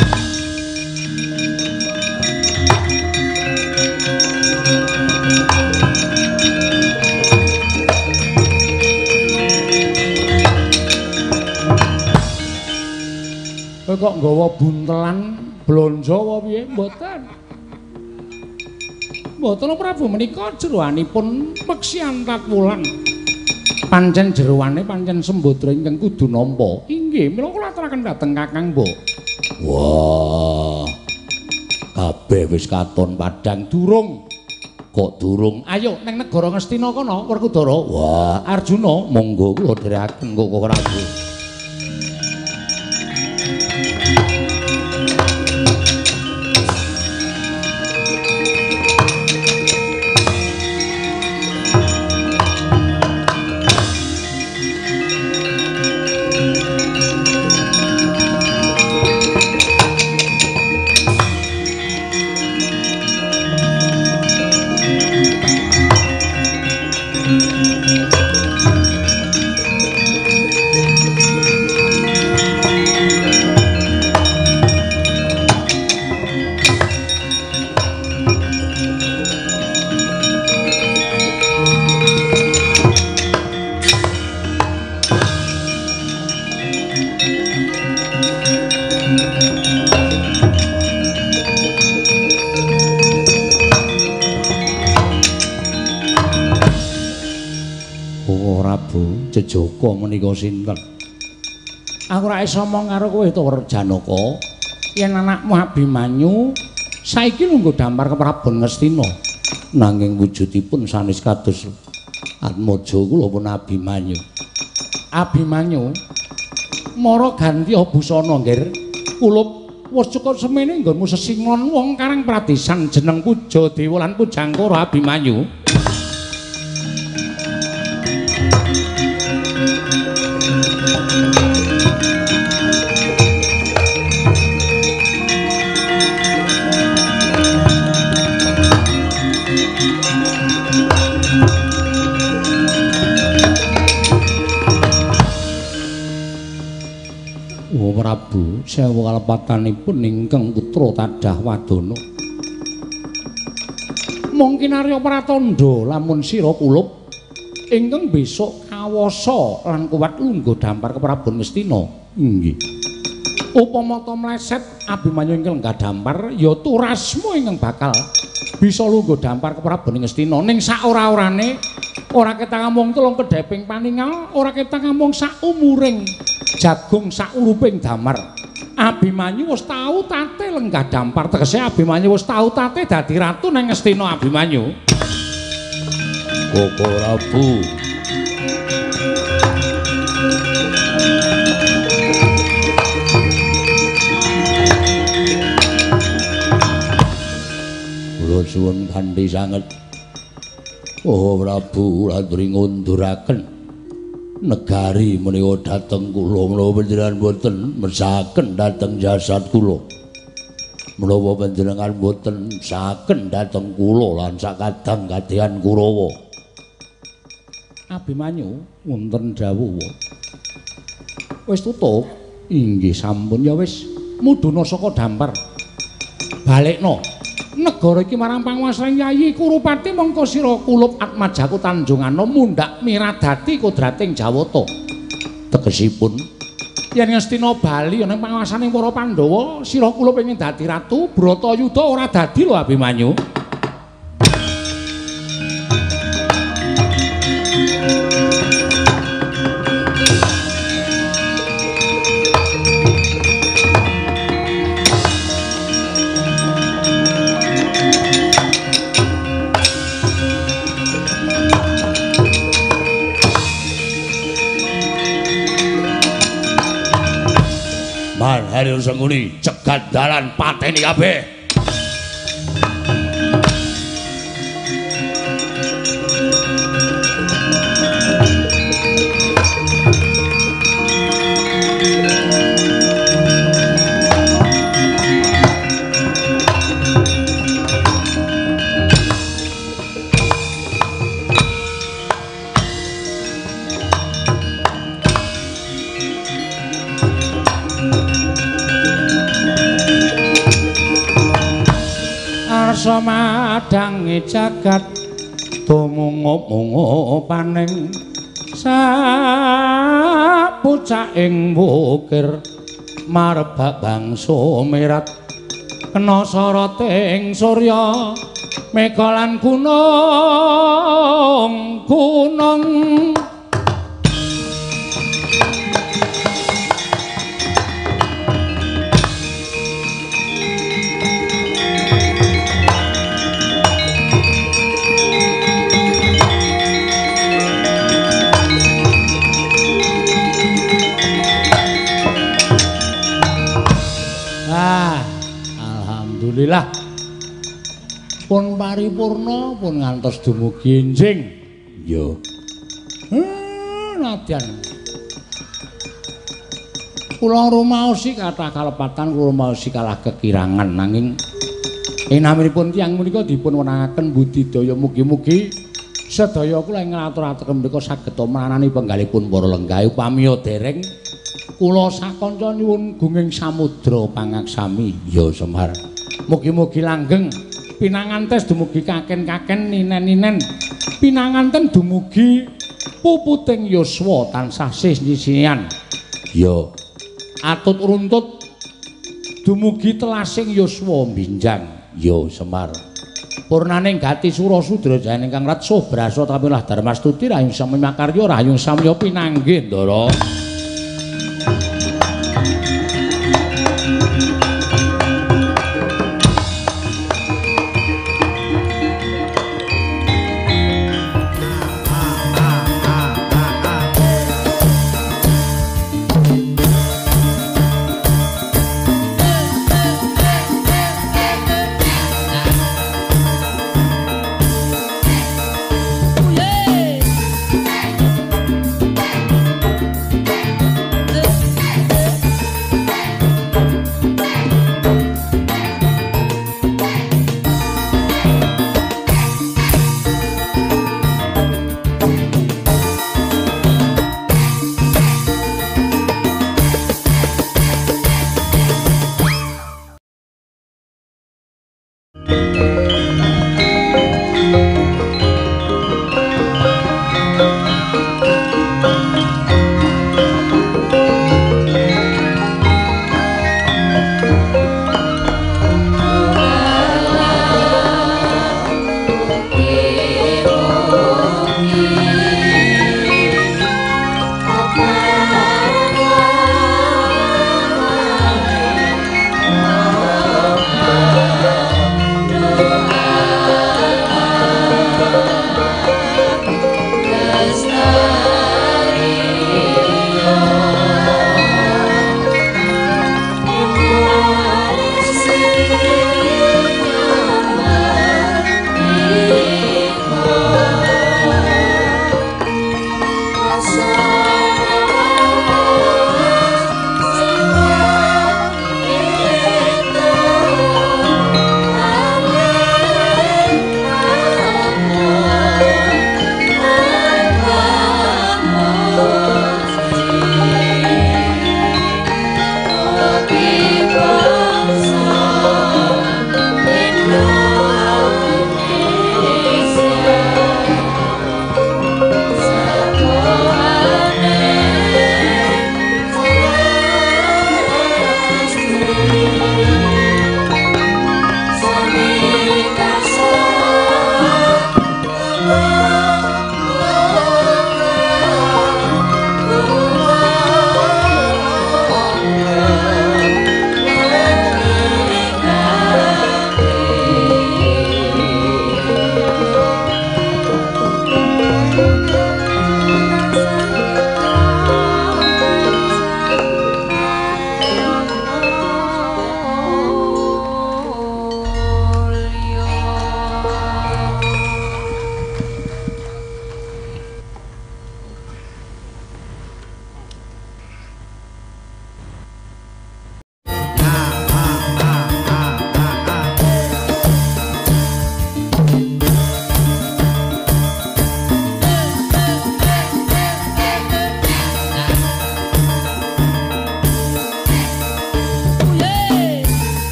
Speaker 1: Kowe kok nggawa buntelan blonjo apa piye? Mboten. Mboten Prabu menika jeroanipun Meksiantat Wulan. Pancen jeroane pancen Sembadra ingkang kudu nampa. Inggih, mila kula aturaken dhateng Kakang Mbok. Wah. Kabeh wis katon padhang durung. Kok durung? Ayo ning negara Ngastina kono, Werkudara. Wah, Arjuna, monggo kula dherekaken Koko Prabu. Joko menika sinten? Aku ora iso omong karo kowe to Werjanaka. Yen anakmu Abimanyu saiki lungguh dampar keprabon Ngastina. Nanging wujudipun sanes kados atmaja kula pun Abimanyu. Abimanyu mara ganti busana nggir. Kulup wis cukup semene nggonmu sesingon wong Karang Pradesan jeneng Puja Dewa lan Pujangkara Abimanyu. Prabu sewu kalepatanipun ingkang putra Tadah Wadana. Mungkin Arya Pratandha lamun sira kulup ingkang besok kawasa lan kuwat lungguh dampar keprabon Ngastina. Nggih. Upama ta mleset Abimanyu ingkang dampar ya turasmu ingkang bakal bisa lungguh dampar keprabon Ngastina. Ning sak ora-orane ora ketang mung telung kedheping paningal, ora ketang mung sak umuring jagung sak uruping damar. Abimanyu wis tau tate lenggah dampar, tegese Abimanyu wis tau tate dadi ratu nang Ngastina Abimanyu. Koko Prabu. Kula suwun kanthi sanget. Oh Prabu aturi ngunduraken negari menika dhateng kula menawa panjenengan boten mesaken dhateng jasad kula. Menawa panjenengan boten saken dhateng kula lan sakadang kadhehan Kurawa. Abimanyu wonten dawuh. Wis tutup. Inggih sampun ya wis mudhuna saka dampar. Balekno. Negara iki marang panguwasaning Yayi Kurupati mongko sira kulup Atmajaku Tanjungana mundhak miradati kodrating Jawata. Tegesipun
Speaker 2: yen Ngastina bali ana panguwasaning para Pandhawa, sira kula pengin dadi ratu, Bratayuda ora dadi lho Abimanyu.
Speaker 1: Haryo Sengkuni cegat dalan pateni kabeh.
Speaker 2: Madangi jagat tumungup-mungup paning sapucaking wukir marebak bangsa mirat kena soroting surya mega lan gunung Alhamdulillah pun paripurna pun ngantos dumugi enjing. Yo. Nadyan. Kula rumaosi kathah kalepatan, kula rumaosi kalah kekirangan nanging enaminipun tiyang menika dipun wenangaken budidaya mugi-mugi sedaya kula ing ngatur-aturaken menika saged manani penggalipun para lenggah upami dereng kula sakanca nyuwun gunging samudra pangaksami ya Semar. Mugi-mugi langgeng pinangantes dumugi kaken-kaken ninen-ninen pinanganten dumugi puputing yuswa tansah sisisian ya atut runtut dumugi telasing yuswa binjang ya Semar. Purnaning gati sura sudra jayan ingkang rat sobrasa tapilah darmastuti rayung sami makarya rayung samya pinanggih ndara.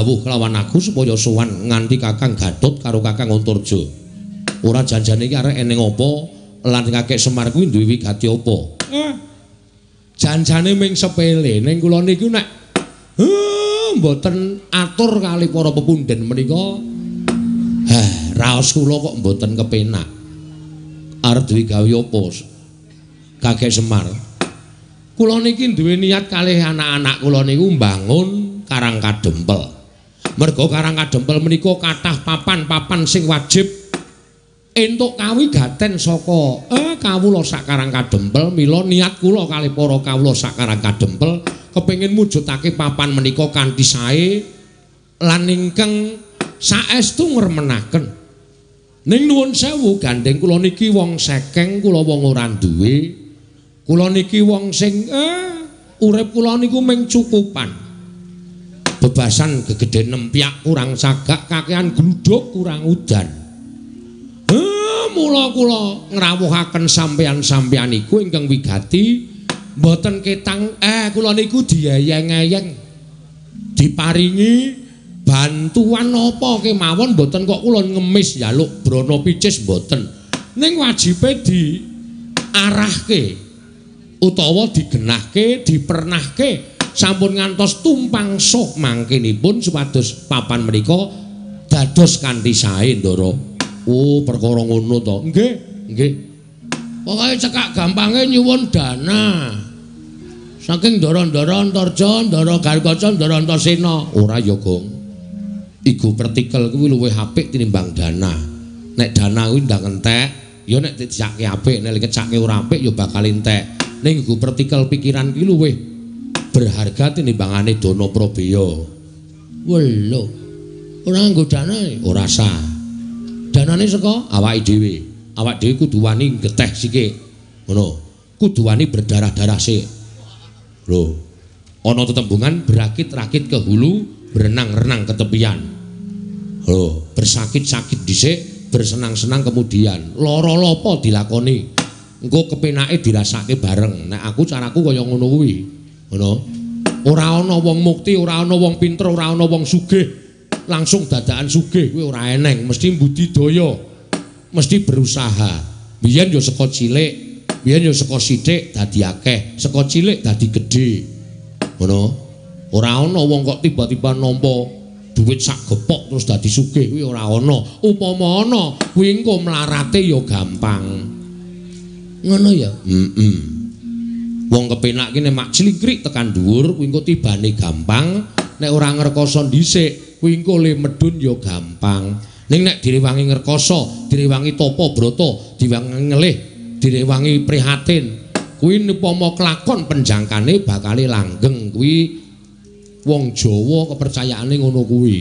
Speaker 1: dawuh kelawan aku supaya sowan nganti Kakang Gatot karo Kakang Antarja. Ora janjane iki arek eneng apa lan Kakek Semar kuwi duwe wigati apa? Janjane ming sepele ning kula niku nek mboten atur kali para pepunden menika. Raos kula kok mboten kepenak. Arep duwe gawe apa? Kakek Semar. Kula niki duwe niat kalih anak-anak kula niku mbangun Karang Kadempel. Merga Karang Kadempel menika kathah papan-papan sing wajib entuk kawigaten saka kawula sak Karang Kadempel. Mila niat kula kalih para kawula sak Karang Kadempel kepengin mujudake papan menika kanthi sae lan ingkang saestu ngremenaken. Ning nuwun sewu gandeng kula niki wong sekeng, kula wong ora duwe. Kula niki wong sing urip kula niku mung cukupan. Bebasan gegeden nempyak kurang sagak, kakehan gluduk kurang udan. Mula kula ngrawuhaken sampeyan-sampeyan iku ingkang wigati mboten ketang kula niku diayeng-ayeng. Diparingi bantuan apa kemawon mboten kok kula ngemis njaluk brana picis mboten. Ning wajibe diarahke utawa digenahke, dipernahke sampun ngantos tumpang sok mangkenipun supados papan menika dados kanthi sae Ndara. Oh, perkara ngono to. Nggih, nggih. Pokoke cekak gampange nyuwun dana. Saking Ndara-ndara Antarja, Ndara Gargaca, Ndara Antasena. Ora ya, Gong. Igu pertikel kuwi luwih apik tinimbang dana. Nek dana kuwi ndang entek, ya nek dicake apik, nek kecake ora apik ya bakal entek. Ning iku pertikel pikiran ki luwih berharga tinimbangane dana Prabeya. Welo. Ora nggo dana, ora sah. Danane saka awake dhewe. Awake dhewe kudu wani geteh sithik. Ngono. Kudu wani berdarah-darah sik. Lho. Ana tetembungan berakit-rakit ke hulu, berenang-renang ke tepian. Lho, bersakit-sakit dhisik, bersenang-senang kemudian. Lara-lara apa dilakoni? Engko kepenake dirasake bareng. Nek aku caraku kaya ngono kuwi. Ngono. Ora ana wong mukti, ora ana wong pinter, ora ana wong sugih. Langsung dadakan sugih kuwi ora eneng, mesti budidaya. Mesti berusaha. Biyen ya saka cilik, biyen ya saka sithik dadi akeh, saka cilik dadi gedhe. Ngono. Ora ana wong kok tiba-tiba nampa duit sak gepok terus dadi sugih kuwi ora ana. Upama ana, kuwi engko mlarate ya gampang. Ngono ya? Wong kepenak ki nek mak clikrik tekan dhuwur kuwi engko tibane gampang, nek ora ngrekoso dhisik kuwi engko le medhun ya gampang. Ning nek direwangi ngrekoso, direwangi tapa brata, direwangi ngelih, direwangi prihatin, kuwi upama kelakon penjangkane bakale langgeng. Kuwi wong Jawa kepercayaane ngono kuwi.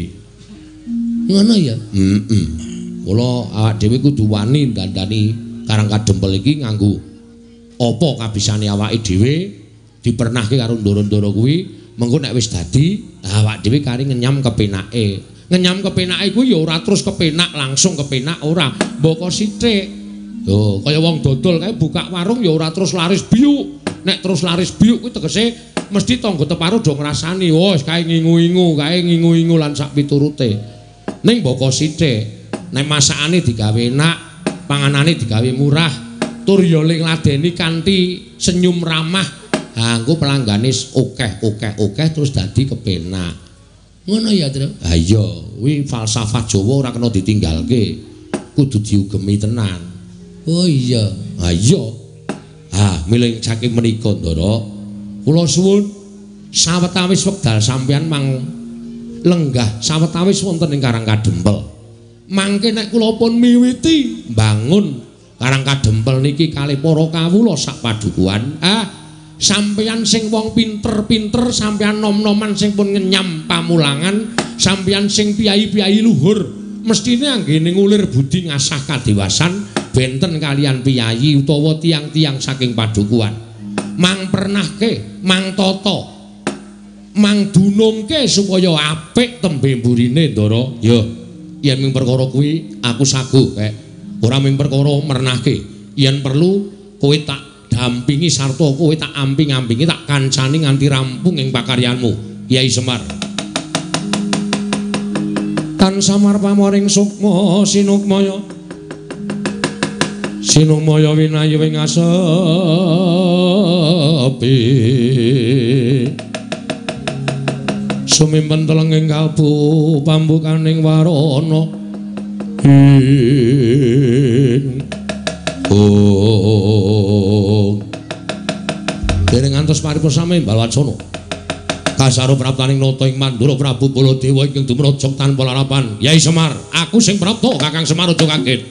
Speaker 1: Ngono ya? Mula awak dhewe kudu wani dandani Karang Kadempel iki nganggo apa kabisane awake dhewe dipernahke karo ndara-ndara kuwi mengko nek wis dadi awak dhewe kari ngenyam kepenake. Ngenyam kepenake kuwi ya ora terus kepenak langsung kepenak ora, mboko sithik. Yo kaya wong dodol kae buka warung ya ora terus laris biuk. Nek terus laris biuk kuwi tegese mesti tangga teparo do ngrasani, wis kae ngingu-ingu lan sak piturute. Ning mboko sithik. Nek masakane digawe enak, panganane digawe murah, tur ya ngladeni kanthi senyum ramah. Ha engko pelanggane akeh terus dadi kepenak. Ngono ya, Tru? Ha iya, kuwi falsafah Jawa ora kena ditinggalke. Kudu diugemi tenan. Oh iya. Ha iya. Ha, milih saking menika, Ndara. Kula suwun sawetawis wekdal sampeyan mang lenggah sawetawis wonten ing Karang Kadempel. Mangke nek kula pun miwiti bangun Karang Kadempel niki kalih para kawula sak padukuhan. Sampeyan sing wong pinter-pinter, sampeyan nom-noman sing pun ngenyam pamulangan, sampeyan sing piyai-piyai luhur, mestine anggene ngulir budi ngasah kadewasan benten kalian piyai utawa tiang-tiang saking padukuhan. Mang pernahke, mang tata, mang dunungke supaya apik tembe mburine, Ndara. Ya, yen ming perkara kuwi aku sagu, ora ming perkara mernahke. Yen perlu kowe tak dampingi sarta kowe tak amping-ampingi tak kancani nganti rampung ing pakaryanmu, Kyai Semar.
Speaker 4: tansah marpamoring sukma sinukmaya sinukmaya winayu ing asepi sumimpen telenging kalbu pambukaning warana dereng ngantos paripurna sami Balwacana kasaro praptaning nata ing Mandura Prabu Baladewa ingkang dumrajak tanpa larapan Yai Semar aku sing prapta Kakang Semar aja kaget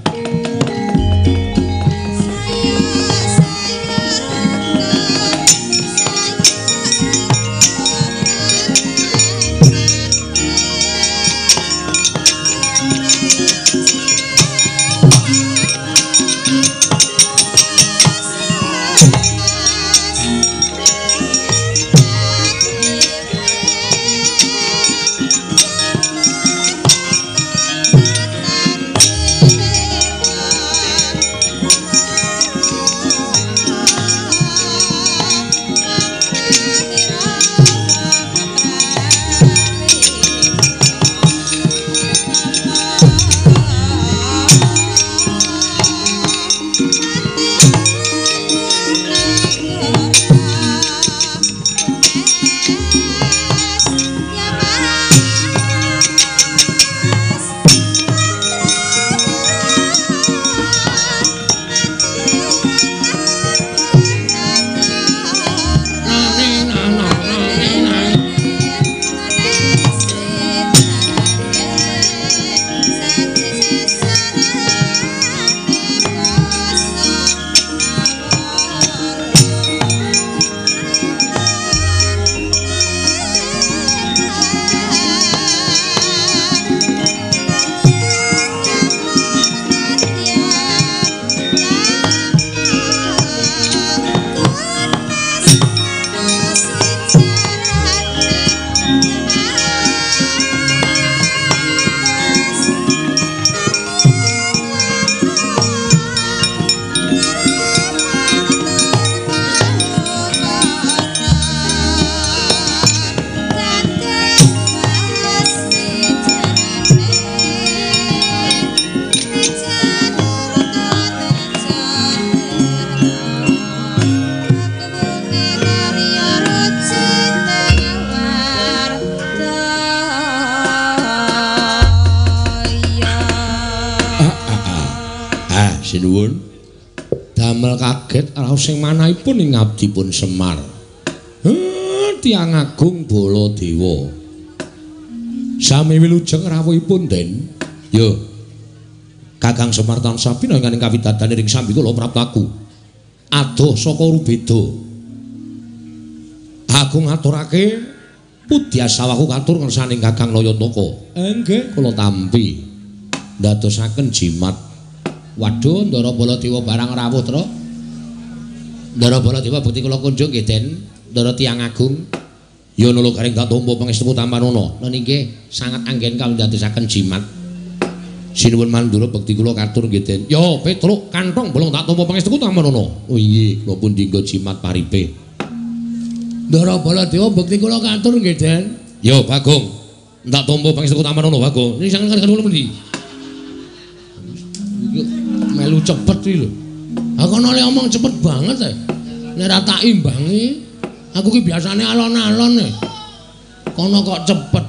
Speaker 4: sinuwun damel kaget raos sing manahipun ing abdipun Semar Tiyang Agung Baladewa sami wilujeng rawuhipun den yo Kakang Semar tansah pinanganing kawidadane ring sambi kula praptaku adoh saka rubeda aku ngaturake pudyasawaku katur ngersaning Kakang Nayataka nggih kula tampi ndadosaken jimat. Waduh, Ndara Baladewa barang rawuh, Tru. Ndara Baladewa bekti kula kunjung nggih, Den. Ndara Tiyang Agung. Ya nula garing tatumpa pangestu Tamanana. Lan nggih sangat anggen kawula ndadosaken jimat. Sinuwun Mandura bekti kula katur nggih, Den. Ya, Petruk kantong bolong tak tampa pangestu Tamanana. Oh iya, kula pun dinggo jimat paripe. Ndara Baladewa bekti kula katur nggih, Den. Ya, Bagong. Tak tampa pangestu Tamanana, Bagong. Niki sanget kula pundi? Melu cepet iki lho. Aku nek omong cepet banget e. Nek ra tak imbangi, aku ki biasane alon-alon e. Kono kok cepet.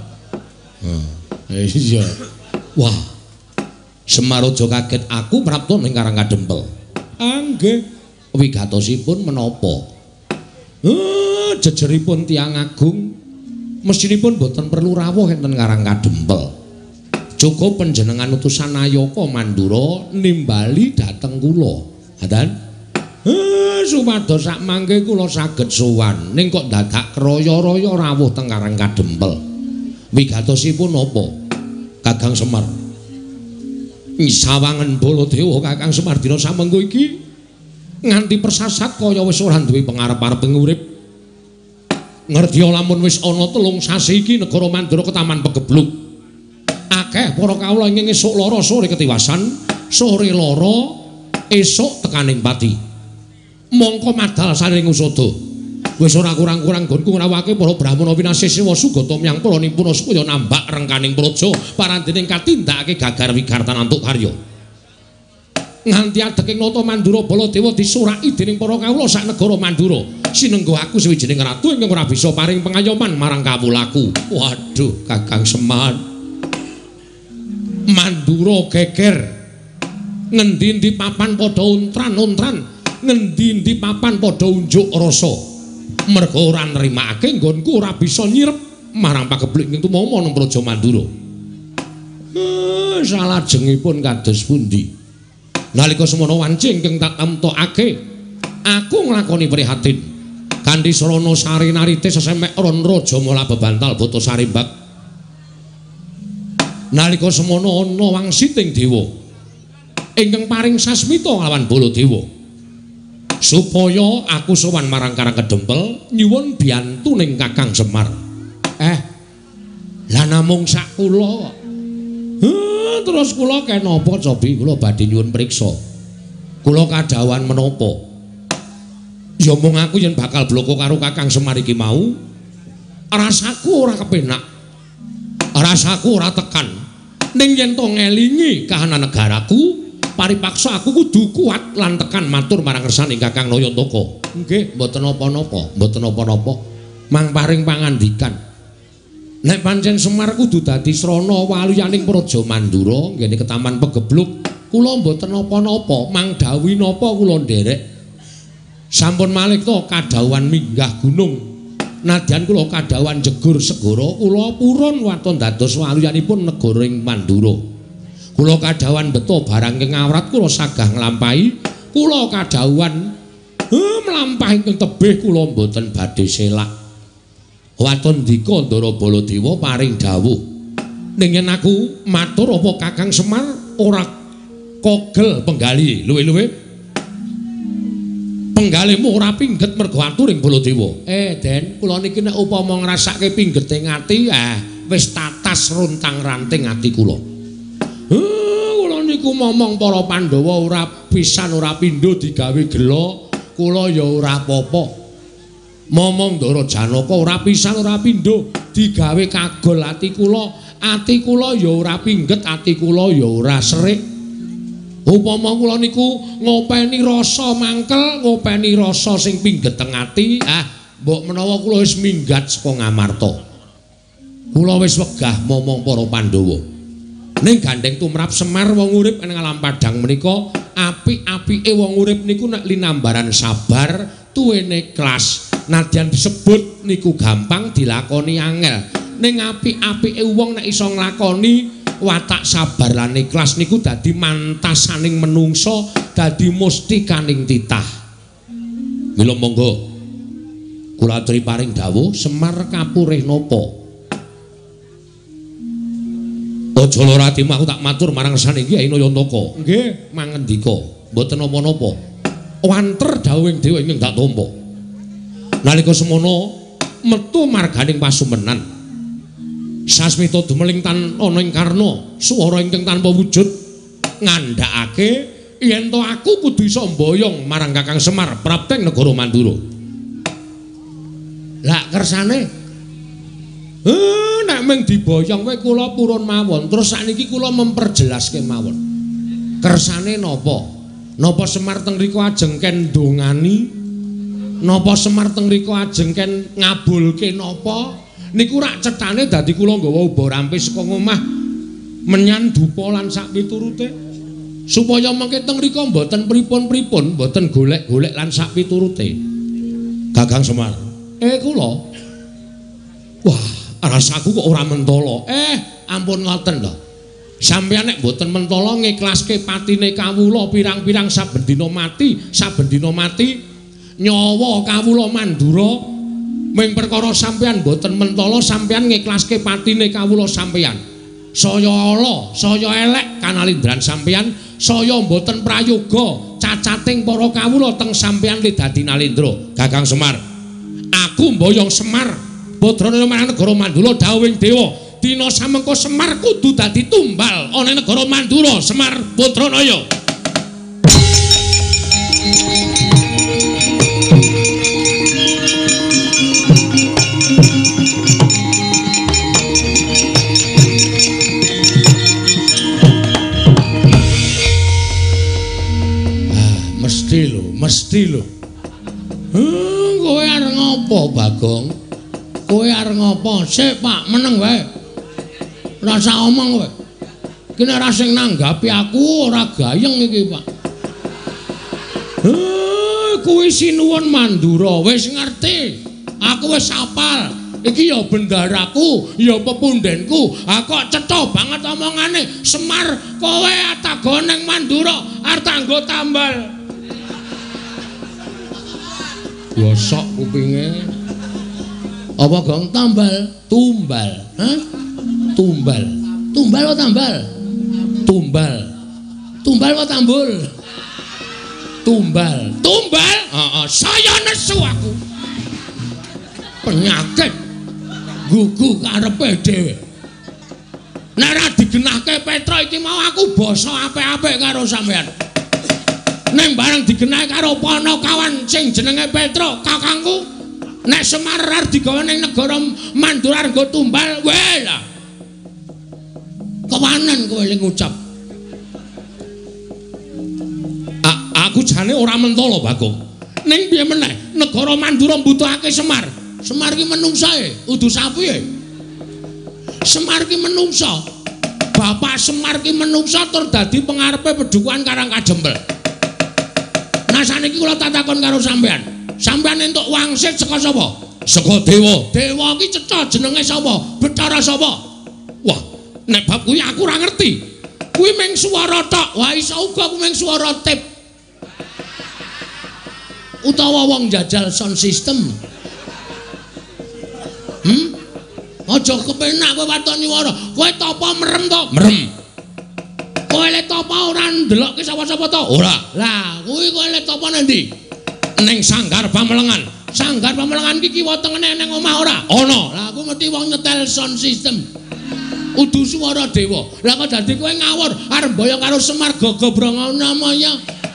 Speaker 4: Iya. Wah. Semar aja kaget aku prapta ning Karang Kadempel. Nggih. Wigatosipun menapa? Jejeripun Tiyang Agung mesinipun boten perlu rawuh enten Karang Kadempel. Cukup panjenengan utusan Nayaka Mandura nimbali dhateng kula. Hadan? Supados sak mangke kula saged sowan ning kok dadak kraya-raya rawuh teng Karang Kadempel. Wigatosipun napa? Kakang Semar. Sawangen Baladewa Kakang Semar dina samengko iki nganti persasat kaya wis ora duwe pangarep-arep urip. Ngerti lamun wis ana 3 sasi iki negara Mandura ketaman pegebluk. Akeh para kawula ingkang esuk lara sore ketiwasan, sore lara esuk tekaning pati. Mongko madal saring usada. Wis ora kurang-kurang gonku ngrawake para brahmana winasesiwa sugata miyang para nimpuna supaya nambak rengkaning praja parandening katindakake gagar wigartan antuk karya. Nganti adeking nata Mandura Baladewa disuraki dening para kawula sak negara Mandura. Sinengga aku sawijining ratu ingkang ora bisa paring pengayoman marang kawulaku. Waduh, Kakang Semar. Mandura geger. Ngendi-endi papan padha untran-untran, ngendi-endi papan padha unjuk rasa. Merga ora nrimakake nggonku ora bisa nyirep marang pageblik ing tumama nang Praja Mandura. Salajengipun kados pundi? Nalika semana wanci ingkang tak tamtokake, aku nglakoni prihatin kanthi sarana sarinarite sesemek ron raja mula bebantal bata sarimbak. Nalika semana ana wangsiting dewa ingkang paring sasmita lawan Baladewa. Supaya aku sowan marang Karang Kedempel nyuwun biyantuning Kakang Semar. Lah namung sak kula. Terus kula kenapa cobi kula badhe nyuwun priksa. Kula kadhawan menapa? Ya mung aku yen bakal bloko karo Kakang Semar iki mau, rasaku ora kepenak. Rasaku ora tekan. Ning yen to ngelingi kahanan negaraku, paripaksa aku kudu kuat lan tekan matur marang ngersani Kakang Nayantaka. Nggih, mboten napa-napa, mboten napa-napa. Mang paring pangandikan. Nek pancen Semar kudu dadi srana waluyaning Praja Mandura nggene ketaman Pegebluk, kula mboten napa-napa, mang dawuh napa kula nderek. Sampun malih to kadhawuhan minggah gunung. Nadyan kula kadhawuhan jegur segara, kula purun waton dados waluyanipun negara ing Mandura. Kula kadhawuhan beto barang ing awrat kula sagah nglampahi, kula kadhawuhan mlampahi ing tebih kula mboten badhe selak. Waton ndika Ndara Baladewa paring dawuh. Ning yen aku matur apa Kakang Semar ora kogel penggali luwe-luwe. Penggalihmu ora pingget mergo atur ing Baladewa. Den, kula niki nek upama ngrasake pinggeting ati, wis tatas runtang-ranting ati kula. Kula niku momong para Pandhawa ora pisan ora pindho digawe gela, kula ya ora apa-apa. Momong Ndara Janaka ora pisan ora pindho digawe kagol ati kula ya ora pingget, ati kula ya ora serik. Upama kula niku ngopeni rasa mangkel, ngopeni rasa sing pinggeteng ati, mbok menawa kula wis minggat saka Ngamarta. Kula wis wegah momong para Pandhawa. Ning gandeng tumrap Semar wong urip ing alam padhang menika, apik-apike wong urip niku nek linambaran sabar, tuwene ikhlas. Nadyan disebut niku gampang dilakoni angel. Ning apik-apike wong nek iso nglakoni watak sabar lan ikhlas niku dadi mantasaning menungsa, dadi mustikaning titah. Mila monggo kula aturi paring dawuh, Semar kapurih napa? Aja lara atimu aku tak matur marang sane Kyai Nayantaka. Nggih, mangendika, mboten napa-napa. Wanter dawuhing dewa ingkang tak tampa. Nalika semono metu marganing pasumenan. Sasmita dumeling tan ana ing karna swara ingkang tanpa wujud ngandhakake yen to aku kudu iso mboyong marang Kakang Semar prapteng negara Mandura. Lah kersane nek mung diboyong wae kula purun mawon. Terus sakniki kula memperjelaske mawon. Kersane napa? Napa Semar teng mriku ajeng ken ndongani? Napa Semar teng mriku ajeng ken ngabulke napa? Niku rak cethane dadi kula nggawa uba rampis saka omah menyan dupa lan sak piturute. Supaya mengke teng mriku mboten pripun-pripun, mboten golek-golek lan sak piturute. Kakang Semar. Kula. Wah, rasaku kok ora mentala. Ampun ngoten lho. Sampeyan nek mboten mentala ngiklaske patine kawula pirang-pirang saben dina mati, nyawa kawula Mandura ming perkara sampeyan mboten mentala, sampeyan ngiklaske patine kawula sampeyan. Saya ala, saya elek kanalindran sampeyan, saya mboten prayoga cacating para kawula teng sampeyan le dadi nalindra. Kakang Semar, aku mboyong Semar putrane marang negara Mandura dawuhing dewa. Dina samengko Semar kudu dadi tumbal ana negara Mandura, Semar Putranaya. ngopo Bagong? Kowe arep ngopo? Sik Pak, meneng wae. Ora usah omong kowe. Kene ora sing nanggapi aku ora gayeng iki Pak. Kuwi Sinuwun Mandura wis ngerti. Aku wis apal. Iki ya bendaraku, ya pepundhenku. Kok cetha banget omongane. Semar kowe atago ning Mandura arep tanggo tambal. Gosok kupinge. Apa Gong tambal? Tumbal. Hah? Tumbal. Tumbal apa tambal? Tumbal. Tumbal apa tambul? Tumbal. Tumbal? Heeh, saya nesu aku. Penyakit gugu karepe dhewe. Nek ora digenahke Petra iki mau aku basa apik-apik karo sampean. Nek bareng digenah karo Panakawan sing jenenge Petra, kakangku. Nek Semar arep digawe ning negara Mandura nggo tumbal, weh lah. Kewanen kowe ling ngucap. Aku jane ora mentolo Bagong. Ning piye meneh negara Mandura mbutuhake Semar. Semar ki menungsa udu sapi Semar ki menungsa. Bapak Semar ki menungsa tur dadi pengarepe Pedukuhan Karang Kajembel. Nah saniki kula tak takon karo sampean. Sampean entuk wangsit saka sapa? Saka dewa. Dewa ki cetha jenenge sapa? Bathara sapa? Wah, nek bab kuwi aku ora ngerti. Kuwi mung swara tok. Wah iso uga kuwi mung swara tip. Utawa wong jajal sound system. Aja kepenak kowe watoni wara. Kowe tapa merem to? Merem. Kowe le tapa ora ndelokke sapa-sapa to? Ora. Lah, kuwi kowe le tapa nang ndi? Ning Sanggar Pamelengan. Sanggar Pamelengan iki kiwa tengene ning omah ora? Ana. Lah aku mesti wong nyetel sound system. Udu swara dewa. Lah kok dadi kowe ngawur arep boyong karo Semar Gagabranganamaya.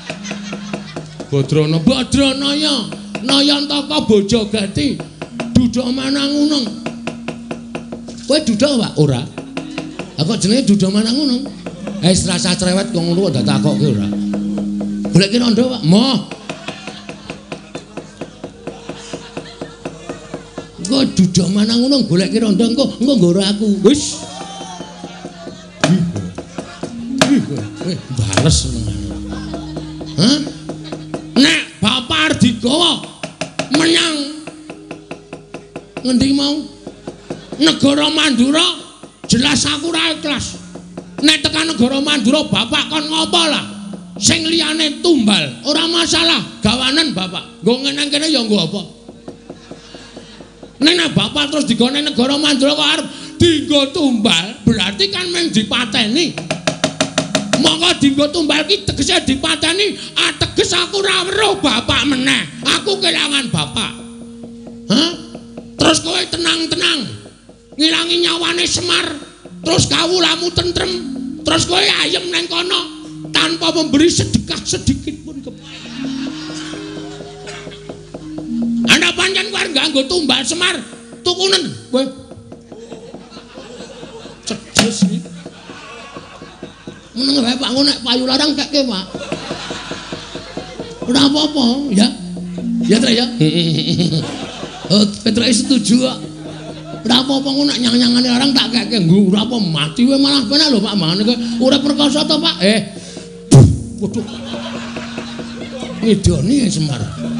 Speaker 4: Badranaya. Nayantaka Bojogati. Duda Manangunung. Kowe duda Pak? Ora. Kok jenenge Duda Manangunung? Wis rasa cerewet kok ngono kok dak takokke ora. Goleki rondo Pak. Moh. Kok Duda Manangunung goleki rondo engko nggo aku. Wis. Bales meneh. Hah? Nek Bapak Ardigawa menyang ngendi mau? Negara Mandura jelas aku ora ikhlas. Nek tekan negara Mandura Bapak kon ngopo lah? Sing liyane tumbal, ora masalah, gawanen Bapak. Nggo ngeneng kene ya nggo apa? Nek Bapak terus digone negara Mandura kok arep dienggo tumbal, berarti kan mung dipateni. Monggo dienggo tumbal ki tegese dipateni, ateges aku ora weruh Bapak meneh. Aku kelangan Bapak. Hah? Terus kowe tenang-tenang. Ngilangi nyawane Semar, terus kawulamu tentrem, terus kowe ayem neng kono tanpa memberi sedekah sedikit pun Anda pancen kowe arep nganggo tumbal Semar, tukunen kowe. Cejes iki. Meneng wae Pak, nek payu larang kekke Pak. Ora apa-apa, ya. Ya Tra ya. Petra setuju kok. Ora apa-apa ngono nek nyang-nyangane larang tak keke nggo ora apa mati kowe malah penak lho Pak mangane kowe urip perkasa to Pak. Waduh. Ngidoni Semar.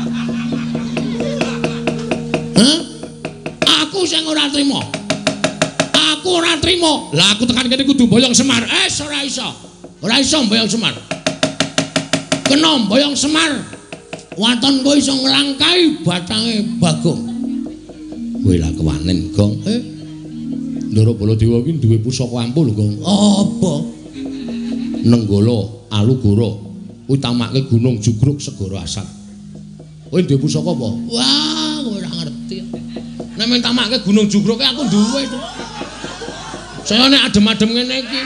Speaker 4: Hah? Aku sing ora trima. Aku ora trima. Lah aku tekan kene kudu boyong Semar. Ora iso. Ora iso boyong Semar. Kena boyong Semar. Waton kowe iso nglangkai batange Bagong. Kowe lah kewanen, Gong. Ndara Baladewa ki duwe pusaka ampul, Gong. Apa? Nenggala Alugara utamake Gunung Jugruk Segara Asat. Kowe duwe pusaka apa? Wah, kowe ora ngerti. Nek men tamake Gunung Jugruk aku duwe to. Saya nek adem-adem ngene iki.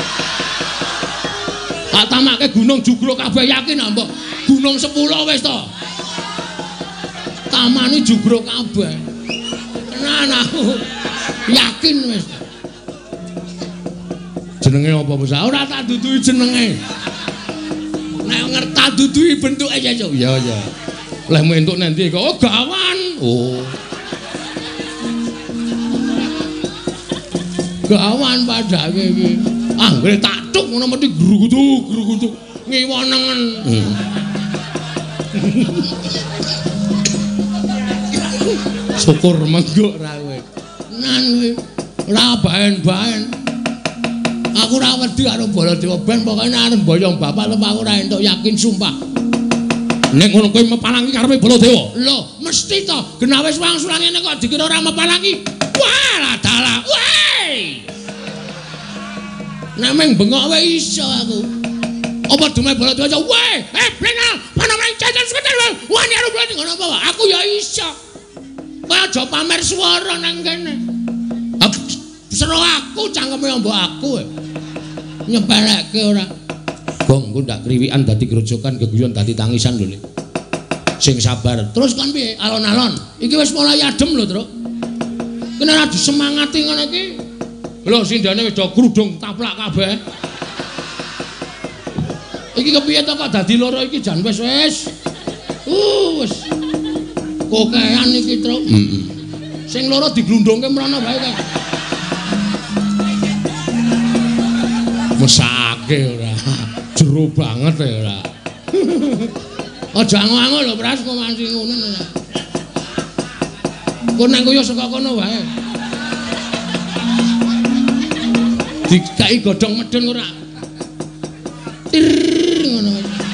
Speaker 4: Tak tamake Gunung Jugruk kabeh yakin apa? Gunung 10 wis to. Tamani Jugruk kabeh. Tenan aku yakin wis. Jenenge apa Mas? Ora tak duduhi jenenge. Nek ngerti duduhi bentuke ya. Ya ya. Leh entuk nanti kok gawan. Oh. Gawan padake iki. Anggere tak tuk ngono mesti grugutuk ngiwonengen. Syukur menggok ra kowe. Nan kowe ora baen-baen. Aku ora wedi karo Baladewa ben pokoke arep boyong bapak lho aku ora entuk yakin sumpah. Nek ngono kowe mepalangi karepe Baladewa. Lho, mesti to. Genah wis wangsulan ngene kok dikira ora mepalangi. Walah dalah. Woi. Nek meng bengok wae iso aku. Apa dume Baladewa aja. Woi, blenal, panamane jajan sekedar wae. Wani arep berarti ngono apa? Aku ya iso. Kowe aja pamer swara nang kene. Sero aku cangkeme mbok aku. Nyepelekke ora. Gong, engko ndak kriwikan dadi grojokan geguyon dadi tangisan lho. Sing sabar. Terus kon piye? Alon-alon. Iki wis mulai adem lho, Truk. Kene ora disemangati ngene iki. Lho sindane wis do krudung taplak kabeh. Iki kepiye to kok dadi loro iki jan wis. Wis. Kokean iki, Truk. Sing loro diglundungke mrana wae kae. Mesake ora. Jero banget ya ora. Aja angu-angu lho, Pras, kok mancing ngono. Kok nang koyo saka kono wae. Dikai godhong medun ora. Tir ngono.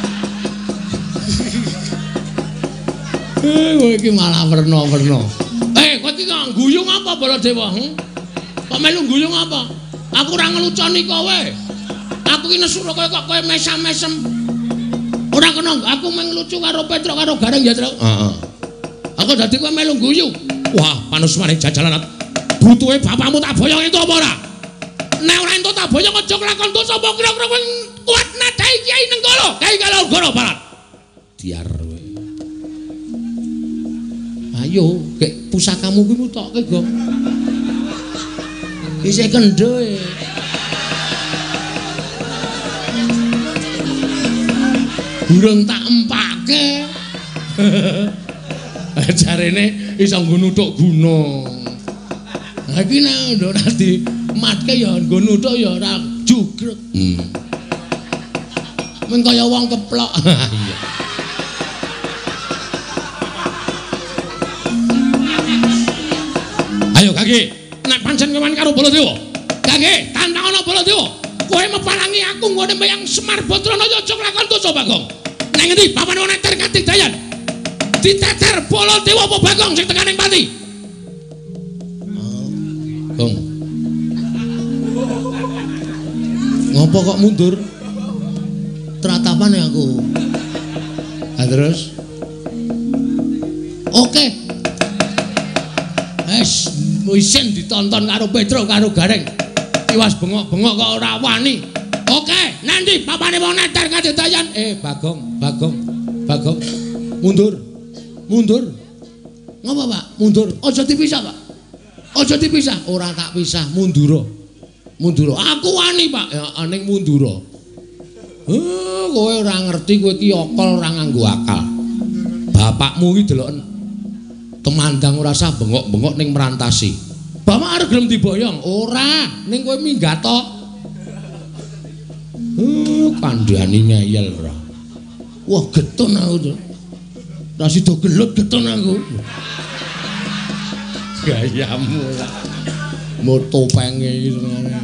Speaker 4: Kowe iki malah werna-werna. Kowe iki kok guyung apa Baladewa? Kok melu guyung apa? Aku ora ngeluconi kowe. Aku iki nesu kowe kok kowe mesam-mesem. Ora kena aku menglucu karo Petruk karo Gareng ya, Truk. Heeh. Aku dadi kowe melu guyu. Wah, panusmane jajalan. Butuhe bapakmu tak boyong itu apa ora? Nek ora entuk tak boyong aja kelakon dosa apa kira-kira kowe kuat nadai Kiai Nenggala. Kiai Kalogoro Barat. Diar kowe. Ayo, gek pusakamu kuwi mutokke, Gong. Isih kendho e. Durung tak empake. Jarene iso nggo nuthuk gunung. Ha iki nek ora dimatke ya nggo nuthuk ya ora jugrek. Men kaya wong keplok. Iya. Ayo Kaki, nek pancen kewan karo Baladewa. Kaki, tantang ana Baladewa. Kowe mepalangi aku ngene mbayang Semar Badranaya aja nglakon dosa Bagong. Nang ngendi papan ana neter Katidayan? Diteter Baladewa apa Bagong sing tekan ning pati? Gong. Ngopo kok mundur? Teratapane aku. Ah terus? Oke. Wisen ditonton karo Petruk karo Gareng. Tiwas bengok-bengok kok ora wani. Oke, nanti papane wong neter Katidayan. Bagong. Mundur. Ngapa, Pak? Mundur. Aja dipisah, Pak. Aja dipisah. Ora tak pisah, mundura. Aku wani, Pak. Ya aning mundura. Kowe ora ngerti kowe iki okol ora nganggo akal. Bapakmu iki deloken temandang ora usah bengok-bengok ning merantasi. Bapak arep gelem diboyong? Ora, ning kowe minggat to. Kandhani ngeyel ora. Wah, getun aku to. Ra sida gelut getun aku. Gayamu lah. Moto penge iki senengane.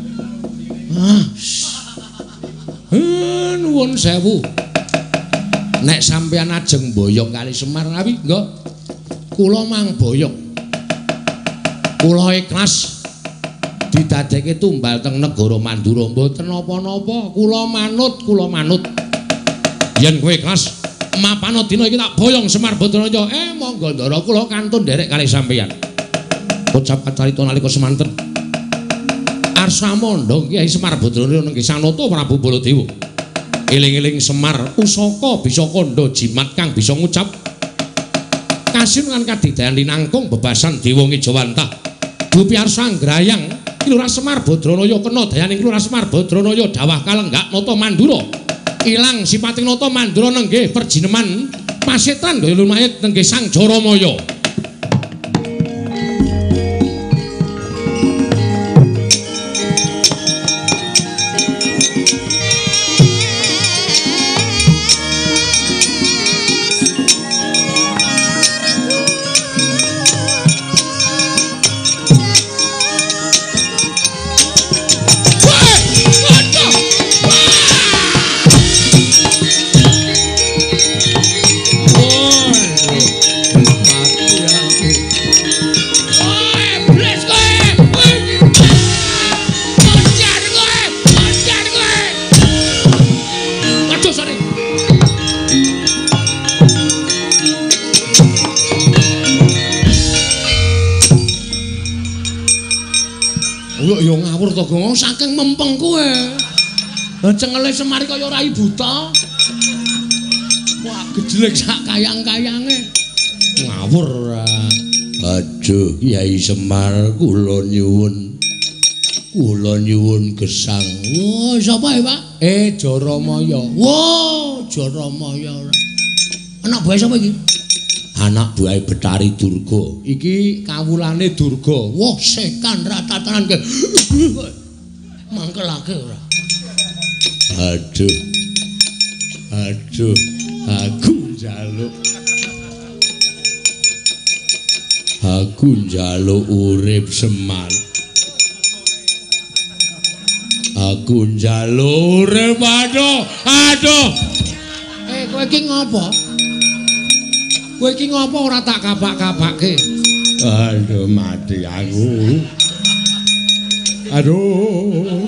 Speaker 4: Nuwun sewu. Nek sampeyan ajeng boyong kali Semar Ngawi, nggo. Kula mang boyong. Kula ikhlas didadekke tumbal teng negara Mandura mboten napa-napa. Kula manut. Yen kowe ikhlas mapana dina iki tak boyong Semar Badranaya. Monggo ndara kula kantun nderek kali sampeyan. Ucap kacarita nalika semanten. Arsamandha Kyai Semar Badranaya nenggih Sanata Prabu Baladewa. Eling-eling Semar pusaka bisa kandha jimat kang bisa ngucap kasinungan kadidayan linangkung bebasan Dewa Ngejawantah. Dupi arsa nggrayang Kilurah Semar Badranaya kena dayaning Kilurah Semar Badranaya dawah kalenggak nata Mandura. Ilang sipating nata Mandura nenggih perjineman pasetan daya lumayit nenggih Sang Jaramaya. Lho ya ngawur to, Gong, saking mempeng kowe. Lah cengele Semar kaya rai buta. Wah, gejlek sak kayang-kayange. Ngawur. Aduh, Kyai Semar kula nyuwun. Kula nyuwun gesang. Wah, sapa Pak? Jaramaya. Wah, Jaramaya ora. Anak buah sapa iki? Anak buah Betari Durga. Iki kawulane Durga. Wah, sekan ratatanan ke. Mangkelake ora. Aduh. Aku njaluk urip Semar. Aku njaluk urip aduh. Kowe iki ngopo? Kowe iki ngopo ora tak kapak-kapake? Aduh mati aku. Aduh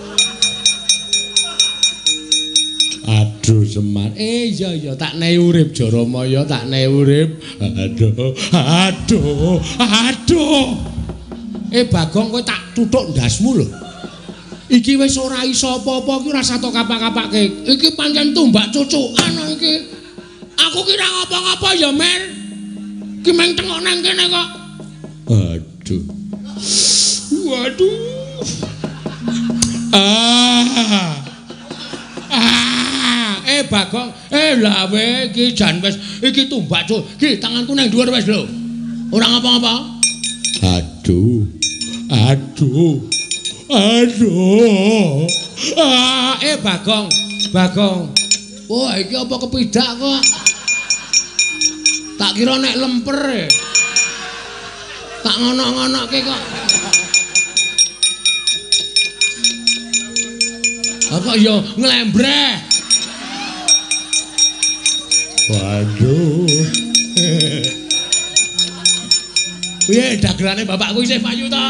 Speaker 4: Semar. Iya tak nehi urip Jaramaya, tak nehi urip. Aduh. Bagong kowe tak tuthuk ndasmu lho. Iki wis ora iso apa-apa iki ora sato kapak-kapake. Iki pancen tumbak cucukan iki. Aku kira ngapa-ngapa ya, Mer. Ki meng tengok nang kene kok. Waduh. Bagong, lah we iki jan wis iki tumbak cuk. Ki tanganku nang dhuwur wis lho. Ora ngapa-ngapa. Aduh. Bagong. Wah, iki apa kepidak kok? Tak kira nek lemper. Tak ngono-ngonoke kok. Apa ya nglembreh. Waduh. Piye dagelane bapakku isih payu ta?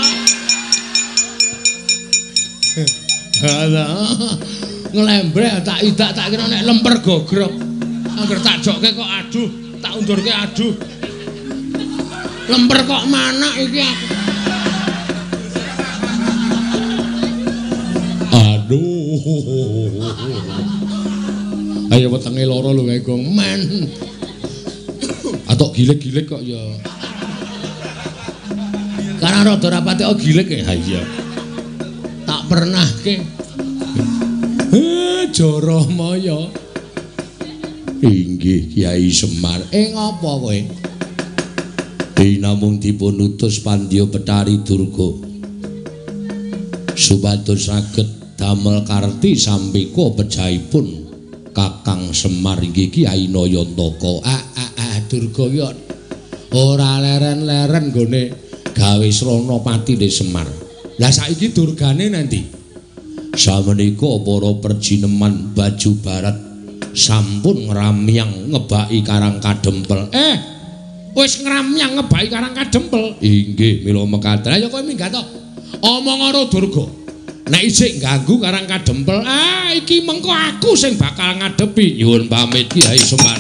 Speaker 4: Alah. Nglembreh tak idak tak kira nek lemper gogrok. Angger tak jokke kok aduh, tak undurke aduh. Lemper kok manak iki aku. Aduh. Ayo wetenge lara lho kae Gong men. Atok gilek-gilek kok ya. Karena rada rapate kok gilek ya. Ha iya. Tak pernahke. Jaramaya. Inggih Kyai Semar. Ngapa kowe? Namung dipun utus Pandya Betari Durga. Supados saged damel karti sampika pejahipun Kakang Semar inggih Kyai Nayantaka. Durga ya ora leren-leren nggone gawe srana patine Semar. Lah saiki durgane nanti. Samenika para perjineman Baju Barat sampun ngramyang ngebaki Karang Kadempel. Wis ngramyang ngebaki Karang Kadempel. Inggih mila mekaten. Ayo kowe minggat to. Omong karo Durga. Nek isih ganggu Karang Kadempel, iki mengko aku sing bakal ngadepi. Nyuwun pamit Kyai Semar.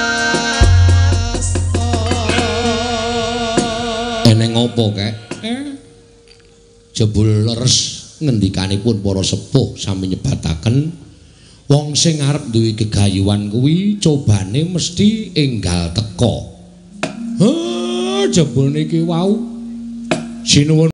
Speaker 4: Apa kek? jebul leres ngendikanipun para sepuh sami nyebataken wong sing arep duwe gegayuhan kuwi cobane mesti enggal teka. Jebul niki wau sinuwun